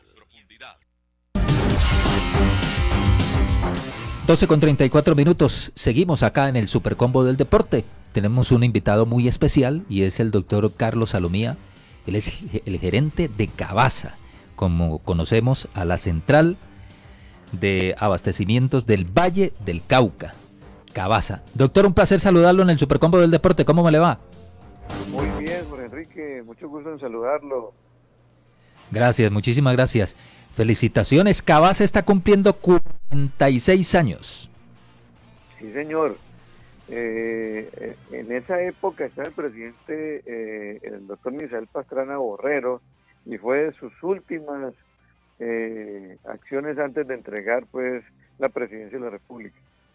doce con treinta y cuatro minutos. Seguimos acá en el Super Combo del Deporte. Tenemos un invitado muy especial y es el doctor Carlos Salomía. Él es el gerente de Cavasa, como conocemos a la central de abastecimientos del Valle del Cauca. Cavasa. Doctor, un placer saludarlo en el Supercombo del Deporte. ¿Cómo me le va? Muy bien, Jorge Enrique. Mucho gusto en saludarlo. Gracias, muchísimas gracias. Felicitaciones. Cavasa está cumpliendo cuarenta y seis años. Sí, señor. Eh, en esa época estaba el presidente, eh, el doctor Misael Pastrana Borrero, y fue de sus últimas eh, acciones antes de entregar pues la presidencia de la República.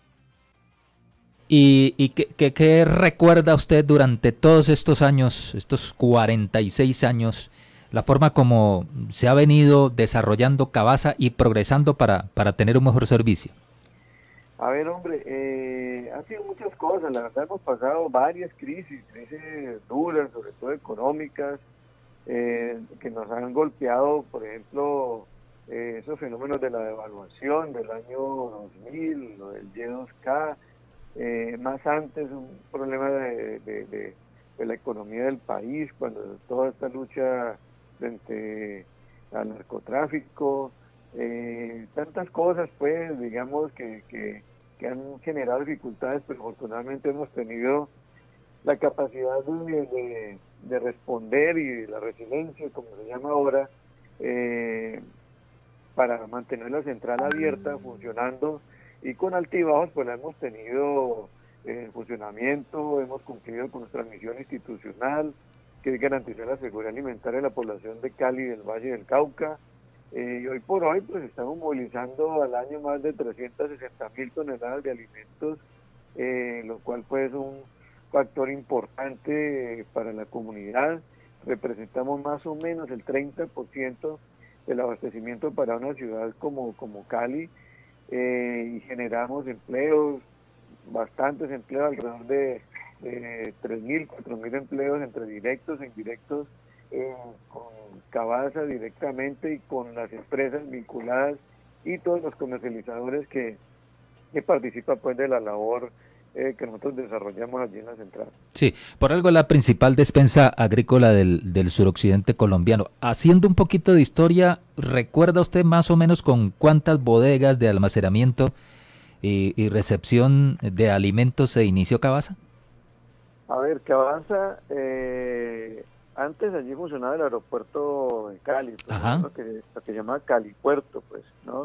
¿Y, y qué, qué, qué recuerda usted durante todos estos años, estos cuarenta y seis años, la forma como se ha venido desarrollando Cavasa y progresando para, para tener un mejor servicio? A ver, hombre, eh, han sido muchas cosas. La verdad, hemos pasado varias crisis, crisis duras, sobre todo económicas, eh, que nos han golpeado, por ejemplo, eh, esos fenómenos de la devaluación del año dos mil, lo del Y dos K, Eh, más antes un problema de, de, de, de la economía del país, cuando toda esta lucha frente al narcotráfico, eh, tantas cosas pues digamos que, que, que han generado dificultades, pero afortunadamente hemos tenido la capacidad de, de, de responder y la resiliencia, como se llama ahora, eh, para mantener la central abierta, funcionando. Y con altibajos pues la hemos tenido en funcionamiento, hemos cumplido con nuestra misión institucional, que es garantizar la seguridad alimentaria de la población de Cali y del Valle del Cauca. Eh, y hoy por hoy pues estamos movilizando al año más de trescientas sesenta mil toneladas de alimentos, eh, lo cual pues es un factor importante para la comunidad. Representamos más o menos el treinta por ciento del abastecimiento para una ciudad como, como Cali. Eh, y generamos empleos, bastantes empleos, alrededor de, de tres mil, cuatro mil empleos entre directos e indirectos, eh, con Cavasa directamente y con las empresas vinculadas y todos los comercializadores que, que participan pues de la labor eh, que nosotros desarrollamos allí en la central. Sí, por algo la principal despensa agrícola del, del suroccidente colombiano. Haciendo un poquito de historia, ¿recuerda usted más o menos con cuántas bodegas de almacenamiento y, y recepción de alimentos se inició Cavasa? A ver, Cavasa, eh, antes allí funcionaba el aeropuerto de Cali, pues, lo, que, lo que se llama Cali Puerto, pues, ¿no?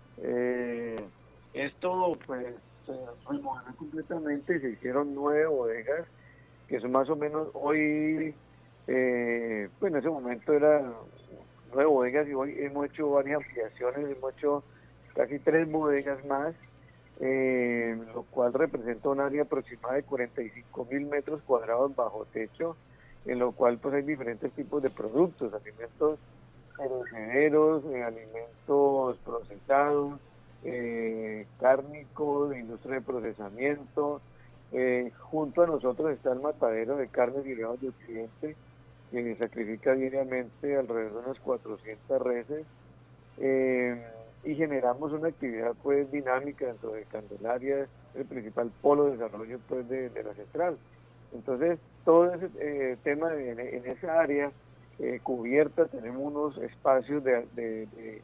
Eh, esto, pues, se remodeló completamente y se hicieron nueve bodegas, que son más o menos hoy, eh, pues en ese momento eran nueve bodegas y hoy hemos hecho varias ampliaciones, hemos hecho casi tres bodegas más, eh, lo cual representa un área aproximada de cuarenta y cinco mil metros cuadrados bajo techo, en lo cual pues hay diferentes tipos de productos, alimentos perecederos, eh, alimentos procesados, eh, cárnicos, industria de procesamiento. Eh, junto a nosotros está el matadero de carnes y derivados de Occidente, que sacrifica diariamente alrededor de unas cuatrocientas reses, eh, y generamos una actividad pues dinámica dentro de Candelaria, el principal polo de desarrollo pues de, de la central. Entonces todo ese eh, tema de, en, en esa área eh, cubierta tenemos unos espacios de, de, de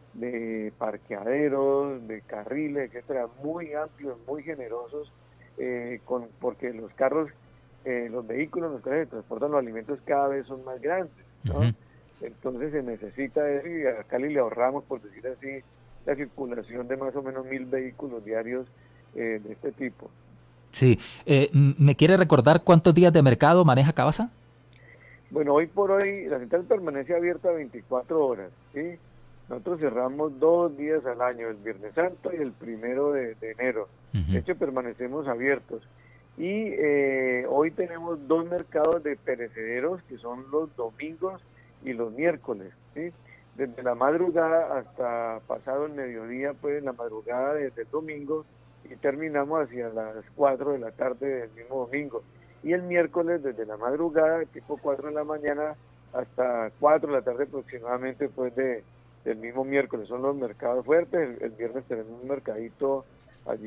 de parqueaderos, de carriles, etcétera, muy amplios, muy generosos, eh, con, porque los carros, eh, los vehículos, los carros que transportan los alimentos cada vez son más grandes, ¿no? Uh-huh. Entonces se necesita eso y a Cali le ahorramos, por decir así, la circulación de más o menos mil vehículos diarios eh, de este tipo. Sí, eh, ¿me quiere recordar cuántos días de mercado maneja Cabasa? Bueno, hoy por hoy la central permanece abierta veinticuatro horas, ¿sí? Nosotros cerramos dos días al año, el Viernes Santo y el primero de, de enero. Uh-huh. De hecho, permanecemos abiertos. Y eh, hoy tenemos dos mercados de perecederos, que son los domingos y los miércoles, ¿sí? Desde la madrugada hasta pasado el mediodía, pues la madrugada desde el domingo, y terminamos hacia las cuatro de la tarde del mismo domingo. Y el miércoles desde la madrugada, tipo cuatro de la mañana, hasta cuatro de la tarde aproximadamente, pues de, del mismo miércoles. Son los mercados fuertes. El, el viernes tenemos un mercadito allí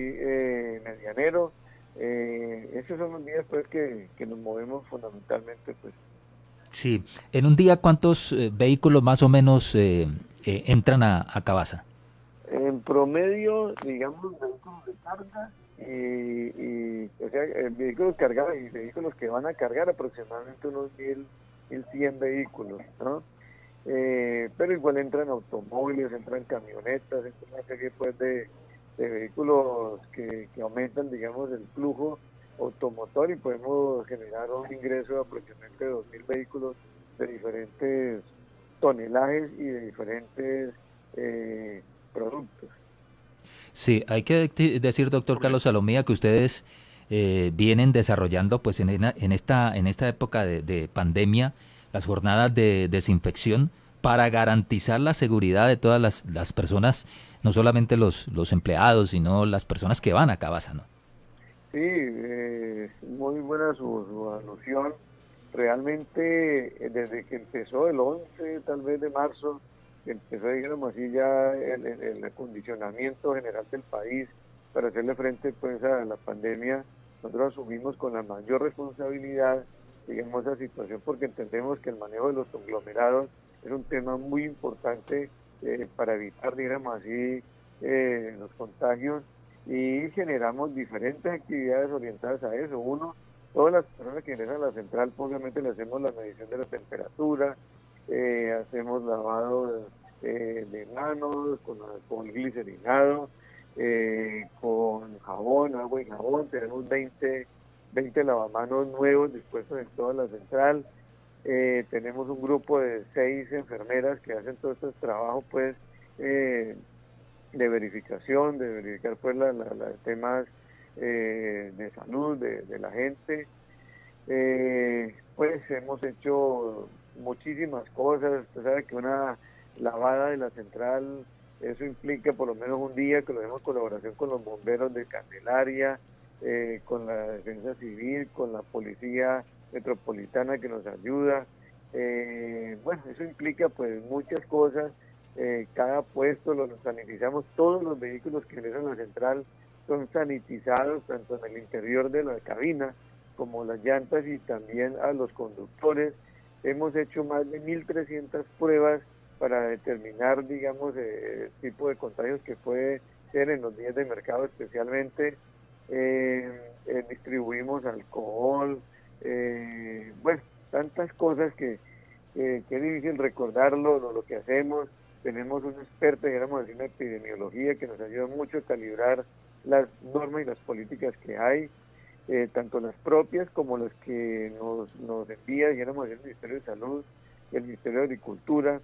eh, medianero. Eh, esos son los días pues que, que nos movemos fundamentalmente, pues. Sí. En un día, ¿cuántos eh, vehículos más o menos eh, eh, entran a, a Cabasa? En promedio, digamos, vehículos de carga y, y o sea, vehículos cargados y vehículos que van a cargar aproximadamente unos mil, mil cien vehículos, ¿no? Eh, pero igual entran automóviles, entran camionetas, entran una serie pues de, de vehículos que, que aumentan, digamos, el flujo automotor y podemos generar un ingreso de aproximadamente dos mil vehículos de diferentes tonelajes y de diferentes eh, productos. Sí, hay que decir, doctor Carlos Salomía, que ustedes eh, vienen desarrollando pues en, en esta en esta época de, de pandemia las jornadas de desinfección para garantizar la seguridad de todas las, las personas, no solamente los, los empleados, sino las personas que van a Cabasa, ¿no? Sí, eh, muy buena su, su alusión. Realmente, desde que empezó el once, tal vez de marzo, empezó, digamos así, ya el, el, el acondicionamiento general del país para hacerle frente pues a la pandemia. Nosotros asumimos con la mayor responsabilidad, digamos, esa situación, porque entendemos que el manejo de los conglomerados es un tema muy importante eh, para evitar, digamos así, eh, los contagios, y generamos diferentes actividades orientadas a eso. Uno, todas las personas que ingresan a la central, pues, obviamente le hacemos la medición de la temperatura, eh, hacemos lavado eh, de manos con alcohol glicerinado, eh, con jabón, agua y jabón. Tenemos veinte, veinte lavamanos nuevos dispuestos en toda la central. Eh, tenemos un grupo de seis enfermeras que hacen todos estos trabajos, pues, eh, de verificación, de verificar pues la, la, la temas eh, de salud de, de la gente. Eh, pues hemos hecho muchísimas cosas. Usted sabe que una lavada de la central, eso implica por lo menos un día que lo hacemos en colaboración con los bomberos de Candelaria, eh, con la defensa civil, con la policía metropolitana que nos ayuda. Eh, bueno, eso implica pues muchas cosas. Eh, cada puesto lo sanitizamos, todos los vehículos que ingresan a la central son sanitizados, tanto en el interior de la cabina como las llantas y también a los conductores. Hemos hecho más de mil trescientas pruebas para determinar, digamos, eh, el tipo de contagios que puede ser en los días de mercado especialmente. Eh, eh, distribuimos alcohol, eh, bueno, tantas cosas que, que, que es difícil recordarlo, lo, lo que hacemos. Tenemos un experto, digamos así, en epidemiología que nos ayuda mucho a calibrar las normas y las políticas que hay, eh, tanto las propias como las que nos, nos envía, digamos así, el Ministerio de Salud, el Ministerio de Agricultura.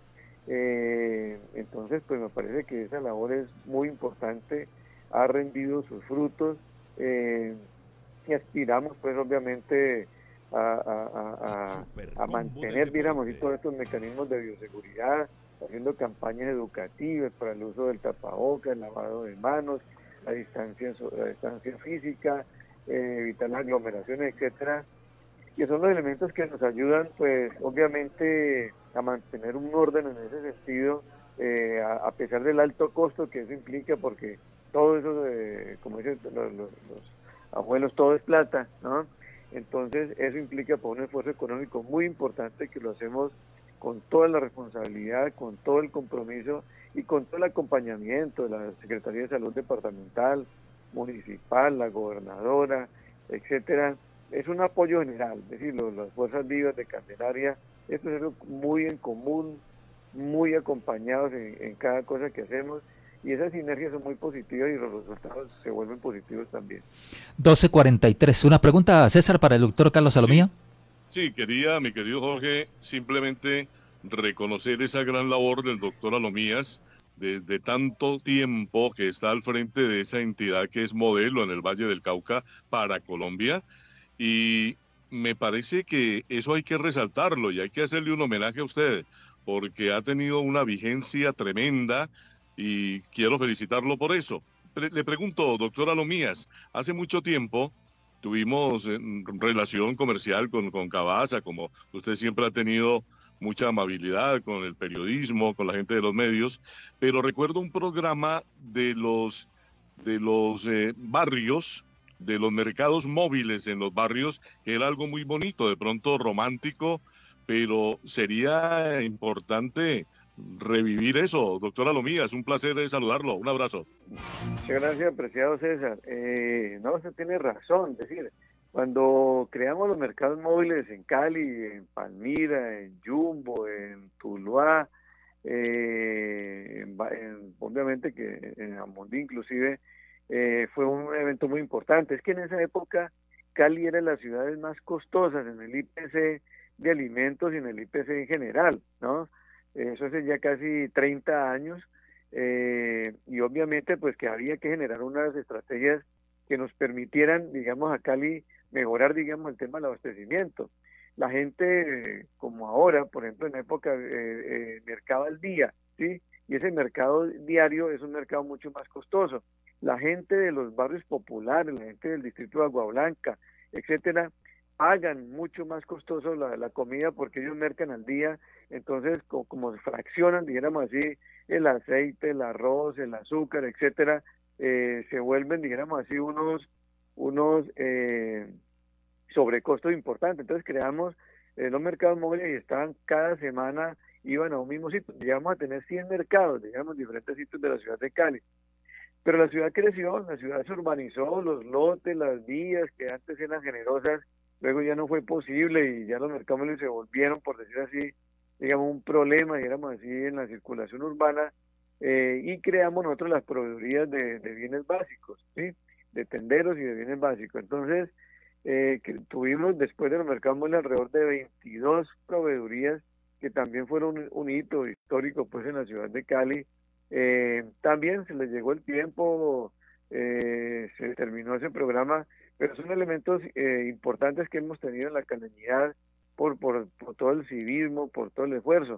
Eh, entonces, pues me parece que esa labor es muy importante, ha rendido sus frutos, eh, y aspiramos, pues, obviamente, a, a, a, a, a mantener, digamos, y todos estos mecanismos de bioseguridad, haciendo campañas educativas para el uso del tapabocas, el lavado de manos, la distancia, la distancia física, eh, evitar las aglomeraciones, etcétera, que son los elementos que nos ayudan, pues, obviamente, a mantener un orden en ese sentido, eh, a, a pesar del alto costo que eso implica, porque todo eso, eh, como dicen los, los, los abuelos, todo es plata, ¿no? Entonces, eso implica por un esfuerzo económico muy importante que lo hacemos con toda la responsabilidad, con todo el compromiso y con todo el acompañamiento de la Secretaría de Salud Departamental, Municipal, la Gobernadora, etcétera. Es un apoyo general, es decir, los, las fuerzas vivas de Candelaria, esto es algo muy en común, muy acompañados en, en cada cosa que hacemos, y esas sinergias son muy positivas y los resultados se vuelven positivos también. doce cuarenta y tres. Una pregunta, César, para el doctor Carlos Salomía. Sí, quería, mi querido Jorge, simplemente reconocer esa gran labor del doctor Alomías desde tanto tiempo que está al frente de esa entidad que es modelo en el Valle del Cauca para Colombia, y me parece que eso hay que resaltarlo y hay que hacerle un homenaje a usted porque ha tenido una vigencia tremenda y quiero felicitarlo por eso. Pre- le pregunto, doctor Alomías, hace mucho tiempo tuvimos eh, relación comercial con, con Cabaza, como usted siempre ha tenido mucha amabilidad con el periodismo, con la gente de los medios, pero recuerdo un programa de los, de los eh, barrios, de los mercados móviles en los barrios, que era algo muy bonito, de pronto romántico, pero sería importante revivir eso. Doctor Alomías, un placer saludarlo, un abrazo. Muchas gracias, apreciado César. Eh, no, usted tiene razón, es decir, cuando creamos los mercados móviles en Cali, en Palmira, en Jumbo, en Tuluá, eh, en, en, obviamente que en Amondí inclusive, eh, fue un evento muy importante. Es que en esa época Cali era de las ciudades más costosas en el I P C de alimentos y en el I P C en general, ¿no? Eso hace ya casi treinta años, eh, y obviamente pues que había que generar unas estrategias que nos permitieran, digamos, a Cali mejorar, digamos, el tema del abastecimiento. La gente, como ahora, por ejemplo, en la época eh, eh, mercado al día, ¿sí? Y ese mercado diario es un mercado mucho más costoso. La gente de los barrios populares, la gente del distrito de Agua Blanca, etcétera, pagan mucho más costoso la, la comida porque ellos mercan al día, entonces co como se fraccionan, dijéramos así, el aceite, el arroz, el azúcar, etcétera, eh, se vuelven, dijéramos así, unos, unos eh, sobrecostos importantes. Entonces creamos eh, los mercados móviles y estaban cada semana, iban a un mismo sitio. Llegamos a tener cien mercados, digamos, diferentes sitios de la ciudad de Cali. Pero la ciudad creció, la ciudad se urbanizó, los lotes, las vías que antes eran generosas, luego ya no fue posible y ya los mercados móviles se volvieron, por decir así, digamos, un problema, digamos así, en la circulación urbana, eh, y creamos nosotros las proveedurías de, de bienes básicos, ¿sí? De tenderos y de bienes básicos. Entonces, eh, que tuvimos después de los mercados móviles alrededor de veintidós proveedurías que también fueron un, un hito histórico pues en la ciudad de Cali. Eh, también se les llegó el tiempo, eh, se terminó ese programa, pero son elementos eh, importantes que hemos tenido en la caleñidad por, por, por todo el civismo, por todo el esfuerzo.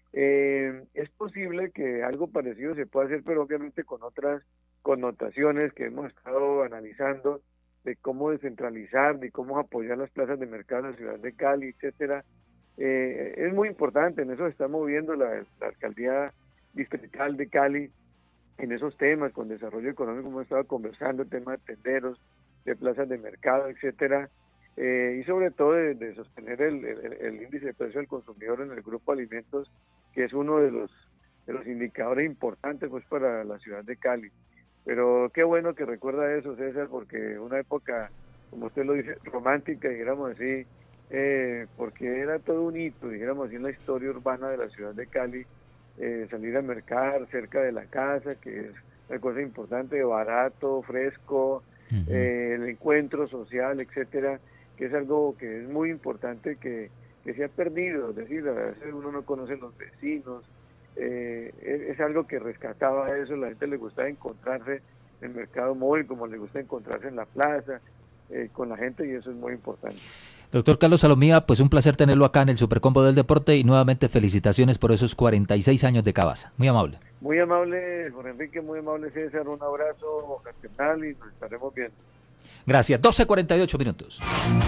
Eh, es posible que algo parecido se pueda hacer, pero obviamente con otras connotaciones que hemos estado analizando, de cómo descentralizar, de cómo apoyar las plazas de mercado en la ciudad de Cali, etcétera. Eh, es muy importante, en eso se está moviendo la, la alcaldía distrital de Cali, en esos temas, con desarrollo económico, como hemos estado conversando, el tema de tenderos, de plazas de mercado, etcétera, eh, y sobre todo de, de sostener el, el, el índice de precio del consumidor en el grupo de alimentos, que es uno de los, de los indicadores importantes pues para la ciudad de Cali. Pero qué bueno que recuerda eso, César, porque una época, como usted lo dice, romántica, dijéramos así, eh, porque era todo un hito, dijéramos así, en la historia urbana de la ciudad de Cali, eh, salir a mercar cerca de la casa, que es una cosa importante, barato, fresco, uh-huh. eh, el encuentro social, etcétera, que es algo que es muy importante que, que se ha perdido, es decir, a veces uno no conoce los vecinos, eh, es, es algo que rescataba eso, la gente le gustaba encontrarse en el mercado móvil como le gusta encontrarse en la plaza, eh, con la gente, y eso es muy importante. Doctor Carlos Salomía, pues un placer tenerlo acá en el Supercombo del Deporte y nuevamente felicitaciones por esos cuarenta y seis años de Cabaza. Muy amable. Muy amable, Jorge Enrique, muy amable César, un abrazo ocasional y nos estaremos viendo. Gracias, doce cuarenta y ocho minutos.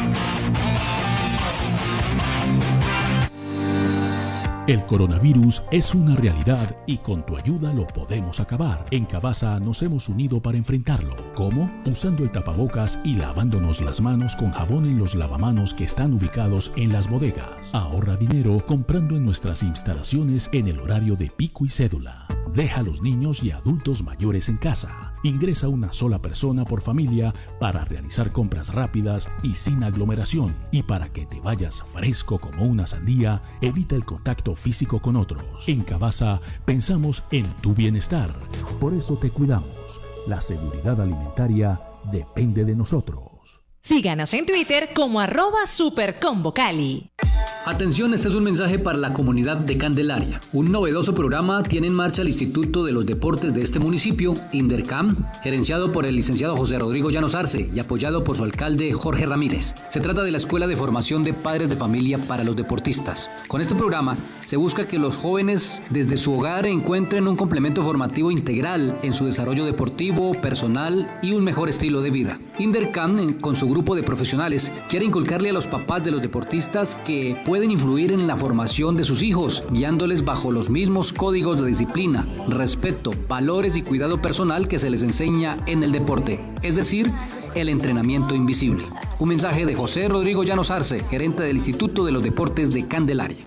El coronavirus es una realidad y con tu ayuda lo podemos acabar. En Cabaza nos hemos unido para enfrentarlo. ¿Cómo? Usando el tapabocas y lavándonos las manos con jabón en los lavamanos que están ubicados en las bodegas. Ahorra dinero comprando en nuestras instalaciones en el horario de pico y cédula. Deja a los niños y adultos mayores en casa. Ingresa una sola persona por familia para realizar compras rápidas y sin aglomeración. Y para que te vayas fresco como una sandía, evita el contacto físico con otros. En Cabaza pensamos en tu bienestar. por eso te cuidamos. La seguridad alimentaria depende de nosotros. Síganos en Twitter como arroba Supercombo Cali. Atención, este es un mensaje para la comunidad de Candelaria. Un novedoso programa tiene en marcha el Instituto de los Deportes de este municipio, Indercam, gerenciado por el licenciado José Rodrigo Llanos Arce y apoyado por su alcalde Jorge Ramírez. Se trata de la Escuela de Formación de Padres de Familia para los Deportistas. Con este programa se busca que los jóvenes desde su hogar encuentren un complemento formativo integral en su desarrollo deportivo, personal y un mejor estilo de vida. Indercam, con su grupo de profesionales, quiere inculcarle a los papás de los deportistas que pueden influir en la formación de sus hijos, guiándoles bajo los mismos códigos de disciplina, respeto, valores y cuidado personal que se les enseña en el deporte, es decir, el entrenamiento invisible. Un mensaje de José Rodrigo Llanos Arce, gerente del Instituto de los Deportes de Candelaria.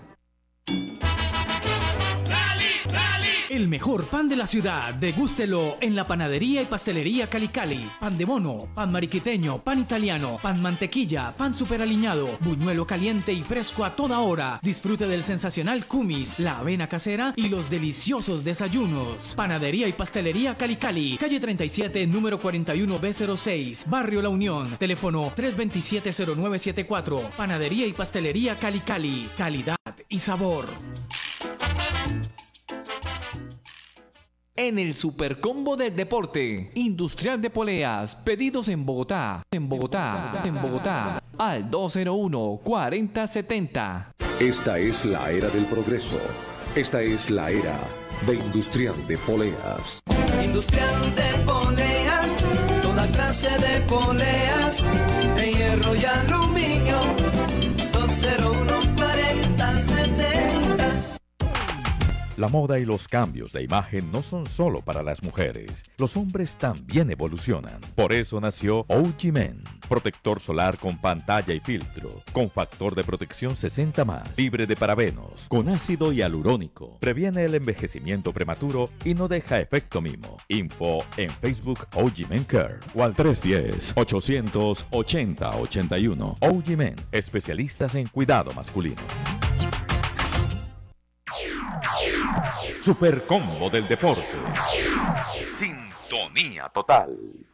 El mejor pan de la ciudad, degústelo en la panadería y pastelería Cali Cali. Pan de mono, pan mariquiteño, pan italiano, pan mantequilla, pan superaliñado, buñuelo caliente y fresco a toda hora. Disfrute del sensacional kumis, la avena casera y los deliciosos desayunos. Panadería y pastelería Cali Cali, calle treinta y siete, número cuarenta y uno B cero seis, Barrio La Unión. Teléfono tres dos siete, cero nueve siete cuatro. Panadería y pastelería Cali Cali, calidad y sabor. En el Supercombo del Deporte, Industrial de Poleas, pedidos en Bogotá, en Bogotá, en Bogotá, al dos cero uno, cuarenta setenta. Esta es la era del progreso. Esta es la era de Industrial de Poleas. Industrial de Poleas, toda clase de poleas, de hierro y aluminio, dos cero uno, cuarenta setenta. La moda y los cambios de imagen no son solo para las mujeres. Los hombres también evolucionan. Por eso nació O G Men. Protector solar con pantalla y filtro. Con factor de protección sesenta más. Libre de parabenos. Con ácido hialurónico. Previene el envejecimiento prematuro y no deja efecto mimo. Info en Facebook O G Men Care. O al tres uno cero, ochocientos ochenta, ochenta y uno. O G Men. Especialistas en cuidado masculino. Supercombo del Deporte. Sintonía total.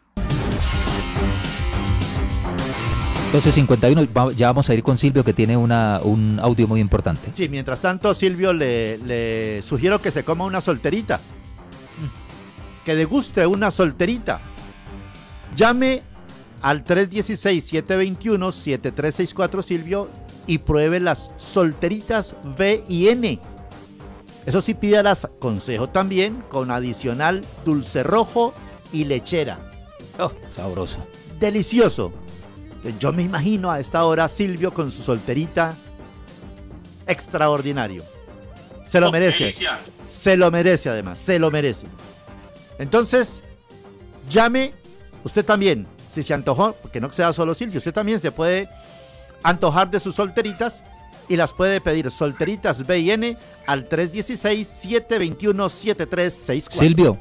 doce cincuenta y uno, ya vamos a ir con Silvio, que tiene una, un audio muy importante. Sí, mientras tanto, Silvio, le, le sugiero que se coma una solterita. Que deguste una solterita. Llame al tres uno seis, siete dos uno, siete tres seis cuatro, Silvio, y pruebe las solteritas V y N. Eso sí, pídalas consejo también, con adicional dulce rojo y lechera. Oh, sabroso. Delicioso. Yo me imagino a esta hora Silvio con su solterita. Extraordinario. Se lo Oh, merece. delicia. Se lo merece además, se lo merece. Entonces, llame usted también, si se antojó, porque no sea solo Silvio, usted también se puede antojar de sus solteritas y las puede pedir solteritas B y N al tres uno seis, siete dos uno, siete tres seis cuatro. Silvio,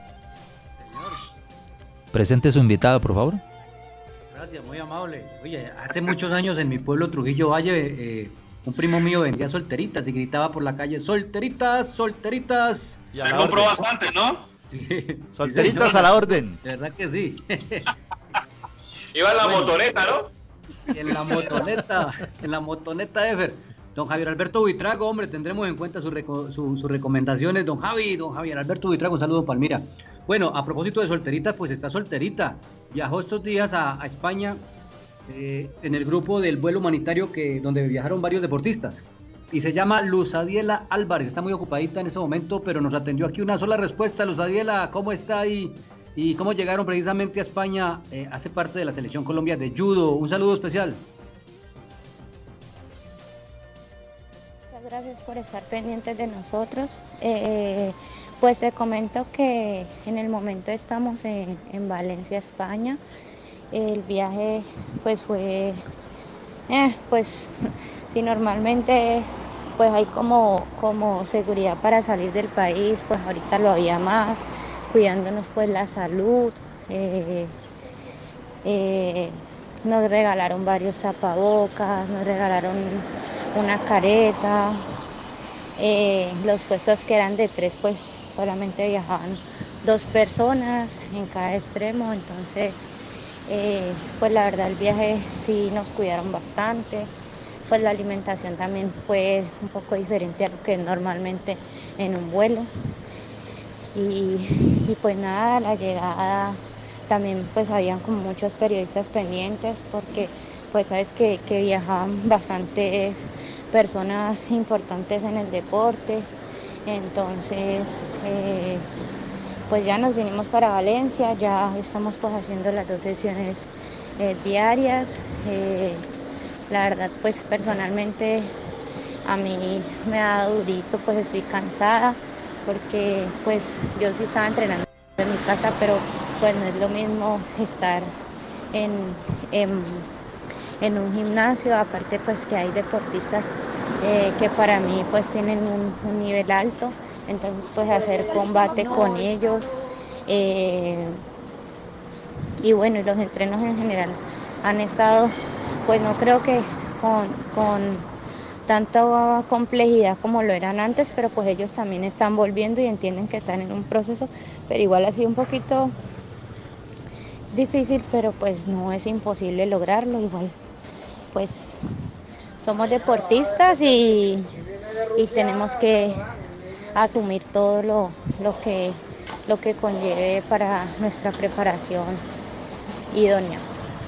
presente su invitado, por favor. Gracias, muy amable. Oye, hace muchos años en mi pueblo, Trujillo Valle, eh, un primo mío vendía solteritas y gritaba por la calle, solteritas, solteritas. Se compró bastante, ¿no? Sí. Solteritas a la orden. De verdad que sí. Iba en la Bueno. motoneta, ¿no? En la motoneta, en la motoneta Efer. Don Javier Alberto Buitrago, hombre, tendremos en cuenta sus reco- su- sus recomendaciones. Don Javi, don Javier Alberto Buitrago, un saludo, Palmira. Bueno, a propósito de solteritas, pues está solterita. Viajó estos días a, a España eh, en el grupo del vuelo humanitario que, donde viajaron varios deportistas. Y se llama Luz Adiela Álvarez. Está muy ocupadita en este momento, pero nos atendió aquí una sola respuesta. Luz Adiela, ¿cómo está ahí? Y cómo llegaron precisamente a España. Eh, hace parte de la selección Colombia de judo. Un saludo especial. Muchas gracias por estar pendientes de nosotros. Eh, pues te comento que en el momento estamos en, en Valencia, España. El viaje pues fue, eh, pues si normalmente pues hay como, como seguridad para salir del país, pues ahorita lo había más, cuidándonos pues la salud. Eh, eh, nos regalaron varios tapabocas, nos regalaron una careta. Eh, los puestos que eran de tres pues solamente viajaban dos personas en cada extremo, entonces eh, pues la verdad el viaje sí nos cuidaron bastante, pues la alimentación también fue un poco diferente a lo que es normalmente en un vuelo y, y pues nada, la llegada también pues habían como muchos periodistas pendientes porque pues sabes que, que viajaban bastantes personas importantes en el deporte, entonces eh, pues ya nos vinimos para Valencia, ya estamos pues haciendo las dos sesiones eh, diarias. Eh, la verdad pues personalmente a mí me ha dado durito, pues estoy cansada porque pues yo sí estaba entrenando en mi casa, pero pues no es lo mismo estar en, en, en un gimnasio, aparte pues que hay deportistas eh, que para mí pues tienen un, un nivel alto. Entonces pues hacer combate con ellos eh, y bueno, los entrenos en general han estado, pues no creo que con, con tanta complejidad como lo eran antes, pero pues ellos también están volviendo y entienden que están en un proceso, pero igual ha sido un poquito difícil, pero pues no es imposible lograrlo, igual pues somos deportistas y, y tenemos que asumir todo lo, lo, que, lo que conlleve para nuestra preparación idónea.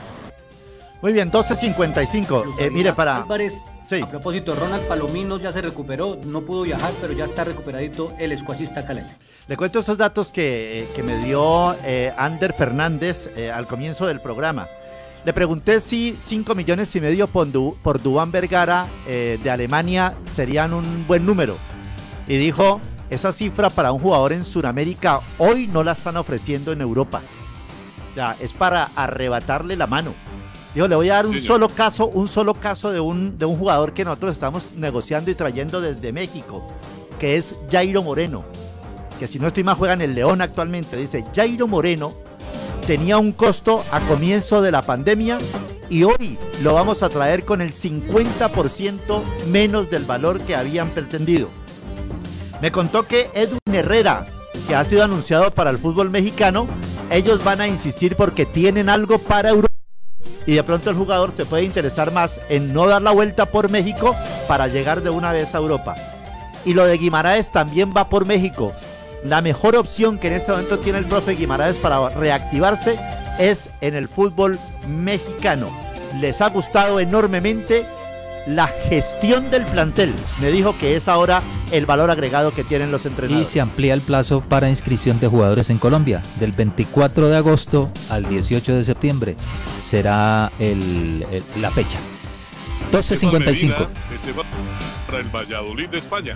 Muy bien, doce cincuenta y cinco. Eh, mire, para... Álvarez, sí. A propósito, Ronald Palomino ya se recuperó, no pudo viajar, pero ya está recuperadito el escuachista caleño. Le cuento estos datos que, que me dio eh, Ander Fernández eh, al comienzo del programa. Le pregunté si cinco millones y medio por, Du, por Duván Vergara eh, de Alemania serían un buen número. Y dijo, esa cifra para un jugador en Sudamérica hoy no la están ofreciendo en Europa. O sea, es para arrebatarle la mano. Dijo, le voy a dar un sí, solo yo. caso, un solo caso de un, de un jugador que nosotros estamos negociando y trayendo desde México, que es Jairo Moreno, que si no estoy mal juega en el León actualmente. Dice, Jairo Moreno tenía un costo a comienzo de la pandemia y hoy lo vamos a traer con el cincuenta por ciento menos del valor que habían pretendido. Me contó que Edwin Herrera, que ha sido anunciado para el fútbol mexicano, ellos van a insistir porque tienen algo para Europa y de pronto el jugador se puede interesar más en no dar la vuelta por México para llegar de una vez a Europa. Y lo de Guimaraes también va por México. La mejor opción que en este momento tiene el profe Guimaraes para reactivarse es en el fútbol mexicano. Les ha gustado enormemente la gestión del plantel. Me dijo que es ahora el valor agregado que tienen los entrenadores. Y se amplía el plazo para inscripción de jugadores en Colombia. Del veinticuatro de agosto al dieciocho de septiembre será el, el, la fecha. doce cincuenta y cinco. Para el Valladolid de España.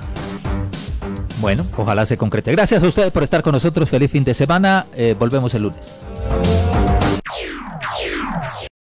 Bueno, ojalá se concrete. Gracias a ustedes por estar con nosotros. Feliz fin de semana. Eh, volvemos el lunes.